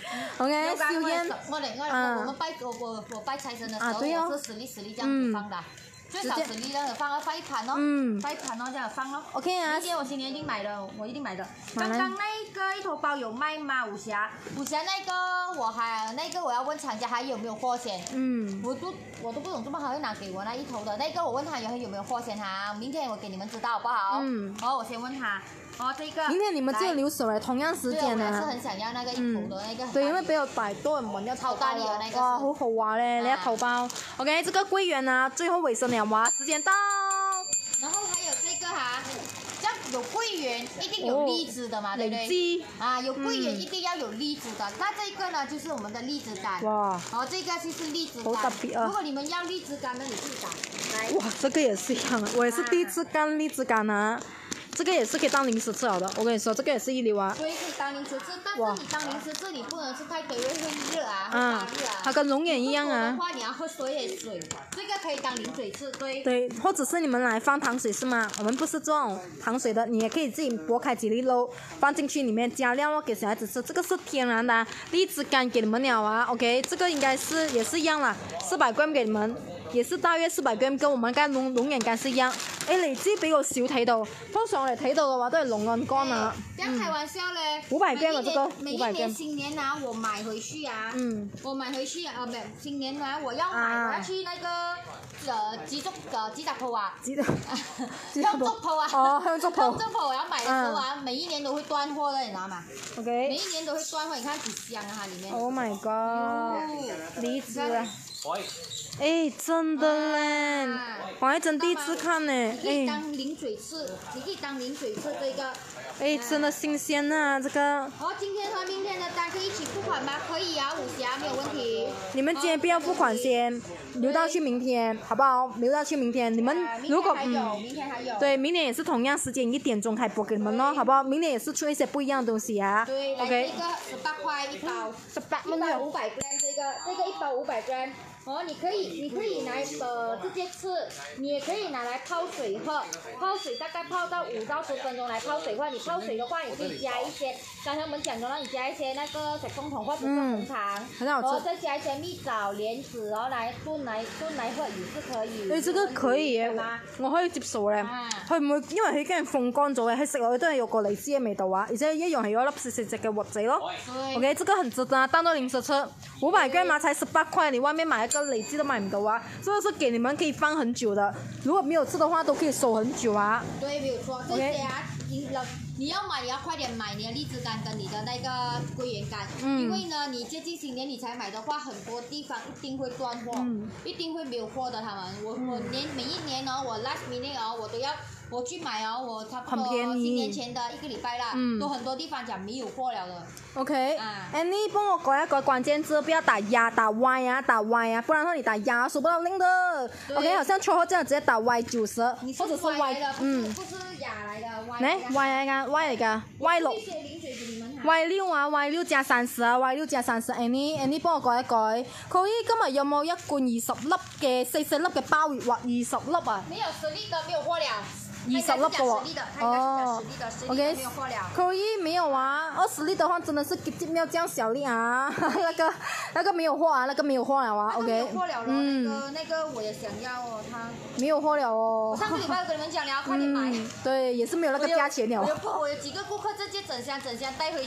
S2: ？OK， 小英，
S3: 我哋我哋我們拜我我我拜財神的時候，我是十粒十粒這樣子放的。最少十粒這樣子放，放一盤哦，嗯，放一盤哦，這樣放咯。
S2: OK 啊。
S3: 今天我今年一定買的，我一定買的。剛剛那個一頭包有賣嗎？武俠，武俠那個我還那個我要問廠家還有沒有貨先。嗯。我都我都不懂，怎麼還會拿給我那一頭的那個？我問他有有沒有貨先哈，明天我給你們知道好不好？嗯。好，我先問他。哦，這個。明
S2: 天你們只有留守了，同樣時間呢。
S3: 對，我還是很想要那個一頭的那個。
S2: 對，因為比較大，多人聞一頭
S3: 大的那個。
S2: 哇，好豪華咧！你一頭包。OK，這個桂圓啊，最後尾聲了哇，時間到。
S3: 然後還有這個哈，像有桂圓一定有栗子的嘛，對不對？啊，有桂圓一定要有栗子的。那這個呢，就是我們的栗子乾。哇。然後這個就是栗子乾。
S2: 好特別啊！
S3: 如果你們要栗子乾呢，你自己打。來。
S2: 哇，這個也是一樣啊！我也是第一次乾栗子乾啊。這個也是可以當零食吃好的，我跟你說，這個也是一流啊。
S3: 對，可以當零食吃，但是你當零食吃，你不能吃太多，因為會熱啊，會發熱啊。
S2: 它跟龍眼一樣啊。
S3: 的話，你要喝水也水，這個可以當零水吃，對。
S2: 對，或者是你們來放糖水是嗎？我們不是這種糖水的，你也可以自己剝開幾粒肉，放進去裡面加料哦，給小孩子吃。這個是天然的栗子乾給你們了啊 ，OK，這個應該是也是一樣啦，四百 gram 給你們。也是大約四百 gram，跟我們間龍龍眼乾是一樣。誒，荔枝比較少睇到，通常我哋睇到嘅話都係龍眼乾啊。
S3: 不要開玩笑咧！
S2: 五百 gram 啊，這個
S3: 每一年新年啊，我買回去啊，嗯，我買回去啊，唔係新年啊，我要買，我要去那個呃雞粥呃雞雜鋪啊，雞香粥鋪啊，
S2: 哦香粥鋪，
S3: 香粥鋪我要買的時候啊，每一年都會斷貨的，你知道嗎
S2: ？OK，
S3: 每一年都會斷貨，你看幾香啊，它裡面。
S2: Oh my god，荔枝啊！哎，真的嘞！我還真第一次看呢。
S3: 你可以當零嘴吃，你可以當零嘴吃這個。
S2: 哎，真的新鮮啊，這個。
S3: 好，今天和明天的單可以一起付款嗎？可以啊，武俠沒有問題。
S2: 你們今天不要付款先，留到去明天，好不好？留到去明天，你們如果
S3: 嗯，明天還有。
S2: 對，明天也是同樣時間一點鐘開播給你們咯，好不好？明天也是出一些不一樣的東西啊。
S3: 對，來這個十八塊一包，
S2: 十八
S3: 一包五百 gram，這個這個一包五百 gram。哦，你可以，你可以拿呃直接吃，你也可以拿來泡水喝，泡水大概泡到五到十分鐘來泡水的話，你泡水的話，你可以加一些，剛才我們講的，讓你加一些那個小松筒或者是紅糖，
S2: 很好吃，
S3: 然後再加一些蜜棗、蓮子，然後來燉來燉來喝也是可以。
S2: 誒，這個可以嘅，我可以接受咧。佢唔會，因為佢已經係風乾咗嘅，佢食落去都係有個荔枝嘅味道啊，而且一樣係有一粒細細隻嘅核仔咯。OK，這個很值得啊，當做零食吃，五百 gram 嘛，才十八塊，你外面買一個荔枝都買唔到啊，這個是給你們可以放很久的，如果沒有吃的話都可以收很久啊。
S3: 對，沒有錯。這些啊，你你要買，你要快點買你的荔枝乾跟你的那個桂圓乾，嗯、因為呢，你接近新年你才買的話，很多地方一定會斷貨，嗯、一定會沒有貨的。他們，我我年每一年哦，我 last minute 哦，我都要我去買哦，我差不多新年前的一個禮拜啦，嗯、都很多地方講沒有貨了的。
S2: OK，啊，Annie 幫我改一個關鍵字，不要打呀打 Y 啊打 Y 啊，不然的話你打呀數不到零的。OK，好像撮合這樣直接打 Y 九十，或者是 Y， 嗯，
S3: 不是呀來的 Y。
S2: 嚟 Y 嚟噶 Y 嚟噶 Y 六。Y 六啊 Y 六加三十啊 Y 六加三十 Annie Annie 幫我改一改。佢今日有冇一罐二十粒嘅四四粒嘅鮑魚或二十粒啊？
S3: 沒有實力的，沒有貨了。
S2: 二十粒嘅喎，哦 ，OK，可以沒有啊？二十粒的話真的是沒有這樣小粒啊，那個那個沒有貨啊，那個沒有貨了啊 ，OK，
S3: 沒有貨了咯，嗯，那個那個我也想要哦，它
S2: 沒有貨了哦。
S3: 我上個禮拜跟你們講了，快點買。
S2: 對，也是沒有那個價錢了。
S3: 我有我有幾個顧客直接整箱整箱帶回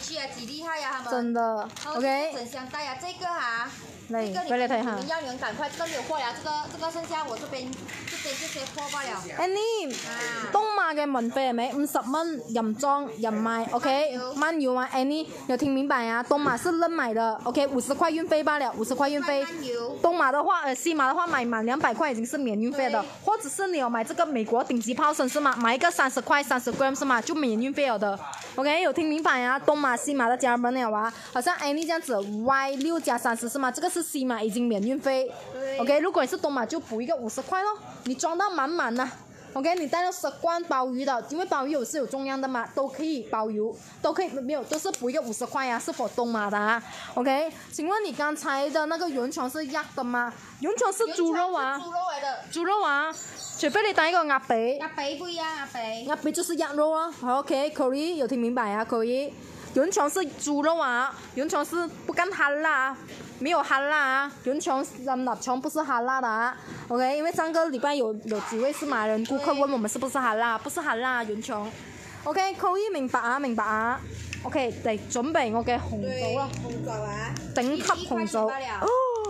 S3: 去啊，几厉害呀、啊、他们。
S2: 真的 ，OK。
S3: 整箱带啊，这个哈、啊。
S2: 嚟，
S3: 这个你
S2: 俾你睇下。
S3: 你们要你们赶快，这个没有货了，这个这个剩下我这边这边这些货罢了。
S2: Annie，東馬嘅運費係咪五十蚊任裝任賣 ？OK， 慢遊啊 ，Annie 有聽明白啊？東馬是任買的 ，OK， 五十塊運費罷了，五十塊運費。東馬的話，呃，西馬的話買滿兩百塊已經是免運費的，或者是你有買這個美國頂級泡參是嗎？買一個三十塊三十 gram 是嗎？就免運費了的。OK， 有聽明白啊？東馬西馬的家人們了啊，好像 Annie 這樣子 Y 六加三十是嗎？這個是西馬已經免運費。OK， 如果你是東馬就補一個五十塊咯，你裝到滿滿的。OK， 你帶到十罐鮑魚的，因為鮑魚有是有重量的嘛，都可以鮑魚，都可以沒有，都是補一個五十塊啊，是否東馬的啊 ？OK， 請問你剛才的那個原蟲是鴨的嗎？原蟲是豬肉啊，
S3: 豬肉嚟的，
S2: 豬肉啊，除非你帶一個鴨髀，
S3: 鴨髀不一樣，鴨髀，
S2: 鴨髀就是鴨肉啊。OK， 可以有聽明白啊？可以，原蟲是豬肉啊，原蟲是不干哈辣。沒有哈辣啊，原蟲藍臘蟲不是哈辣的啊 ，OK， 因為上個禮拜有有幾位是馬人顧客問我們是不是哈辣，不是哈辣原蟲 ，OK， 可以明白啊，明白啊 ，OK， 嚟準備我嘅紅棗啦，
S3: 紅棗啊，
S2: 頂級紅棗，哦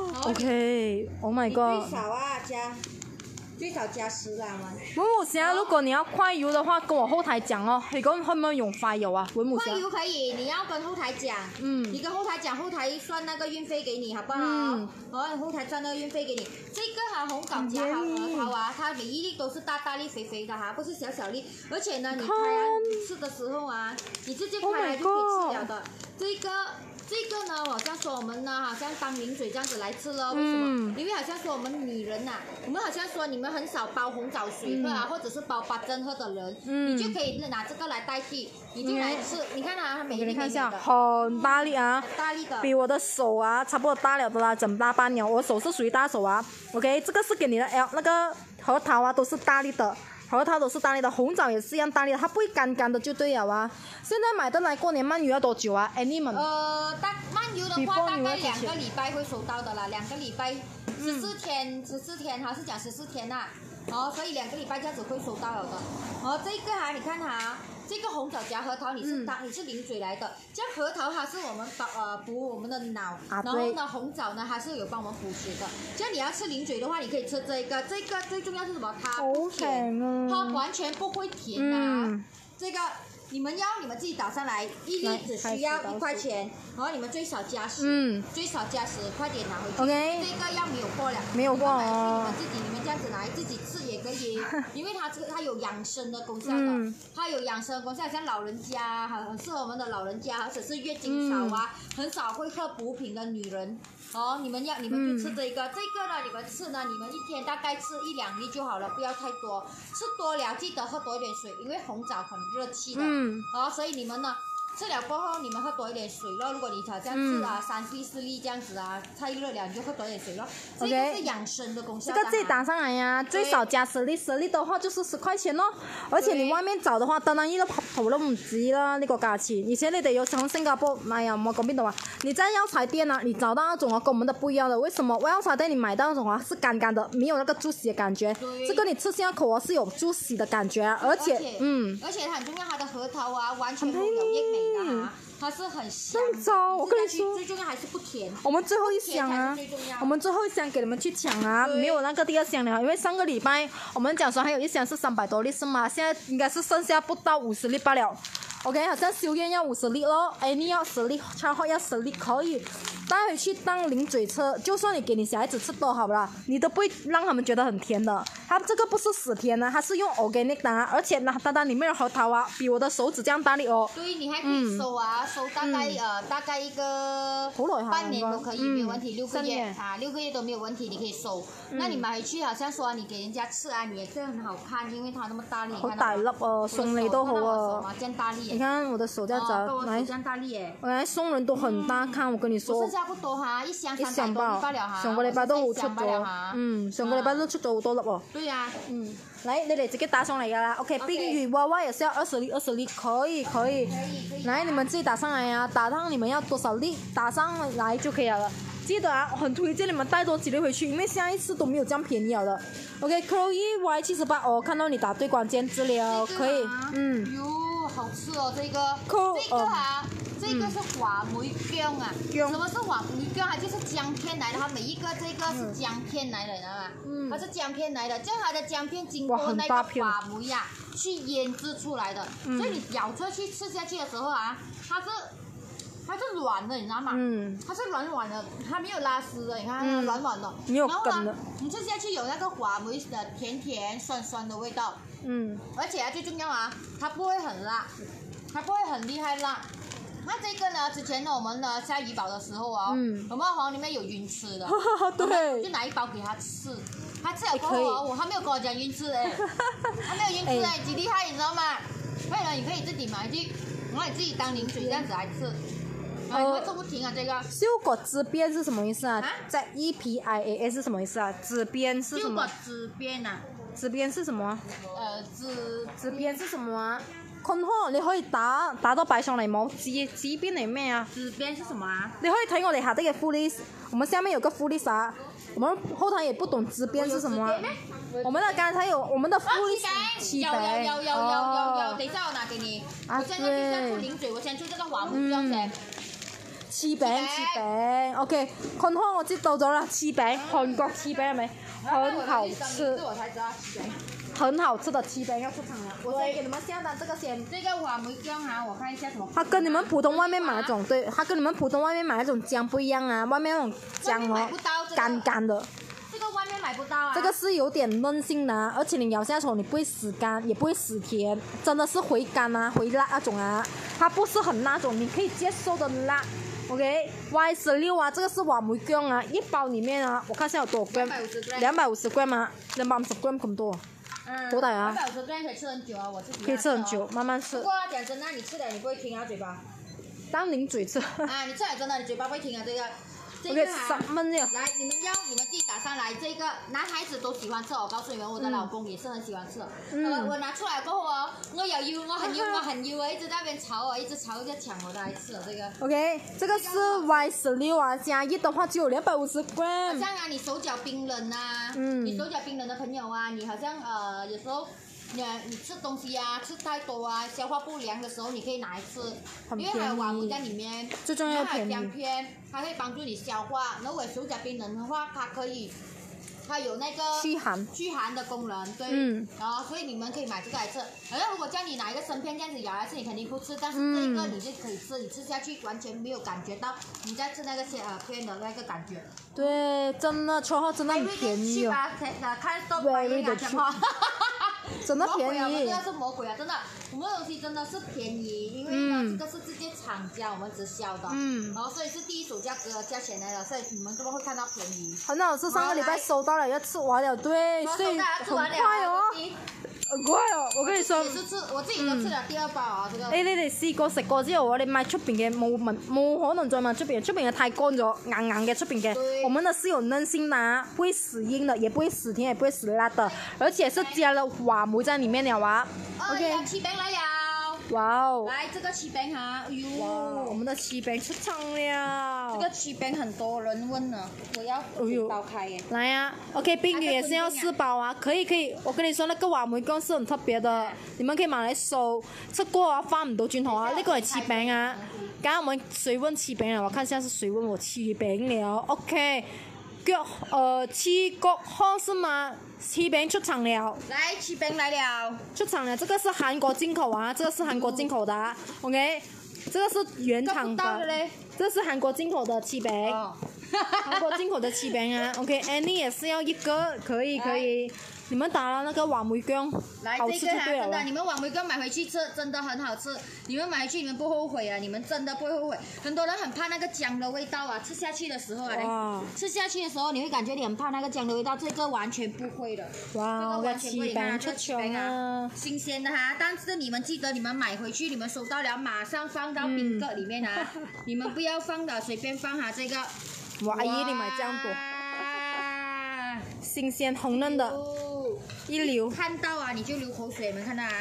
S2: ，OK，Oh my god，
S3: 最少啊加。最少加十啦，
S2: 文武俠，如果你要快油的話，跟我後台講哦。你講可唔可以用快油啊？文武俠。
S3: 快油可以，你要跟後台講。嗯。你跟後台講，後台算那個運費給你，好不好？嗯。哦，後台算那個運費給你。這個哈紅棗加核桃啊，它每一粒都是大大粒、肥肥的哈，不是小小粒。而且呢，你開啊，你吃的時候啊，你直接開來就可以吃了的。這個。這個呢，好像說我們呢，好像當零嘴這樣子來吃了，為什麼？嗯、因為好像說我們女人呐、啊，我們好像說你們很少煲紅棗水喝啊，嗯、或者是煲八珍喝的人，嗯、你就可以拿這個來代替，你就來吃。嗯、你看啊，它每一粒看一下，
S2: 很大粒啊，
S3: 大粒的，
S2: 比我的手啊差不多大了的啦，整大半了。我手是屬於大手啊。OK， 這個是給你的 L， 那個核桃啊都是大粒的。核桃都是大粒的，紅棗也是一樣大粒的，它不會乾乾的就對了啊。現在買得來過年慢油要多久啊 ？Annie 們？呃，
S3: 大慢油的話大概兩個禮拜會收到的啦，兩個禮拜十四天，十四天，還是講十四天呐、啊？哦，所以兩個禮拜這樣子會收到了的。哦，這個哈、啊，你看哈。這個紅棗夾核桃，你是當、嗯、你是零嘴來的。這樣核桃它是我們補呃補我們的腦，啊、然後呢紅棗呢它是有幫我們補血的。這樣你要吃零嘴的話，你可以吃這個。這個最重要是什麼？它不甜，啊、它完全不會甜啊。嗯、這個你們要你們自己打上來，一粒只需要一塊錢，然後你們最少加十，嗯、最少加十，快點拿回去。
S2: Okay.
S3: 這個要沒有貨了，
S2: 沒有貨哦。
S3: 你們自己你們這樣子來自己吃也可以，因為它這個它有養生的功效的，嗯、它有養生的功效，像老人家很很適合我們的老人家，或者是月經少啊，嗯、很少會喝補品的女人。哦，你們要你們就吃這個，嗯、這個呢，你們吃呢，你們一天大概吃一兩粒就好了，不要太多。吃多了記得喝多一點水，因為紅棗很熱氣的。嗯。哦，所以你們呢，吃了過後你們喝多一點水咯。如果你好像吃啊、嗯、三粒四粒這樣子啊，太熱了你就喝多一點水咯。這個是養生的功效。
S2: 這個自己打上來呀、啊，最少加十粒，十粒的話就是十塊錢咯。而且你外面找的話，當然一粒核桃都唔止啦，呢個價錢。而且你哋有從新加坡，哎呀，我講邊度啊？你在藥材店啊，你找到那種啊，跟我們的不一樣的。為什麼？我藥材店你買到那種啊，是乾乾的，沒有那個 juicy 的感覺。對。這個你吃下口啊，是有 juicy 的感覺，而且，而且嗯，
S3: 而且它很重要，它的核桃啊，完全沒有益美的啊。它是很香，
S2: 糟！我跟你說，
S3: 最重要還是不甜。
S2: 我們最後一箱啊，我們最後一箱給你們去搶啊，沒有那個第二箱了，因為上個禮拜我們講說還有一箱是三百多粒是嗎？現在應該是剩下不到五十粒罷了。OK， 好像修燕要五十粒咯，哎，你要十粒，超好要十粒可以帶回去當零嘴吃，就算你給你小孩子吃都好啦，你都不會讓他們覺得很甜的。它這個不是死甜的，它是用 organic 的啊，而且呢，單單裡面的核桃啊，比我的手指這樣大粒哦。
S3: 對，你還可以收啊，收大概呃大概一個半年都可以，沒有問題，六個月啊，六個月都沒有問題，你可以收。那你買回去好像說你給人家吃啊，你也是很好看，因為它那麼大粒，
S2: 好大粒哦，送你都好啊。
S3: 這樣大粒。
S2: 你看我的手這樣子，來，我來送人都很大看，我跟你說。
S3: 剩下不多哈，一箱三百多粒罷了哈。
S2: 上個禮拜都好出咗，嗯，上個禮拜都出咗好多粒喎。
S3: 對呀，
S2: 嗯，來，你哋自己打上嚟噶啦 ，OK。冰雨娃娃也是要二十粒，二十粒可以可以。來，你們自己打上來呀，打上你們要多少粒，打上來就可以了。記得啊，很推薦你們帶多幾粒回去，因為下一次都沒有這樣便宜了的。OK，Chloe Y 七十八，哦，看到你打對關鍵字了，可以，嗯。
S3: 喲，好吃哦，這個，這個哈。 这个是话梅姜啊。
S1: 姜
S3: 什么是话梅姜？它就是姜片来的，它每一个这个是姜片来的，你知道吗？嗯。它是姜片来的，这样它的姜片经过那个话梅呀、啊、去腌制出来的，嗯、所以你咬出去吃下去的时候啊，它是。它是软的，你知道吗？嗯，它是软软的，它没有拉丝的，你看它软软的，
S1: 没有根的。
S3: 你吃下去有那个话梅的甜甜酸酸的味道。嗯，而且啊，最重要啊，它不会很辣，它不会很厉害辣。那这个呢，之前呢我们呢下怡保的时候啊，嗯，我们黄里面有晕吃的，对，就拿一包给他吃，他吃了过后哦，我还没有跟我讲晕吃哎，他没有晕吃哎，几厉害你知道吗？所以呢，你可以自己买去，然后你自己当零嘴这样子来吃。呃，这不停啊，这个。
S1: 秀果枝边是什么意思啊？在 E P I A S 是什么意思啊？枝边是什么？
S3: 秀果枝边啊。
S1: 枝边是什么？
S3: 呃，枝
S1: 枝边是什么啊？看好，你可以打打到擺上嚟冇？枝枝邊係咩啊？
S3: 枝邊是什麼啊？
S1: 你可以睇我哋下底嘅副 list，我們下面有個副 list 啊。我們後台也不懂枝邊是什麼啊。我們的剛才有我們的副 list。
S3: 有有有有有有有，等一下我拿給你。啊對。我現在就出零嘴，我先出這個話梅姜先。
S1: 翅餅，翅餅 ，OK， 看好我知道咗啦，翅餅，韓國翅餅係咪？很好吃，很好吃的翅餅要出場了。我先給你們下單這個先。
S3: 這個話梅姜啊，我看一下什麼。
S1: 它跟你們普通外面買那種，對，它跟你們普通外面買那種薑不一樣啊，外面那種薑哦，乾乾的。
S3: 這個外面買不到啊。
S1: 這個是有點嫩性的，而且你咬下口你不會死乾，也不會死甜，真的是回甘啊，回辣那種啊，它不是很那種，你可以接受的辣。OK，Y 十六啊，這個是話梅姜啊，一包裡面啊，我看下有多少 gram， 兩百五十 gram 啊，兩百五十 gram 咁多，
S3: 嗯，
S1: 多大啊？
S3: 兩百五十 gram 可以吃很久啊，我自己。
S1: 可以吃很久，慢慢吃。
S3: 不過講真的，你吃了你不會停啊嘴巴。
S1: 當零嘴吃。
S3: 啊，你吃了真的，你嘴巴不會停啊這個。
S1: 這個啊，十蚊呀。
S3: 來，你們要你們自己打上來，這個男孩子都喜歡吃，我告訴你們，我的老公也是很喜歡吃。嗯。呃，我拿出來過後哦，我又要，我很要，我很要啊，一直在那邊吵啊，一直吵，一直搶我的來吃這個。
S1: OK，這個是 Y 十六啊，加熱的話只有兩百五十 gram。
S3: 好像啊，你手腳冰冷啊，嗯，你手腳冰冷的朋友啊，你好像呃有時候。你你吃東西啊，吃太多啊，消化不良的時候，你可以拿來吃，因為還有瓦姆在裡面，
S1: 最重要
S3: 還有薑片，它可以幫助你消化。如果手腳冰冷的話，它可以，它有那個
S1: 驅寒
S3: 驅寒的功能，對。
S1: 嗯。
S3: 然後所以你們可以買這個來吃。好像如果叫你拿一個生片這樣子咬來吃，你肯定不吃，但是這個你就可以吃，你吃下去完全沒有感覺到你在吃那個些呃片的那個感覺。
S1: 對，真的超好，真的很便宜哦。Very the cheap。真的便宜，
S3: 我们这个是魔鬼啊！真的，我们的东西真的是便宜，因为呢，嗯、这个是直接厂家我们直销的，嗯，然后所以是第一手价格价钱来的，所以你们这边会看到便宜。
S1: 很好吃，上个禮拜收到了，要吃完了，對，所以很快哦。很快哦，我跟你說。
S3: 也是吃，我自己都吃了第二包啊，這個。
S1: 誒，你哋試過食過之後，我哋買出邊嘅冇問，冇可能再買出邊，出邊嘅太乾咗，硬硬嘅出邊嘅。我們的是有嫩性的，不會死硬的，也不會死甜，也不會死辣的，而且是加了話梅在裡面了啊。
S3: OK。翅餅來了。
S1: 哇哦！
S3: 來，這個翅餅哈，哎呦，
S1: 我們的翅餅出場了。
S3: 這個翅餅很多人問了，我要四包開耶。
S1: 來呀 ，OK， 冰魚也是要四包啊，可以可以，我跟你說，那個話梅乾是很特別的，你們可以買來收，吃過啊翻唔到轉頭啊，呢個係翅餅啊。剛剛我們誰問翅餅了？我看下是誰問我翅餅了 ，OK。腳呃七國康是嗎？翅餅出場了。
S3: 來，翅餅來了。
S1: 出場了，這個是韓國進口啊，這個是韓國進口的、啊、，OK。這個是原廠的，這是韓國進口的翅餅。哦、韓國進口的翅餅啊 ，OK。Annie 也是要一個，可以可以。你們打了那個話梅姜，好吃就對了。
S3: 真的，你們話梅姜買回去吃，真的很好吃。你們買回去，你們不後悔啊！你們真的不會後悔。很多人很怕那個薑的味道啊，吃下去的時候啊，吃下去的時候你會感覺你很怕那個薑的味道，這個完全不會的。
S1: 哇，這個完全不會。看
S3: 這個翅膀啊，新鮮的哈。但是你們記得，你們買回去，你們收到了，馬上放到冰格裡面啊！嗯、你們不要放的，隨便放哈，這個。
S1: 哇，阿姨你買這樣多，新鮮紅嫩的。一流，
S3: 看到啊，你就流口水，有沒有看到啊？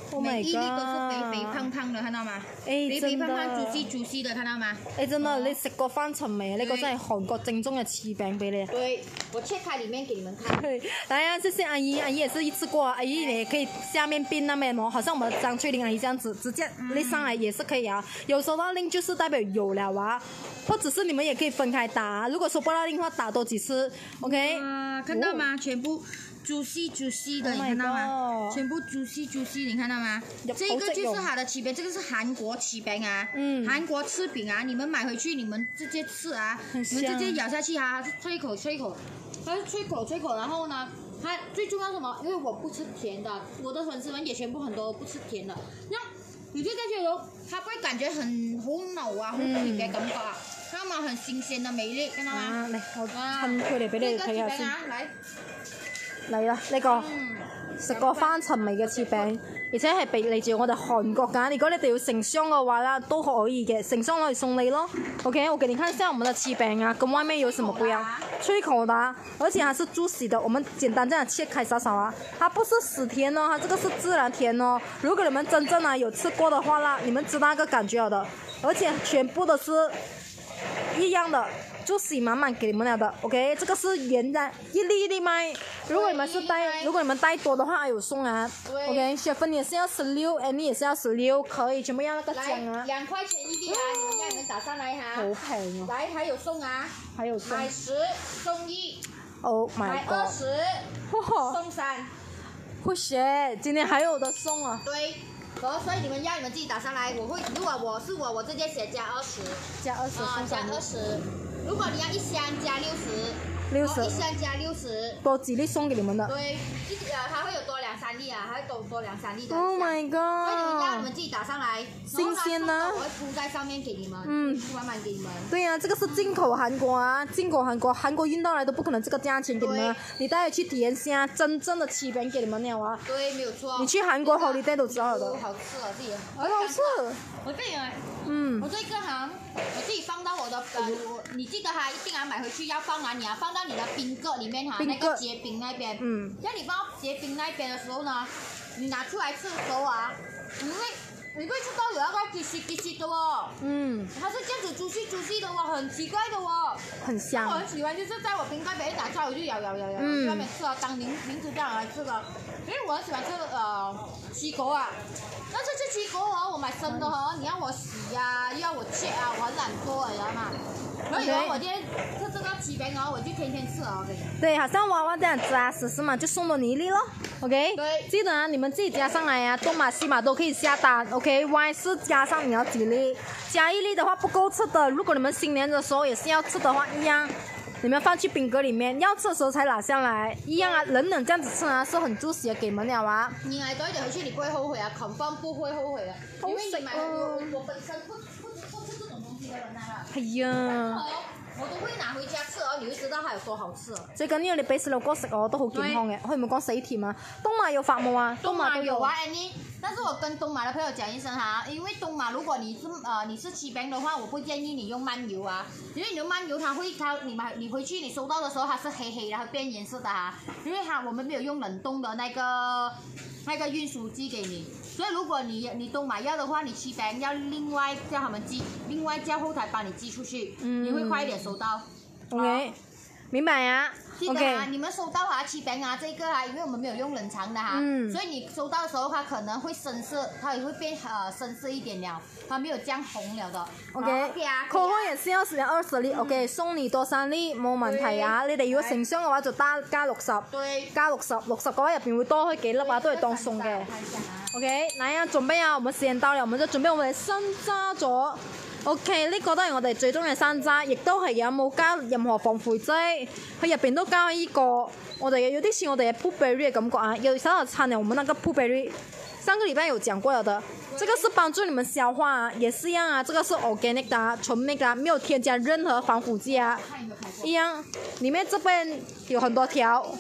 S1: ，Oh
S3: 每
S1: my
S3: 一粒都是
S1: god！
S3: 肥肥胖胖的，看到嗎？
S1: 誒
S3: 肥肥胖胖、
S1: 真的
S3: juicy juicy 的，看到嗎？
S1: 誒真的，你食過翻尋味啊？呢個真係韓國正宗嘅翅餅俾你。
S3: 對，我切開裡面給你們看。
S1: 對，來啊，謝謝阿姨，阿姨也是一次過，阿姨你也可以下面冰那邊哦，好像我們張翠玲阿姨這樣子，直接拎上來也是可以啊。有收到令就是代表有了啊，或者是你們也可以分開打，如果收不到令的話，打多幾次 ，OK？
S3: 啊，看到嗎？全部。juicy juicy 的，你看到嗎？全部 juicy juicy，你看到嗎？這個就是它的翅餅，這個是韓國翅餅啊，嗯，韓國翅餅啊，你們買回去，你們直接吃啊，你們直接咬下去啊，它是脆口脆口，它是脆口脆口，然後呢，它最重要什麼？因為我不吃甜的，我的粉絲們也全部很多不吃甜的，那你就在這裡，它會感覺很好濃啊，好甜嘅感覺啊，看到嗎？很新鮮的美麗，看到嗎？
S1: 嚟，我噴佢嚟俾你睇下先。
S3: 來。
S1: 嚟啦！呢、這個食過翻尋味嘅翅餅，而且係俾嚟自我哋韓國㗎。如果你哋要成箱嘅話啦，都可以嘅，成箱攞嚟送你咯。OK， 我給你看一下我們的翅餅啊，跟外面有什麼不一樣？脆口的、啊，而且它是 juicy 的。我們簡單這樣切開少少啊，它不是死甜哦，它這個是自然甜哦。如果你們真正啊有吃過的話啦，你們知道那個感覺的，而且全部都是一樣的。juicy 滿滿給你們了的 ，OK， 這個是原的，一粒一粒賣。如果你們是帶，如果你們帶多的話，還有送啊。OK， 雪芬也是要十六 ，Annie 也是要十六，可以全部要那個醬啊。
S3: 兩塊錢一粒啊，你們讓你們打上來哈。
S1: 好平啊！
S3: 來，還有送啊，
S1: 還有送。
S3: 買十送一。
S1: Oh my god！
S3: 買二十送三。
S1: 不行，今天還有的送啊。
S3: 對。所以你們要你們自己打上來，我會，如果我是我，我直接寫加二十。
S1: 加二十送
S3: 加二十。如果你要一箱加六十，
S1: 六十，
S3: 一箱加六十，
S1: 多幾粒送給你們的。
S3: 對，一呃，它會有多兩三粒啊，它會多多兩三粒的。
S1: Oh my god！
S3: 所以你們要你們自己打上來，
S1: 新鮮的，
S3: 我會鋪在上面給你們，
S1: 嗯，
S3: 慢慢給你們。
S1: 對呀、啊，這個是進口韓國啊，進口韓國，韓國運到來都不可能這個價錢給你們，你帶回去體驗下真正的翅餅給你們了啊。
S3: 對，沒有錯。
S1: 你去韓國 holiday 都知道的。
S3: 好吃啊，自己。
S1: 很好吃。
S3: 我這裡，
S1: 嗯，
S3: 我這個哈，我自己放到我的呃，我你記得哈，一定要買回去要放哪裡啊？放到你的冰格裡面哈，那個結冰那邊。嗯。要你放到結冰那邊的時候呢，你拿出來吃的時候啊，你會你會吃到有那個 juicy juicy 的哦。嗯。它是這樣子 juicy juicy 的哦，很奇怪的哦。
S1: 很香。
S3: 我很喜歡，就是在我冰蓋邊一打出來我就咬咬咬咬，去外面吃啊，當零零食這樣來吃的。因為我很喜歡吃呃雞狗啊。但是這雞狗哦，我買生的哦，你要我洗呀、啊，又要我切啊，我很懶惰，你知道嗎？所以說我今天吃這個翅餅哦，我就天天吃哦。
S1: 對，好像娃娃這樣子啊，試試嘛，就送了你一粒咯。OK。
S3: 對。
S1: 記得啊，你們自己加上來啊，東馬西馬都可以下單。OK，Y 是加上你要幾粒，加一粒的話不夠吃的。如果你們新年的時候也是要吃的話，一樣。你們放去冰格裡面，要吃的時候才拿下來，一樣啊，冷冷這樣子吃啊，是很 juicy 的，給你們了啊。
S3: 你買多一點回去，你不會後悔啊，confirm不會後悔的，因為你買我我本身不不不吃這種東西的人啊。
S1: 哎呀。
S3: 我都會拿回家吃哦，你會知道它有多好吃哦。
S1: 最緊要你俾細路哥食哦，都好健康嘅，可以唔好講死甜啊。東馬有發冇啊？
S3: 東馬都有啊 ，Annie。但是我跟東馬的朋友講一聲哈，因為東馬如果你是呃你是翅餅的話，我不建議你用慢油啊，因為你用慢油它會它你買你回去你收到的時候它是黑黑的，它變顏色的哈，因為它我們沒有用冷凍的那個那個運輸寄給你，所以如果你你東馬要的話，你翅餅要另外叫他們寄，另外叫後台幫你寄出去，嗯、你會快一點收到。
S1: OK，明白啊。
S3: 記得啊， okay. 你們收到啊，翅餅啊，這個啊，因為我們沒有用冷藏的哈、啊嗯，所以你收到的時候，它可能會深色，它也會變呃深色一點了，它沒有這樣紅了的。OK，
S1: OK 啊，可可也是要是二十粒 ，OK， 送你多三粒冇問題啊。你哋如果成箱嘅話就加加六十，加六十，六十嘅話入邊會多開幾粒啊，都係當送嘅。OK，嚟啊，準備啊，我們時間到了，我們就準備我哋新渣咗。OK， 呢個都係我哋最終嘅山楂，亦都係有冇加任何防腐劑，佢入邊都加呢、這個，我哋有啲似我哋嘅 blueberry 嘅感覺啊，有少少參了我們那個 blueberry，上個禮拜有講過了的，這個是幫助你們消化啊，也是一樣啊，這個是 organic 的、啊，純麥的、啊，沒有添加任何防腐劑啊，一樣，裡面這邊有很多條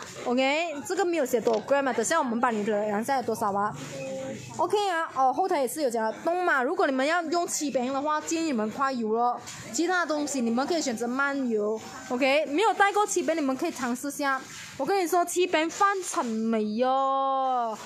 S1: ，OK， 這個沒有寫多少 gram 啊，等下我們幫你量下有多少啊。OK 啊，哦，後台也是有講東馬，如果你們要用翅餅的話，建議你們快油咯。其他東西你們可以選擇慢油。OK， 沒有帶過翅餅，你們可以嘗試下。我跟你說，翅餅翻尋味哦，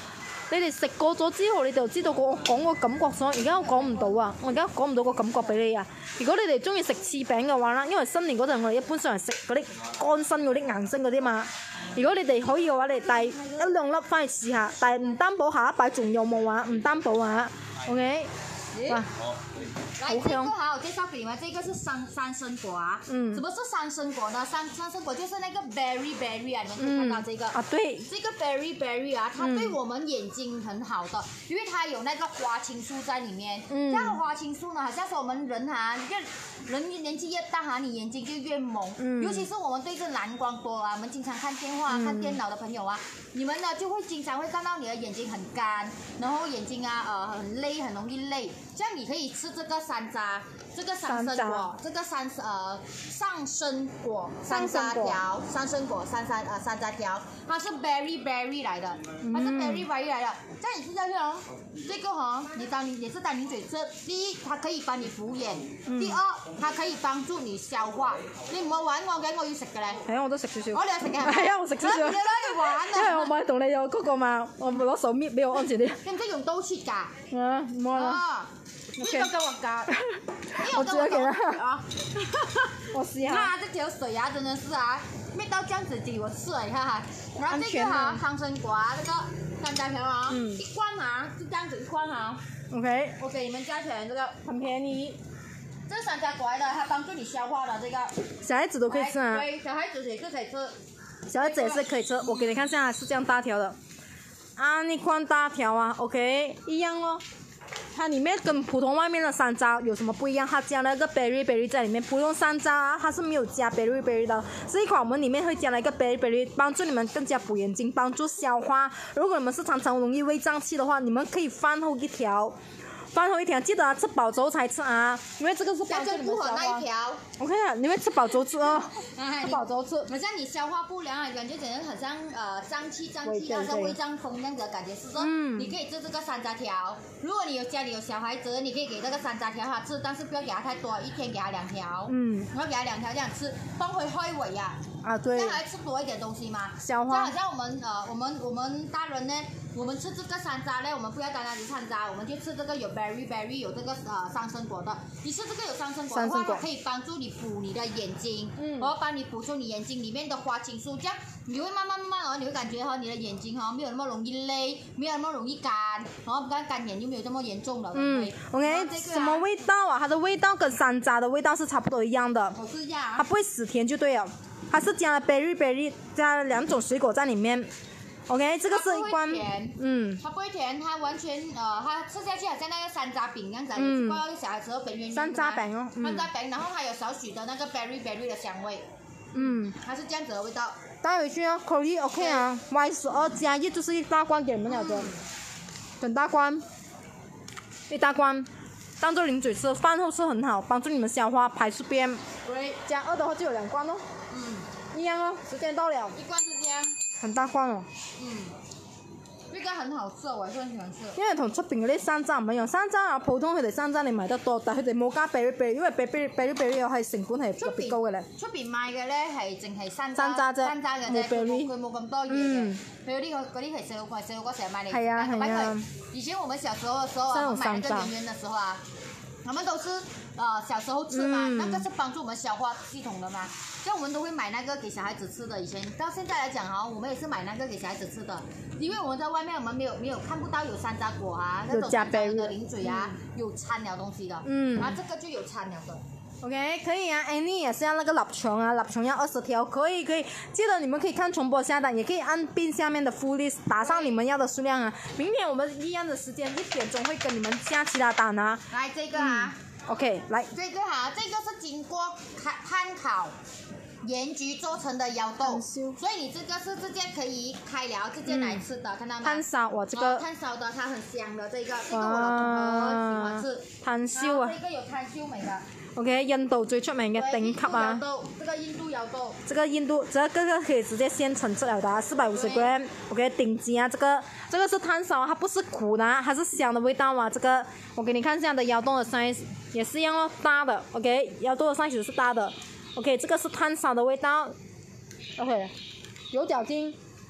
S2: 你哋食過咗之後，你就知道我講個感覺所。而家我講唔到啊，我而家講唔到個感覺俾你啊。如果你哋中意食柿餅嘅話啦，因為新年嗰陣我哋一般上係食嗰啲乾身嗰啲硬身嗰啲嘛。如果你哋可以嘅話，你哋帶一兩粒翻去試下，但係唔擔保下一擺仲有冇啊，唔擔保啊。OK， 哇！
S3: 来，这个哈，我介绍给你们，这个是三三生果啊。
S2: 嗯。
S3: 什么是三生果呢？三三生果就是那个 berry berry 啊，你们可以看到这个。
S2: 嗯、啊，对。
S3: 这个 berry berry 啊，它对我们眼睛很好的，因为它有那个花青素在里面。嗯。这样花青素呢，好像说我们人哈、啊，你看人年纪越大哈、啊，你眼睛就越蒙。嗯。尤其是我们对着蓝光多啊，我们经常看电话、嗯、看电脑的朋友啊，你们呢就会经常会看到你的眼睛很干，然后眼睛啊呃很累，很容易累。这样你可以吃这个山楂，这个三生果，这个三呃上生果山楂条，三生果山山呃山楂条，它是 berry berry 来的，它是 berry berry 来的。这样你吃下去哦，这个哈、哦，你当你也是当你嘴吃，第一它可以帮你补眼，嗯、第二它可以幫助你消化。你唔好玩我嘅，我要食嘅咧。
S2: 係啊，我都食少少。
S3: 我哋有食嘅。
S2: 係啊，我食少少。
S3: 你攞嚟玩啊！
S2: 因為我咪同你有嗰個嘛，我咪攞手搣俾我安全啲。
S3: 你唔識用刀切㗎？
S2: 啊，唔好啦。
S3: 呢個夠核㗎，
S2: 我知咗幾啦。我試下。
S3: 那這條水啊，真的是啊，搣到這樣子給我吃了，你看哈。然後這個哈，桑葚果啊，這個山楂條啊，嗯、一罐啊，就這樣子一罐啊。
S2: OK。
S3: 我給你們價錢，這個
S2: 很便宜。
S3: 這是山楂果來的，它幫助你消化的這個。
S2: 小孩子都可以吃啊。
S3: 對，小孩子也是可以吃。
S2: 小孩子也是可以吃，我給你看下，是這樣大條的。啊，那款大條啊 ，OK， 一樣哦。它裡面跟普通外面的山楂有什麼不一樣？它加了一個 berry berry 在裡面，普通山楂啊，它是沒有加 berry berry 的。這一款我們裡面會加了一個 berry berry， 幫助你們更加補眼睛，幫助消化。如果你們是常常容易胃脹氣的話，你們可以飯後一條。飯後一條，記得啊，吃飽之後才吃啊，因為這個是幫助你們消化。OK 啊，你們吃飽之後吃哦，吃飽之後吃。
S3: 好像你消化不良啊，感覺整個很像呃脹氣脹氣，好像胃脹風那樣的感覺，是不是？嗯。你可以吃這個山楂條，如果你有家裡有小孩子，你可以給這個山楂條他吃，但是不要給他太多，一天給他兩條。嗯。然後給他兩條這樣吃，幫回開胃呀。
S2: 啊，對。
S3: 這樣還吃多一點東西嘛。
S2: 消化。
S3: 就好像我們呃我們我們大人呢，我們吃這個山楂呢，我們不要單單吃山楂，我們就吃這個有 berry berry 有這個呃桑葚果的。你吃這個有桑葚果的話，它可以幫助你補你的眼睛，嗯，然後幫你補充你眼睛裡面的花青素，這樣你會慢慢慢慢哦，你會感覺哈，你的眼睛哈沒有那麼容易累，沒有那麼容易乾，然後乾乾眼就沒有這麼嚴重了。
S2: 嗯 ，OK，什麼味道啊？它的味道跟山楂的味道是差不多一樣的。
S3: 哦，是這樣啊。
S2: 它不會死甜就對了，它是加了 berry berry， 加了兩種水果在裡面。OK， 這個是一罐，嗯，
S3: 它不會甜，它完全呃，它吃下去好像那個山楂餅那樣子，嗯，包括小孩子和本源
S2: 山楂餅哦，
S3: 山楂餅，然後它有少許的那個 berry berry 的香味，
S2: 嗯，
S3: 它是這樣子的味道。
S2: 帶回去啊，可以 OK 啊 ，Y 十二加一就是一大罐給你們了的，很大罐，一大罐，當做零嘴吃，飯後吃很好，幫助你們消化排宿便。
S3: 對，
S2: 加二的話就有兩罐哦，嗯，一樣哦，時間到了，
S3: 一罐是這樣。
S2: 很大罐哦，
S3: 嗯，這個很好吃，我也是很喜歡吃。
S2: 因為同出邊嗰啲山楂唔一樣，山楂啊普通佢哋山楂你買得多，但係佢哋冇加 berry berry， 因為 berry berry berry 又係成本係特別高嘅咧。
S3: 出邊賣嘅咧係淨係山
S2: 山楂啫，
S3: 山楂嘅啫，佢冇佢冇咁多嘢嘅。佢嗰啲嗰啲係細路哥，細路哥成日買嚟
S2: 係啊係啊。
S3: 以前我們小時候嘅時候啊，我買那個圓圓嘅時候啊，我們都是呃小時候吃嘛，那個是幫助我們消化系統的嘛。像我們都會買那個給小孩子吃的，以前到現在來講哈，我們也是買那個給小孩子吃的，因為我們在外面我們沒有沒有看不到有山楂果啊，那種山楂的零嘴啊，有摻了東西的，嗯，然後這個就有摻了的。
S2: OK， 可以啊 ，Annie 也是要那個臘腸啊，臘腸要二十條，可以可以，記得你們可以看重播下單，也可以按並下面的 full list 打上你們要的數量啊。明天我們一樣的時間一點鐘會跟你們下其他單啊。
S3: 來這個啊、
S2: 嗯、，OK， 來。
S3: 這個哈，這個是經過炭烤。鹽焗做成的腰豆，所以你這個是直接可以開了，直接來吃的，嗯、看到嗎？
S2: 炭燒，我這個。
S3: 炭燒的，它很香的，這個，這個我老公喜歡吃。
S2: 炭燒啊！
S3: 這個有炭燒味的。
S2: OK， 印度最出名嘅頂級啊！
S3: 這個印度腰豆。
S2: 這個印度，這個可以直接現成吃了的，四百五十 gram。OK， 頂級啊！這個，這個是炭燒，它不是苦的，它是香的味道啊！這個，我給你看這樣的腰豆的 size，也是一樣咯，大的。OK， 腰豆的 size 是大的。OK， 這個是炭燒的味道。OK， 有嚼勁。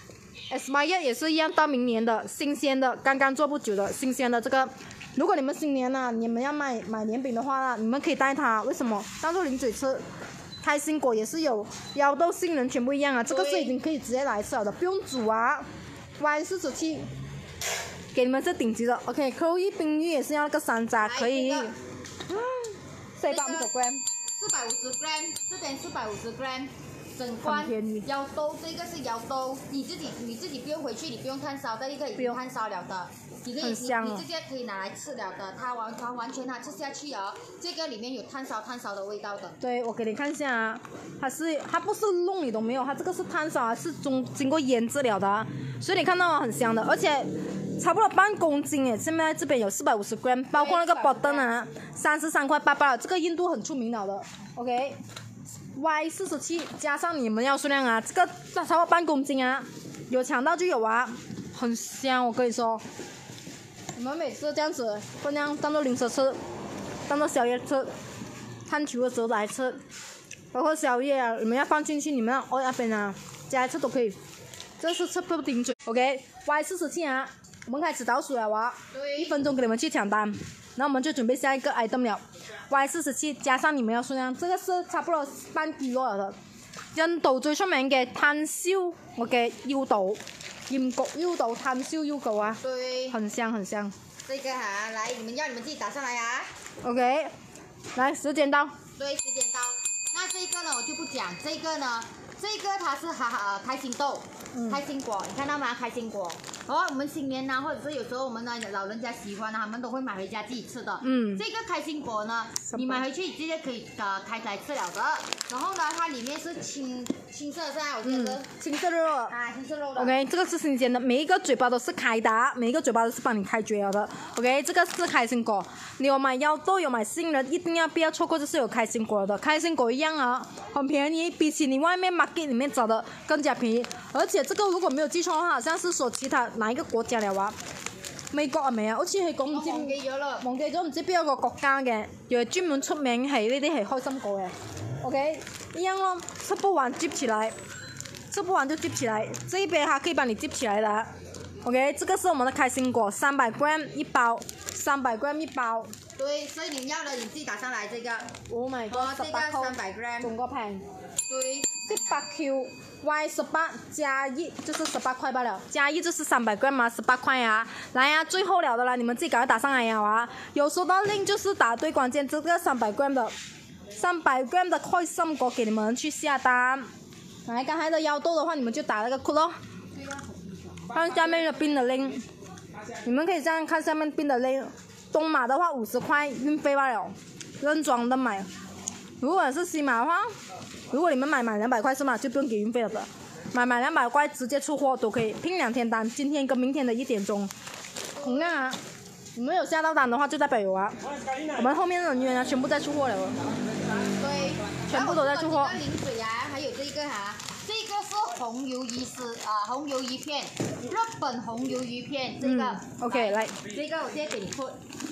S2: expired 也是一样，到明年的，新鲜的，刚刚做不久的，新鲜的这个。如果你们新年呢、啊，你们要买买年饼的话呢，你们可以带它，为什么？当做零嘴吃。开心果也是有，腰豆杏仁全部一样啊，这个是已经可以直接来吃了的，不用煮啊。Y 四十七，给你们这顶级的 ，OK。Chloe 冰玉也是要那个山楂，可以。嗯，四百五十 gram。
S3: 四百五十 gram， 这边四百五十 gram， 整罐腰豆，这个是腰豆，你自己你自己不用回去，你不用炭烧，这一个已经炭烧了的。你可以，你你直接可以拿来吃了的，它完它完全它吃下去哦，这个里面有炭烧炭烧的味道的。
S2: 对，我给你看一下啊，它是它不是弄里都没有，它这个是炭烧啊，是中经过腌制了的、啊，所以你看到很香的，而且差不多半公斤诶，现在这边有四百五十 gram， 包括那个 bottom 啊，三十三块八八了，这个印度很出名了的 ，OK。Y 四十七加上你们要数量啊，这个差不多半公斤啊，有抢到就有啊，很香，我跟你说。你们每次这样子分量当做零食吃，当做宵夜吃，看球的时候来吃，包括宵夜啊，你们要放进去，你们要哦那边啊，加来吃都可以。这是吃不顶嘴 ，OK。Y 四十七啊，我们开始倒数了哇，一分钟给你们去抢单，然后我们就准备下一个 item 了。Y 四十七加上你们要数量，这个是差不多半 kilo 了的。印度最出名嘅炭燒我嘅腰豆。鹽焗腰豆炭燒腰豆啊，
S3: 对，
S2: 很香很香。
S3: 这个哈，来，你们要你们自己打上来啊。
S2: OK， 来，时间到。
S3: 对，时间到。那这个呢，我就不讲。这个呢，这个它是哈哈开心豆，嗯、开心果，你看到吗？开心果。哦，我们新年呢，或者是有时候我们呢老人家喜欢呢，他们都会买回家自己吃的。嗯。这个开心果呢，你买回去直接可以呃开来吃了的。然后呢，它里面是青青色是吧？我觉得、嗯、
S2: 青色肉
S3: 啊，青色肉的。
S2: OK， 这个是新鲜的，每一个嘴巴都是开的，每一个嘴巴都是帮你开绝了的。OK， 这个是开心果，你有买腰豆有买杏仁，一定要不要错过，就是有开心果的。开心果一样啊，很便宜，比起你外面 market 里面找的更加便宜。而且这个如果没有記錯的話，好像是說其他哪一個國家了啊？美國係咪啊？好似係講唔知忘記咗啦，忘記咗唔知邊一個國家嘅，又係專門出名係呢啲係開心果嘅。OK， 一樣咯，吃不完接起來，吃不完就接起來，這一邊它可以幫你接起來的。OK， 這個是我們的開心果，三百 gram 一包，三百 gram 一包。
S3: 對，所以你要的你自己打上來這個。
S2: Oh my god，
S3: 哦，這個三百 gram，
S2: 仲個平。
S3: 對。
S2: 十八 Q Y 十八加一就是十八塊罷了，加一就是三百 gram 嘛，十八塊啊！來啊，最後了的啦，你們自己趕快打上來呀啊！有收到 link 就是打對關鍵這個三百 gram 的，三百 gram 的開心果給你們去下單。來，剛才的腰豆的話，你們就打那個 code 咯。看下面的冰的 link， 你們可以這樣看下面冰的 link。東馬的話五十塊運費罷了，認裝的買。如果是西馬的話，如果你們買滿兩百塊是嗎？就不用給運費了的，買滿兩百塊直接出貨都可以，拼兩天單，今天跟明天的一點鐘。同樣啊，你們有下到單的話就代表有啊。我們後面的人員啊全部在出貨了。
S3: 對，
S2: 全部都在出貨。
S3: 零水啊，還有這個哈，這個是紅魷魚絲啊，紅魷魚片，日本紅魷魚片，這個。
S2: 嗯、OK，來。
S3: 這個我直接給你出。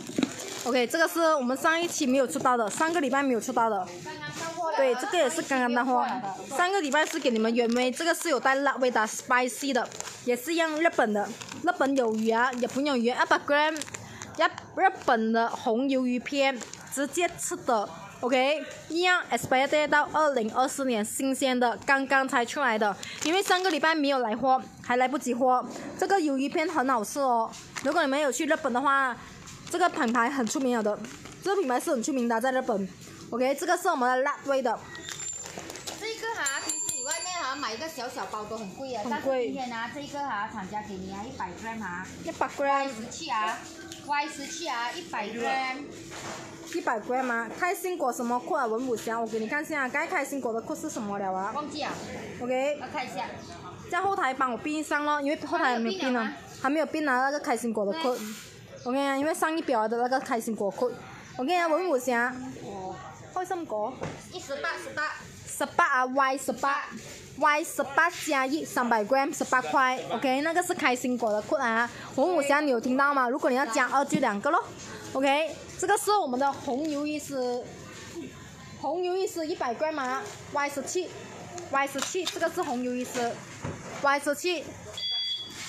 S2: OK， 這個是我們上一期沒有出到的，上個禮拜沒有出到的。對，這個也是剛剛到貨。上個禮拜是給你們原味，這個是有帶辣味的 spicy 的，也是一樣日本的，日本魷魚啊，日本魷魚一百 gram， 日日本的紅魷魚片，直接吃的。OK， 一樣 expired 到二零二四年新鮮的，剛剛才出來的，因為上個禮拜沒有來貨，還來不及貨。這個魷魚片很好吃哦，如果你們有去日本的話。這個品牌很出名了的，這個品牌是很出名的，在日本。OK， 這個是我們的辣味的。
S3: 這個哈，平時你外面哈買一個小小包都很貴啊，
S2: 很貴。
S3: 但是今天呢，這個哈廠家給你啊，一百 gram 哈。
S2: 一百 gram。
S3: 十七啊 ，Y 十七啊，一百 gram。
S2: 一百 gram 啊，開心果什麼酷啊？文武祥，我給你看下，該開心果的酷是什麼了啊？
S3: 忘記啊。
S2: OK。
S3: 我看一下。
S2: 在後台幫我編上咯，因為後台還沒有編呢，還沒有編啊那個開心果的酷。我跟你講，因為上一表的那個開心果酷，我跟你講文武祥，開心果，
S3: 一十八十八，
S2: 十八啊 Y 十八 Y 十八加一三百 gram 十八塊 ，OK， 那個是開心果的酷啊，文武祥你有聽到嗎？如果你要加二就兩個咯 ，OK， 這個是我們的紅魷魚絲，紅魷魚絲一百 gram 啊 ，Y 十七 Y 十七，這個是紅魷魚絲 ，Y 十七。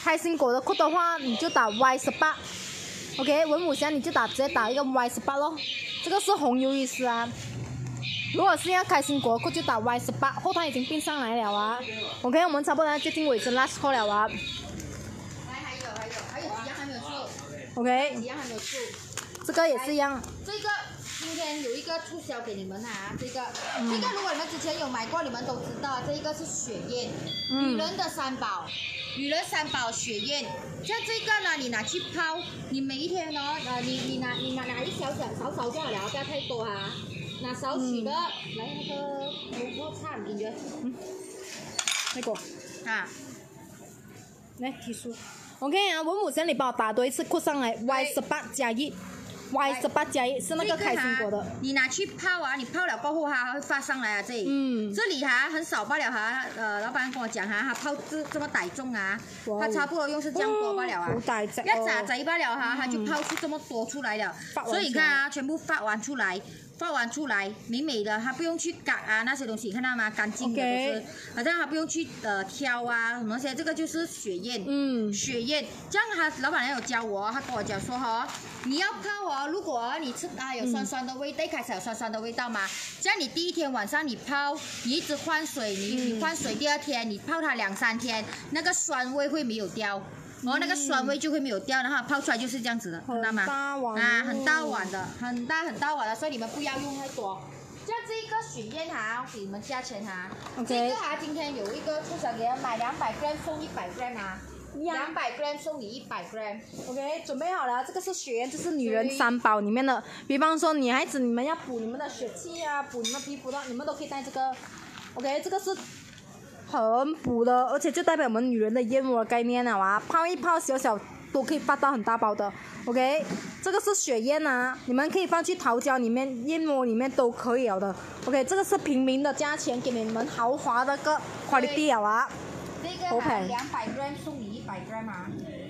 S2: 开心果的 code 的话，你就打 Y 十八。OK， 文武祥你就打直接打一个 Y 十八咯。这个是红鱿鱼丝啊。如果是要开心果的 code 就打 Y 十八，后台已经并上来了啊。OK， 我们差不多接近尾声 ，last call 了啊。
S3: 来，还有还有还有几样还没有出。
S2: OK。
S3: 几样还没有出。
S2: 这个也是一样。
S3: 这个今天有一个促销给你们啊，这个、嗯、这个如果你们之前有买过，你们都知道，这一个是雪燕，嗯、女人的三宝，女人三宝雪燕。像这个呢，你拿去泡，你每一天呢，呃，你你拿你拿拿一小小少少就好了，不要太多哈。拿少许的、嗯、来那个我我差唔見咗，嗯，
S2: 那個
S3: 啊，
S2: 來提出 ，OK 啊，文武生你幫我打多一次，扣上來 Y 十八加一 ，Y 十八加一是那個開心果的。
S3: 你拿去泡啊，你泡了過後哈，它會發上來啊，這裡，嗯，這裡哈很少罷了哈，呃，老闆跟我講哈，他泡這這麼大眾啊，他差不多用是這樣多罷了啊，
S2: 好大隻哦，
S3: 一扎仔罷了哈，他就泡出這麼多出來了，所以你看啊，全部發完出來。發完出來美美的，它不用去擀啊那些東西，看到嗎？乾淨的都是，好像它不用去呃挑啊什麼些，這個就是雪燕，嗯，雪燕。這樣他老闆娘有教我，他跟我講說哈，你要泡哦，如果你吃啊有酸酸的味道，一開始有酸酸的味道嘛，這樣你第一天晚上你泡，你一直換水，你你換水，第二天你泡它兩三天，那個酸味會沒有掉。然後那個酸味就會沒有掉，然後泡出來就是這樣子的，知道嗎？啊，很大碗的，很大很大碗的，所以你們不要用太多。像這個雪燕哈，我給你們價錢哈，
S2: okay.
S3: 這個哈今天有一個促銷，給人買兩百 gram 送一百 gram 啊，兩百 gram 送你一百 gram。
S2: OK， 準備好了，這個是雪燕，這是女人三寶裡面的，比方說女孩子你們要補你們的血氣啊，補你們皮膚的，你們都可以帶這個。OK， 這個是。很補的，而且就代表我們女人的燕窩概念了啊！泡一泡小小都可以發到很大包的 ，OK？ 這個是雪燕啊，你們可以放去桃膠裡面、燕窩裡面都可以了的 ，OK？ 這個是平民的價錢，給你們豪華的個 quality 了啊！
S3: 好平，兩百 gram 送你一百 gram 啊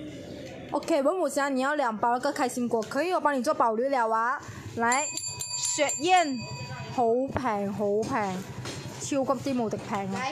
S2: ！OK， 文武祥，你要兩包那個開心果，可以我幫你做保留了啊！來，雪燕，好平好平，超級之無敵平啊！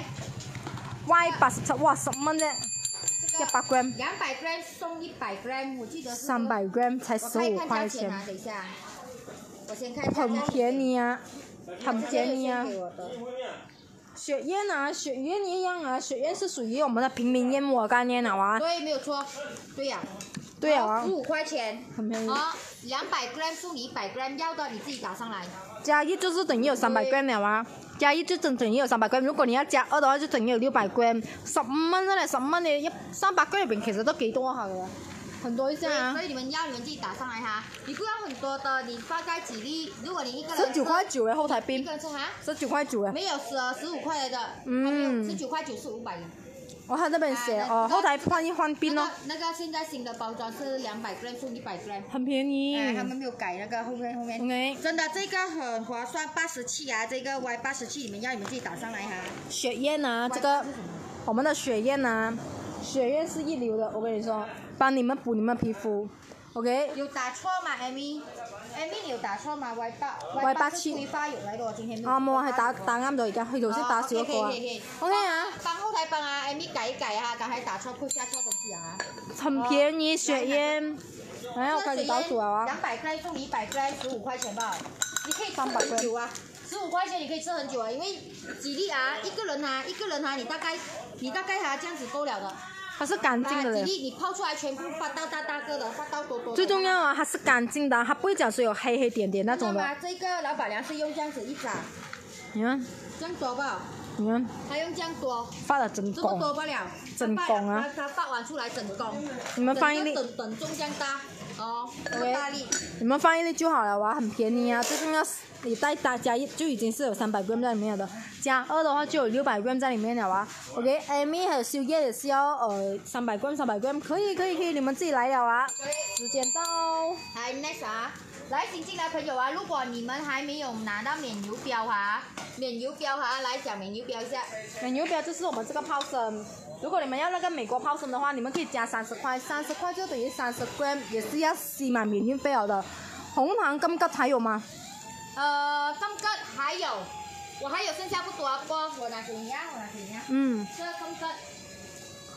S2: Y 八十七，哇，十蚊啫，一百 gram。
S3: 兩百 gram 送一百 gram， 我記得。
S2: 三百 gram 才十五塊錢。
S3: 啊，等一下，我先看。
S2: 很便宜啊，很便宜啊。雪燕啊，雪燕一樣啊，雪燕是屬於我們的平民燕窩概念了啊。
S3: 對，沒有錯，對呀、啊。
S2: 對啊。
S3: 十五塊錢。
S2: 很便宜。
S3: 好，兩百 gram 送你一百 gram， 要的你自己打上來。
S2: 加一就是等於有三百 gram 了啊。加一就等等於有三百 gram， 如果你要加二的話就等於有六百 gram。十五蚊真係十蚊你一三百 gram 入邊其實都幾多下嘅，很多一下啊。
S3: 所以你們要你們自己打上來哈，你不要很多的，你大概幾粒？如果你一個人
S2: 十九塊九嘅後台冰。
S3: 一個人吃哈？
S2: 十九塊九嘅。
S3: 沒有十十五塊來的。
S2: 嗯。
S3: 十九塊九是五百元。
S2: 我喺那邊寫哦，後台換一換冰咯。
S3: 那個現在新的包裝是兩百 gram 送一百 gram，
S2: 很便宜。
S3: 哎，他們沒有改那個後面後面。
S2: OK。
S3: 真的，這個很划算，八十七啊，這個 Y 八十七，你們要你們自己打上來哈。
S2: 雪燕啊，這個我們的雪燕啊，雪燕是一流的，我跟你說，幫你們補你們皮膚。OK。
S3: 有打錯嗎 ，Amy？Amy 你有打錯嗎 ？Y 八
S2: Y 八七。
S3: 規劃用嚟嘅喎，今天。
S2: 啊冇，係打打啱咗而家，佢頭先打少一個啊。OK 啊。
S3: 幫後台幫啊 ，Amy 改一改啊，剛才打錯，會下錯東西啊。
S2: 很便宜雪燕。哎，我開始倒數啊。
S3: 兩百塊送你一百 gram， 十五塊錢吧。你可以吃很久啊，十五塊錢你可以吃很久啊，因為幾粒啊，一個人啊，一個人啊，你大概你大概啊這樣子夠了的。
S2: 它是乾淨的嘞。
S3: 幾粒你泡出來全部發到大大個的，發到多多。
S2: 最重要啊，它是乾淨的，它不會講是有黑黑點點那種的。
S3: 這個老闆娘是用這樣子一扎。
S2: 你看。
S3: 這樣多吧？
S2: 你看。
S3: 她用這樣多。
S2: 發得真
S3: 這麼多不了。
S2: 真工啊！
S3: 它發完出來整工。
S2: 你們放一粒。
S3: 等等重這樣大。哦。Okay. 大粒。
S2: 你們放一粒就好了哇，很便宜啊！最重要你帶大加一就已經是有三百 gram 在裡面的，加二的話就有六百 gram 在裡面了啊。OK，Amy 還有宵夜也是要呃三百 gram 三百 gram， 可以可以可以，你們自己來了啊。時間到。
S3: 來 next 啊，來新進來朋友啊，如果你們還沒有拿到免郵標哈，免郵標哈，來講免郵標一下。
S2: 免郵標就是我們這個泡參。如果你們要那個美國泡參的話，你們可以加三十塊，三十塊就等於三十 gram， 也是要吸滿免運費了的。紅糖金桔還有嗎？
S3: 呃，金桔還有，我還有剩下不多，不過我拿給你啊，我拿給你啊。
S2: 嗯。
S3: 這個金桔，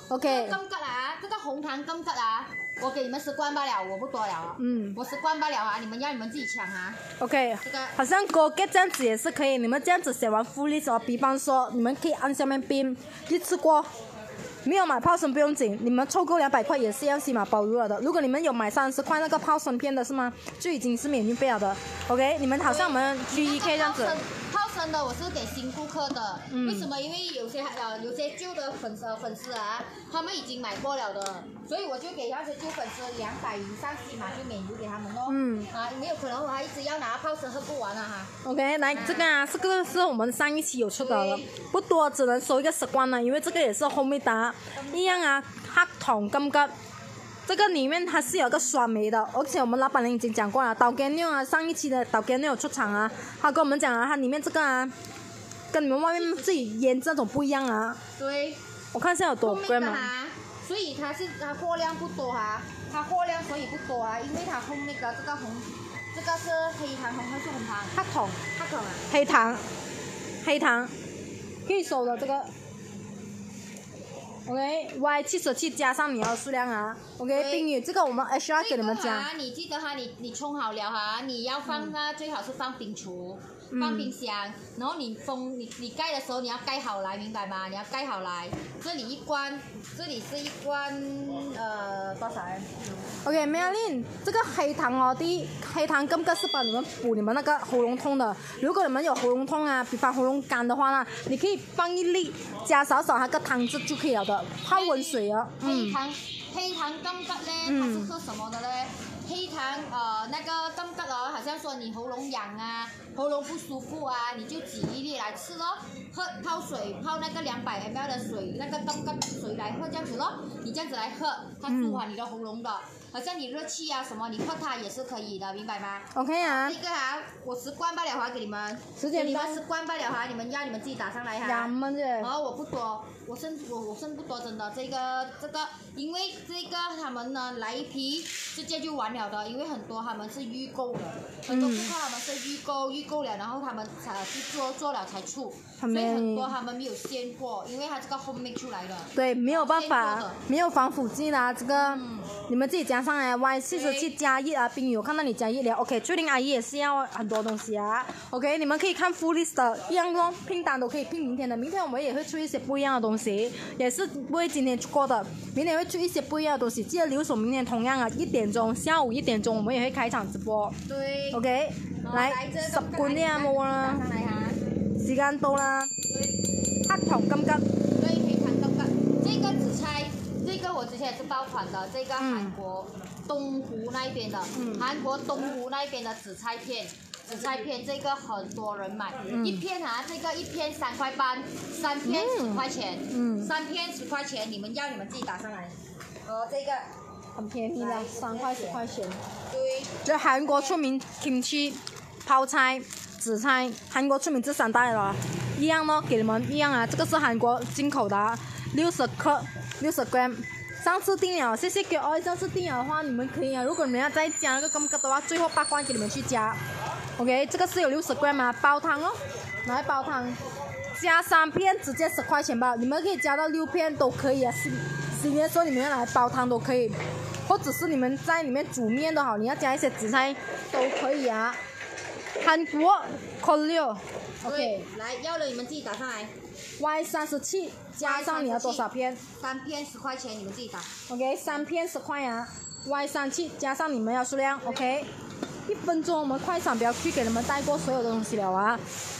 S2: OK。
S3: 金桔啊，这个红糖金桔啊，我给你们十罐罢了，我不多了啊。嗯。我十罐罢了啊，你们要你们自己抢啊。
S2: OK。这个好像锅盖这样子也是可以，你们这样子写完福利哦，比方说你们可以按下面编一次过。没有买泡参不用紧，你们凑够两百块也是要起码包邮了的。如果你们有买三十块那个泡参片的是吗？就已经是免运费了的。OK， 你们好像我们 G E K 这样子。
S3: 泡参的我是给新顾客的，嗯、为什么？因为有些呃有些旧的粉丝粉丝啊，他们已经买过了的，所以我就给那些旧粉丝两百以上起码就免邮给他们咯。嗯。啊，没有可能我还一直要拿泡参喝不完啊哈。
S2: OK， 来、啊、这个啊，这个是我们上一期有出的了，不多，只能收一个十罐了，因为这个也是后面打。一样啊，黑糖金桔，这个里面它是有个酸梅的，而且我们老板娘已经讲过了，导干料啊，上一期的导干料有出场啊，他跟我们讲啊，它里面这个啊，跟你们外面自己腌这种不一样啊。
S3: 对。
S2: 我看一下有多 gram
S3: 啊。所以它是它货量不多啊，它货量所以不多啊，因为它烘那个这个红，这个是黑糖红还是红糖？
S2: 黑糖。
S3: 黑糖啊。
S2: 黑糖，黑糖，可以收的这个。OK， Y 七十七加上你要数量啊。OK， 冰雨这个我们 H R 给你们加。
S3: 这个、你记得哈，你你冲好了哈，你要放它、嗯、最好是放冰橱，放冰箱，嗯、然后你封你你盖的时候你要盖好来，明白吗？你要盖好来。这里一罐，这里是一罐呃多少
S2: ？OK，Melin， 这个黑糖哦，第一黑糖金桔是帮你们补你们那个喉咙痛的。如果你们有喉咙痛啊，比方喉咙干的话呢，你可以放一粒，加少少那个汤汁就可以了的，泡温水哦。
S3: 黑糖、嗯、黑糖金桔呢，它是喝什么的呢？黑糖呃那个金桔哦，好像说你喉咙痒啊，喉咙不舒服啊，你就挤一粒来吃咯，喝泡水泡那个两百 M L 的水，那个金桔水来喝这样子咯，你这样子来喝，它舒缓你的喉咙的。嗯，好像你热气啊什么，你喝它也是可以的，明白吗
S2: ？OK 啊。
S3: 这个啊，我十罐罢了哈，给你们。
S2: 时间
S3: 你们十罐罢了哈，你们要你们自己打上来哈。
S2: 两蚊啫。
S3: 哦，我不多，我剩我我剩不多，真的这个这个，因为这个他们呢来一批直接就完了的，因为很多他们是预购的，很多顾客他们是预购预购了，然后他们才去做做了才出，所以很多他们没有现货，因为它这个 home make 出来的。
S2: 对，没有办法，没有防腐剂啦，这个、嗯、你们自己加上来 Y 四十七加一啊，冰雨我看到你加一了 ，OK， 翠玲阿姨也是要很多东西啊 ，OK， 你们可以看 full list 的，一样咯，拼单都可以拼明天的，明天我们也会出一些不一样的东西，也是不会今天出过的，明天会出一些不一样的东西，记得留守明天同样啊，一点钟下午一点钟我们也会开场直播，
S3: 对
S2: ，OK， 来十罐啲啊冇啦，時間到啦，黑糖金桔，
S3: 對，黑糖金桔，這個紫菜。這個我之前也是爆款的，這個韓國東湖那邊的，嗯、韓國東湖那邊的紫菜片，紫菜片這個很多人買，嗯、一片啊，這個一片三塊半，三片十塊錢，嗯、三片十塊錢，你們要你們自己打上來。哦，這個
S2: 很便宜啦，三塊十塊錢。
S3: 對。
S2: 就韓國出名 kimchi 泡菜、紫菜，韓國出名這三大了，一樣咯，給你們一樣啊，這個是韓國進口的，六十克。六十 gram， 上次訂了，謝謝給哦。上次訂了的話，你們可以啊。如果你們要再加那個金桔的話，最後八罐給你們去加。OK， 這個是有六十 gram 啊，煲湯哦，拿來煲湯，加三片直接十塊錢吧。你們可以加到六片都可以啊。洗洗面的時候你們要拿來煲湯都可以，或者是你們在裡面煮麵都好，你要加一些紫菜都可以啊。韓國 Kolio
S3: OK， 來要了你們自己打上來。
S2: Y 三十七加上你要多少片？
S3: 三片十塊錢，你們自己打。
S2: OK， 三片十塊啊。Y 三七加上你們要數量 ，OK。一分鐘我們快閃標去給你們帶過所有的東西了啊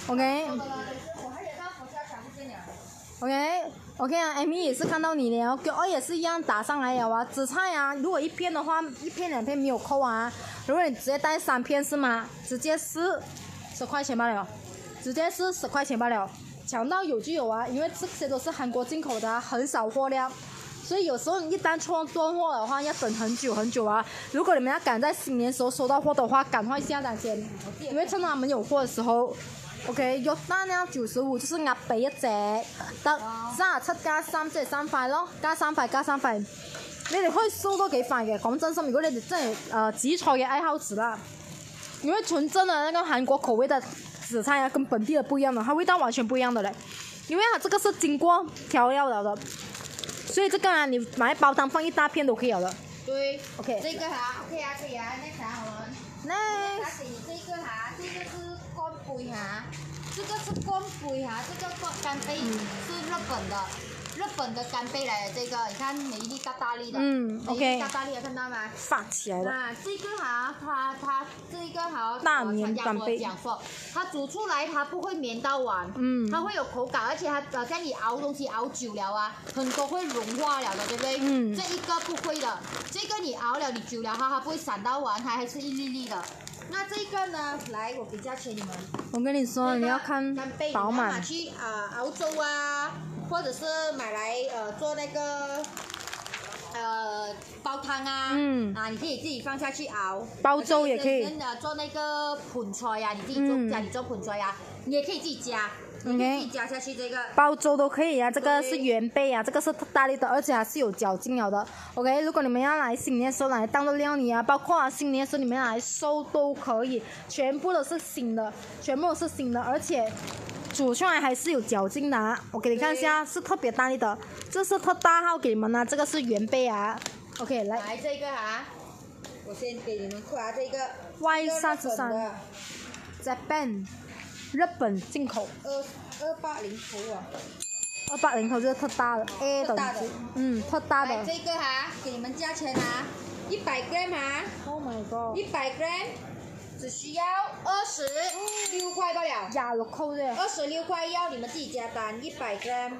S2: ，OK。OK OK 啊 ，Amy 也是看到你了，給我也是一樣打上來了啊。紫菜啊，如果一片的話，一片兩片沒有扣啊。如果你直接帶三片是嗎？直接是十塊錢罷了，直接是十塊錢罷了。搶到有就有啊，因為這些都是韓國進口的、啊，很少貨量，所以有時候你一旦錯斷貨的話，要等很久很久啊。如果你們要趕在新年時候收到貨的話，趕快下單先，因為趁他們有貨的時候 ，OK， 肉單呢九十五就是鴨髀一隻，得三十七加三即係三塊咯，加三塊加三塊，你哋可以收多幾塊嘅。講真心，如果你哋真係呃紫菜嘅愛好者啦，因為純正的那個韓國口味的。紫菜啊，跟本地的不一樣的，它味道完全不一樣的嘞，因為它這個是經過調料了的， 所以这个啊，你买来煲汤放一大片都可以了的。
S3: 对
S2: OK
S3: 这个哈 OK 啊，可以啊，那啥我们。
S2: 那
S3: 这个哈，这个是干杯哈，这个是干杯哈，这个干杯是日本的。日本的干贝来的这个，你看每一粒大大粒的，
S2: 嗯 ，OK，
S3: 大大粒的看到吗？
S2: 发起来了。
S3: 啊，这个哈，它它这个好，
S2: 大绵干贝，
S3: 讲说，它煮出来它不会绵到碗，嗯，它会有口感，而且它好像你熬东西熬久了啊，很多会融化了的，对不对？嗯，这一个不会的，这个你熬了你久了它它不会散到碗，它还是一粒粒的。那这个呢？来，我给价钱你们。
S2: 我跟你说，你要看饱满。
S3: 拿去啊、呃、熬粥啊，或者是买来呃做那个呃煲汤啊，嗯，啊你可以自己放下去熬。
S2: 煲粥也可以。
S3: 呃做那个盆菜呀、啊，你自己做、嗯、家里做盆菜呀、啊，你也可以自己加。你可以自己加下去这个。
S2: 煲粥都可以啊，这个是原贝啊，这个是大力的，而且还是有嚼劲了的。OK， 如果你们要来新年的时候来当做料理啊，包括啊新年的时候你们来收都可以，全部都是新的，全部都是新的，而且煮出来还是有嚼劲的啊。我给你看一下，是特别大力的，这是特大号给你们啊，这个是原贝啊。OK， 来。
S3: 来这个啊，我先给你们看这个。
S2: Y 三十三 ，Japan。日本进口，
S3: 二二八零头啊，
S2: 二八零头就是特大的 A 等级，嗯，特大的。
S3: 来这个哈，给你们价钱啊，一百 gram 哈
S2: ，Oh my god，
S3: 一百 gram 只需要二十六块罢了，
S2: 廿六块啫，
S3: 二十六块要你们自己加单，一百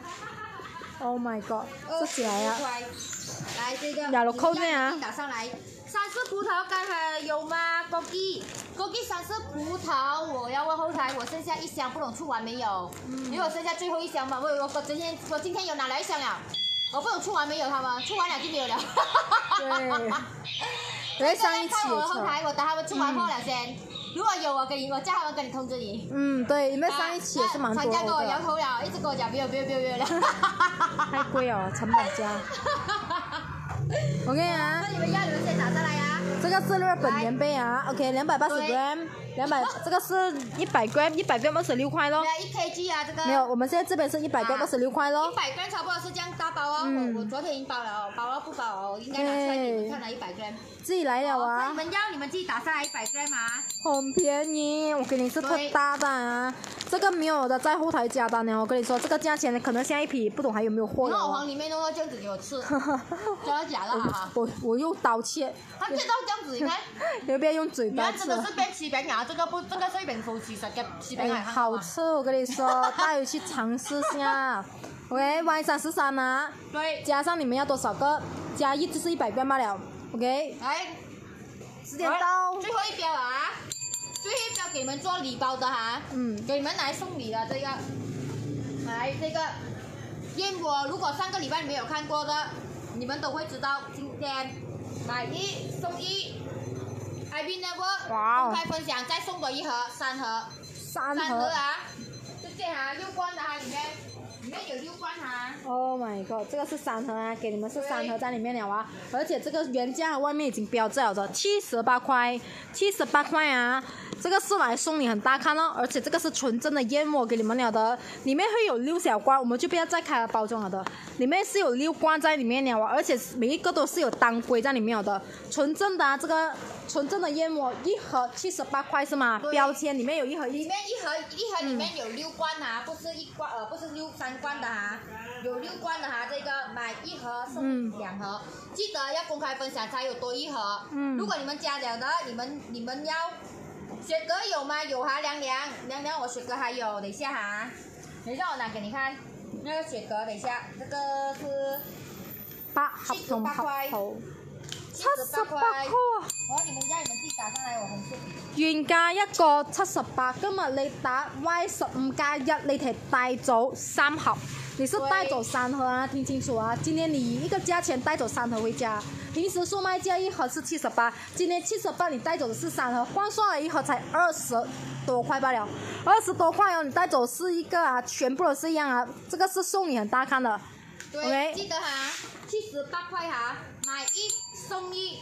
S3: gram。Oh
S2: my god， 这起来啊，
S3: 来这个
S2: 廿六块啫啊，
S3: 打上来。三色葡萄干还有吗？枸杞，枸杞三色葡萄，我要问后台，我剩下一箱，不懂出完没有？嗯、因为我剩下最后一箱嘛，我我我今天我今天有拿来一箱了，我不懂出完没有他们，出完了就没有了。
S2: 对，我在上一期
S3: 我后台，我等他们出完货了先。嗯、如果有我跟你，我叫他们跟你通知你。
S2: 嗯，对，因为上一期也是蛮多的。
S3: 厂家跟我摇头了，一直跟我讲没有没有没有没有了。
S2: 太贵了，成本价。OK 啊，
S3: 那你们要你们先打上来啊。
S2: 这个是日本原贝啊 ，OK， 两百八十 gram， 两百，这个是一百 gram， 一百 gram 二十六块咯。
S3: 一 kg 啊，这个。
S2: 没有，我们现在这边是一百 gram 二十六块咯。
S3: 一百 gram 差不多是这样大包哦，嗯、我我昨天已经包了哦，包了不包哦，应该拿出来给你们看了一百 gram。
S2: 自己来了啊！
S3: 你们要你们自己打上来一百 gram 啊。
S2: 很便宜，我跟你是特大的啊，这个没有的在后台加单呢。我跟你说，这个价钱可能下一批不懂还有没有货了。
S3: 那我往里面弄到这样子给我吃，真的假的哈？
S2: 我我用刀切。
S3: 他切到这样子，你看，
S2: 要不要用嘴巴
S3: 吃？真的是边吃边咬，这个不，这个是名副其實嘅吃餅係
S2: 好吃，我跟你說，帶回去嘗試下。OK， Y 三十三啊，
S3: 對，
S2: 加上你們要多少個？加一就是一百元罷了。OK，
S3: 來，
S2: 時間到，
S3: 最後一標啊，最後一標給你們做禮包的哈，嗯，給你們來送禮的這個，來這個燕窩，如果上個禮拜你沒有看過的，你們都會知道，今天買一送一。I B Network 公開分享，再送多一盒，三盒，
S2: 三盒,
S3: 三盒啊，就這哈，六罐的哈，裡面裡面有六罐哈。
S2: Oh my god， 這個是三盒啊，給你們是三盒在裡面了啊，而且這個原價外面已經標誌了的，七十八塊，七十八塊啊，這個是來送你很大看哦，而且這個是純正的燕窩給你們了的，裡面會有六小罐，我們就不要再開了包裝了的，裡面是有六罐在裡面了啊，而且每一個都是有當歸在裡面了的，純正的啊，這個。純正的燕窩一盒七十八塊是嗎？標籤裡面有一盒一，
S3: 裡面一盒一盒裡面有六罐啊，不是一罐呃不是六三罐的哈，有六罐的哈，這個買一盒送兩盒，嗯、記得要公開分享才有多一盒。嗯，如果你們加了的，你們你們要雪蛤有嗎？有哈，涼涼涼涼，我雪蛤還有，等一下哈，等一下我拿給你看，那個雪蛤，等一下，這個是
S2: 八盒同八塊。七十八塊，
S3: 我你們家你們自己打上來，我紅色。
S2: 原價一個七十八，今日你打 Y 十五加一，你提帶走三盒，你是帶走三盒啊，聽清楚啊！今天你一個價錢帶走三盒回家，平時售賣價一盒是七十八，今天七十八你帶走的是三盒，換算了一盒才二十多塊罷了，二十多塊哦，你帶走是一個啊，全部都是一樣啊，這個是送你很大看的。
S3: 對，
S2: okay?
S3: 記得哈，七十八塊哈，買一送一，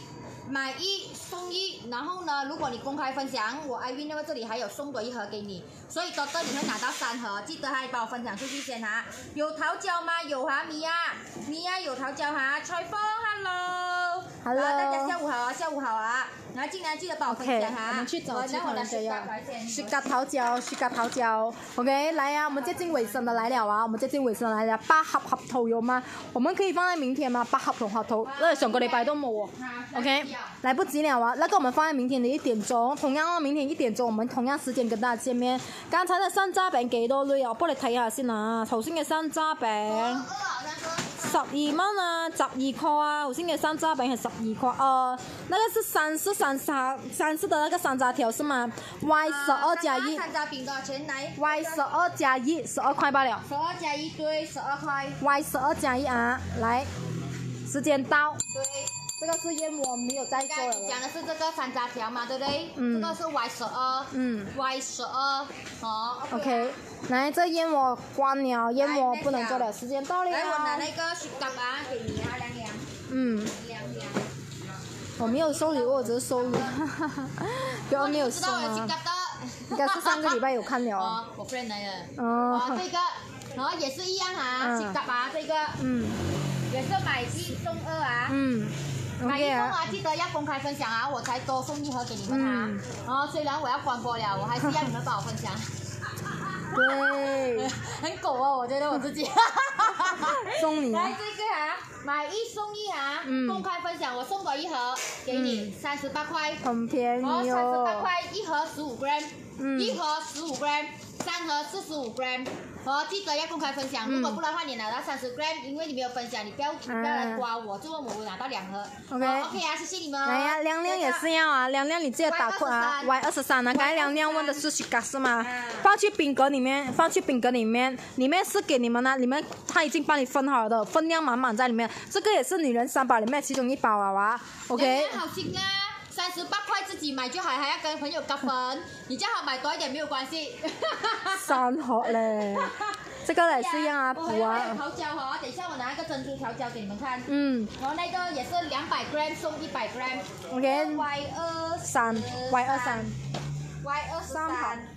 S3: 买一送一，然后呢，如果你公开分享，我 Ivy 那个这里还有送多一盒给你，所以多多你会拿到三盒，记得还帮我分享出去先哈。有桃胶吗？有哈，米娅，米娅有桃胶哈。彩凤 ，Hello，
S1: Hello，
S3: 大家下午好啊，下午好啊，然后进来记得帮我分享哈。
S1: 我们去找其他人的呀。
S2: 雪蛤桃胶，雪蛤桃胶 ，OK， 来呀、啊，我们接近尾聲的來了啊，我們接近尾聲來了，八盒合桃有嗎？我們可以放在明天嗎？八盒同合桃，因為上個禮拜都冇喎。OK， 來不及了啊，那個我們放在明天的一點鐘，同樣明天一點鐘，我們同樣時間跟大家見面。剛才的山楂餅幾多類啊？我幫你睇下先啊，頭先嘅山楂餅十二蚊啊，十二塊啊，頭先嘅山楂餅係十二塊，呃，那個是三四三三三四的那個山楂條是嗎 ？Y 十二加一。
S3: 山楂餅多少錢？來
S2: Y 十二加一，十二塊罷了。
S3: 十二加一對，十二塊。
S2: Y 十二加一啊，來，時間到。
S3: 對。
S2: 這個是燕窩，沒有再做了。
S3: 講的是這個山楂條嘛，對不對？
S2: 嗯。
S3: 這個是 Y 十二。嗯。Y 十二，哦。
S2: OK。來，這燕窩關了，燕窩不能做了，時間到了。
S3: 來，我拿那個雪蛤啊，給你啊，涼涼。
S2: 嗯。
S3: 涼涼。
S2: 我沒有收禮物，我只是收禮，給我沒有收啊。應該是上個禮拜有看了。
S3: 哦，我 friend 來的。
S2: 哦。
S3: 這個，然後也是一樣啊，雪蛤啊，這個。嗯。也是買一送二啊。嗯。買一送啊，記得要公開分享啊，我才多送一盒給你們啊。然後雖然我要關播了，我還是要你們幫我分享。
S2: 對。
S3: 很狗哦，我覺得我自己。
S2: 送你。
S3: 來這個啊，買一送一啊，公開分享，我送多一盒給你，三十八塊。
S2: 很便宜哦。
S3: 三十八塊一盒十五 gram， 一盒十五 gram， 三盒四十五 gram。哦，記得要公開分享，如果不然的話，你拿到三十 gram， 因為你沒有分享，你不要不要來刮我，就問我我拿到兩盒。OK， OK 啊，謝謝你們。來呀，亮亮也是要啊，亮亮你記得打括啊 ，Y 二十三啊，剛才亮亮問的是雪蛤是嗎？放去餅格裡面，放去餅格裡面，裡面是給你們啊，裡面他已經幫你分好的，分量滿滿在裡面。這個也是女人三寶裡面其中一包啊哇 ，OK。好心啊，三十八塊自己買就好，還要跟朋友夾分，你最好買多一點沒有關係。三盒嘞。這個也是一樣啊，補啊。調膠哈，等一下我拿一個珍珠調膠給你們看。嗯。然後那個也是兩百 gram 送一百 gram。OK。Y 二三。Y 二三。Y 二三。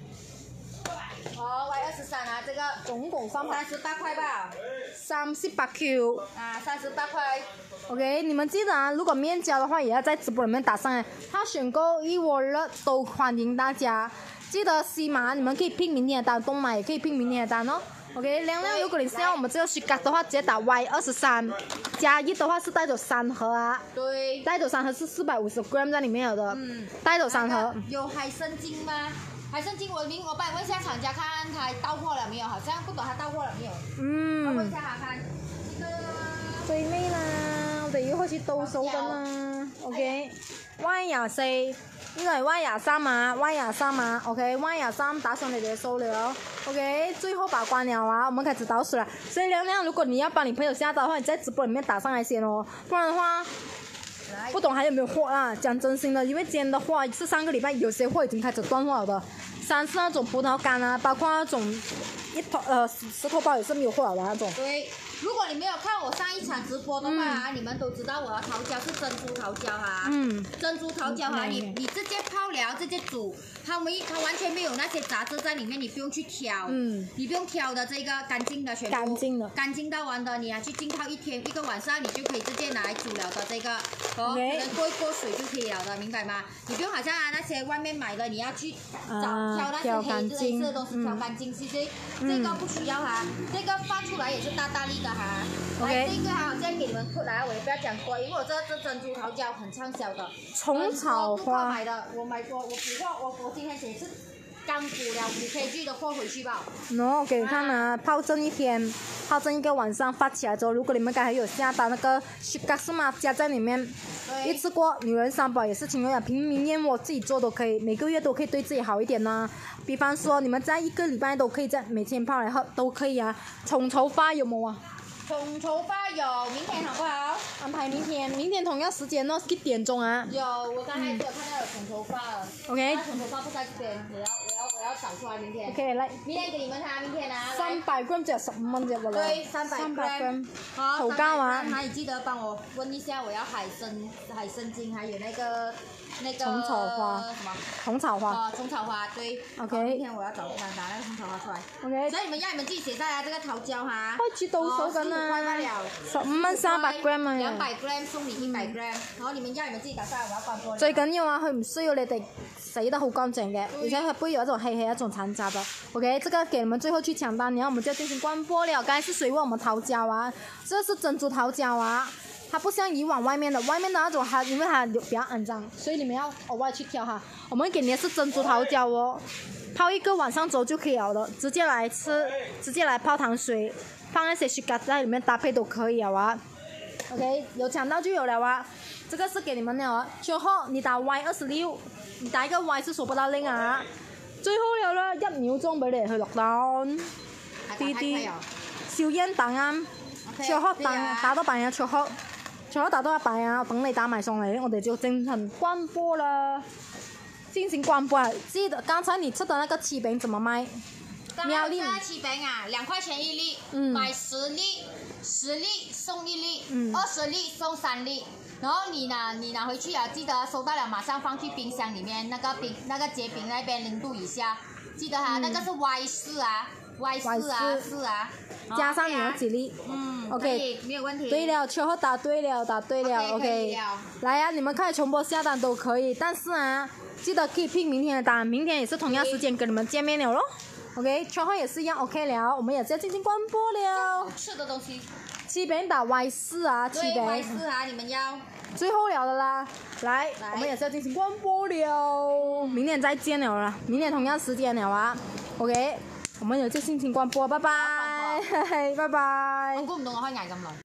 S3: 哦 ，Y 二十三啊，這個。總共三三十八塊吧。三十八 Q。啊，三十八塊。OK，你們記得啊，如果面交的話，也要在直播裡面打上來。他選購一窩熱都歡迎大家。記得西馬，你們可以拼明天的單，東馬也可以拼明天的單哦。OK，亮亮，如果你是要我們這個雪蛤的話，直接打 Y 二十三，加一的話是帶走三盒啊。對。帶走三盒是四百五十 gram 在裡面有的。嗯。帶走三盒。有海參精嗎？海參精我明我幫你問一下廠家，看他到貨了沒有？好像不懂他到貨了沒有。嗯。我問一下他看。這個。最尾啦，我哋要開始倒數㗎啦。OK。Y 廿四。呢個係 Y 廿三嘛 ，Y 廿三嘛 ，OK，Y 廿三打上你哋嘅數了 ，OK，最後把關了啊，我們開始倒數了。所以亮亮，如果你要幫你朋友下單的話，你在直播裡面打上來先哦，不然的話，不懂還有沒有貨啊？講真心的，因為今天的貨是上個禮拜有些貨已經開始斷貨了的，像是那種葡萄乾啊，包括那種一頭呃石頭包也是沒有貨了的那種。對。如果你沒有看我上一場直播的話、啊嗯、你們都知道我的桃膠是珍珠桃膠哈、啊。嗯。珍珠桃膠哈、啊，你你直接泡療，直接煮，它沒它完全沒有那些雜質在裡面，你不用去挑。嗯。你不用挑的，這個乾淨的全部。乾淨的。乾淨到完的，你拿去浸泡一天一個晚上，你就可以直接拿來煮了的這個。哦。Okay. 能過一過水就可以了的，明白嗎？你不用好像啊那些外面買的，你要去找、啊、挑那些黑色黑色的東西挑乾淨，其實、嗯、這個不需要哈，嗯、這個發出來也是大大力的。哈 ，OK，這個好像給你們出來，我也不要講多，因為我這這珍珠桃膠很暢銷的，蟲草花買的，我買過，我補貨，我我今天也是剛補了五 K G 的貨回去吧。喏，給你看啊，泡蒸一天，泡蒸一個晚上發起來之後，如果你們剛才有下單那個雪蛤是嗎？加在裡面，一次過，女人三寶也是情侶啊，平民燕窩自己做都可以，每個月都可以對自己好一點吶、啊。比方說，你們在一個禮拜都可以在每天泡來喝都可以啊。蟲草花有冇啊？蟲草花有，明天好不好？安排明天，明天同樣時間哦，幾點鐘啊？有，我剛才有看到有蟲草花了。OK。蟲草花不在這邊，我要我要我要找出来明天。
S2: OK， 来，
S3: 明天给你们看，明天啊。
S2: 三百 gram 就十五蚊隻喎啦。
S3: 对，三百 gram。好，
S2: 桃膠啊。
S3: 那你记得帮我问一下，我要海参、海参精，还有那个那个
S2: 虫草花
S3: 什么？
S2: 虫草花。
S3: 哦，虫草花，对。
S2: OK。
S3: 明天我要找拿拿那个虫草花出来。
S2: OK。
S3: 所以你们要你们自己写下来这个桃胶哈。
S2: 開始倒數緊啦。十五蚊三百 gram 啊。
S3: 兩百 gram 送你一百 gram，然後你們要你們自己打下，我要關播。
S2: 最緊要啊，佢唔需要你哋洗得好乾淨嘅，而且佢不會有一種黑黑一種殘渣的。OK， 這個給你們最後去搶單，然後我們就進行關播了。剛才是誰問我們桃膠啊？這是珍珠桃膠啊，它不像以往外面的，外面的那種它因為它比較骯髒，所以你們要額外去挑哈。我們給你的是珍珠桃膠哦，泡一個晚上粥就可以了的，直接來吃，直接來泡糖水，放一些雪糕在裡面搭配都可以了啊。OK， 有搶到就有了啊。這個是給你們的哦。最後你打 Y 二十六，你打一個 Y 是數不到零啊。最後了啦，一秒鐘俾你去落單。滴滴，小煙等啊，最後等打到半日，最後最後打到一半啊，等你打埋上嚟，我哋就進行關播啦。進行關播啊！記得剛才你吃的那個七餅怎麼賣？
S3: 喵粒七餅啊，兩塊錢一粒，
S2: 嗯、
S3: 買十粒，十粒送一粒，
S2: 嗯、
S3: 二十粒送三粒。然後你拿你拿回去啊，記得收到了馬上放去冰箱裡面，那個冰那個結冰那邊零度以下，記得哈，嗯、那個是 Y 四啊 ，Y 四啊，四啊，
S2: 加上你有幾粒？
S3: 嗯
S2: ，OK，
S3: 沒有問題。
S2: 對了，最後答對了，答對了
S3: ，OK， 可以了。
S2: 來啊，你們可以重播下單都可以，但是啊，記得可以拼明天的單，明天也是同樣時間跟你們見面了咯。OK， 最後也是一樣 OK 了，我們也是要進行關播了。
S3: 好吃的東西。
S2: 七餅打 Y 四啊，七餅。
S3: Y 四啊，你們要。
S2: 最後了的啦，來，
S3: 來
S2: 我們也是要進行關播了，明天再見了啦，明天同樣時間了啊。OK， 我們有就進行關播，拜拜，拜拜。
S3: 我估唔到我可以捱咁耐。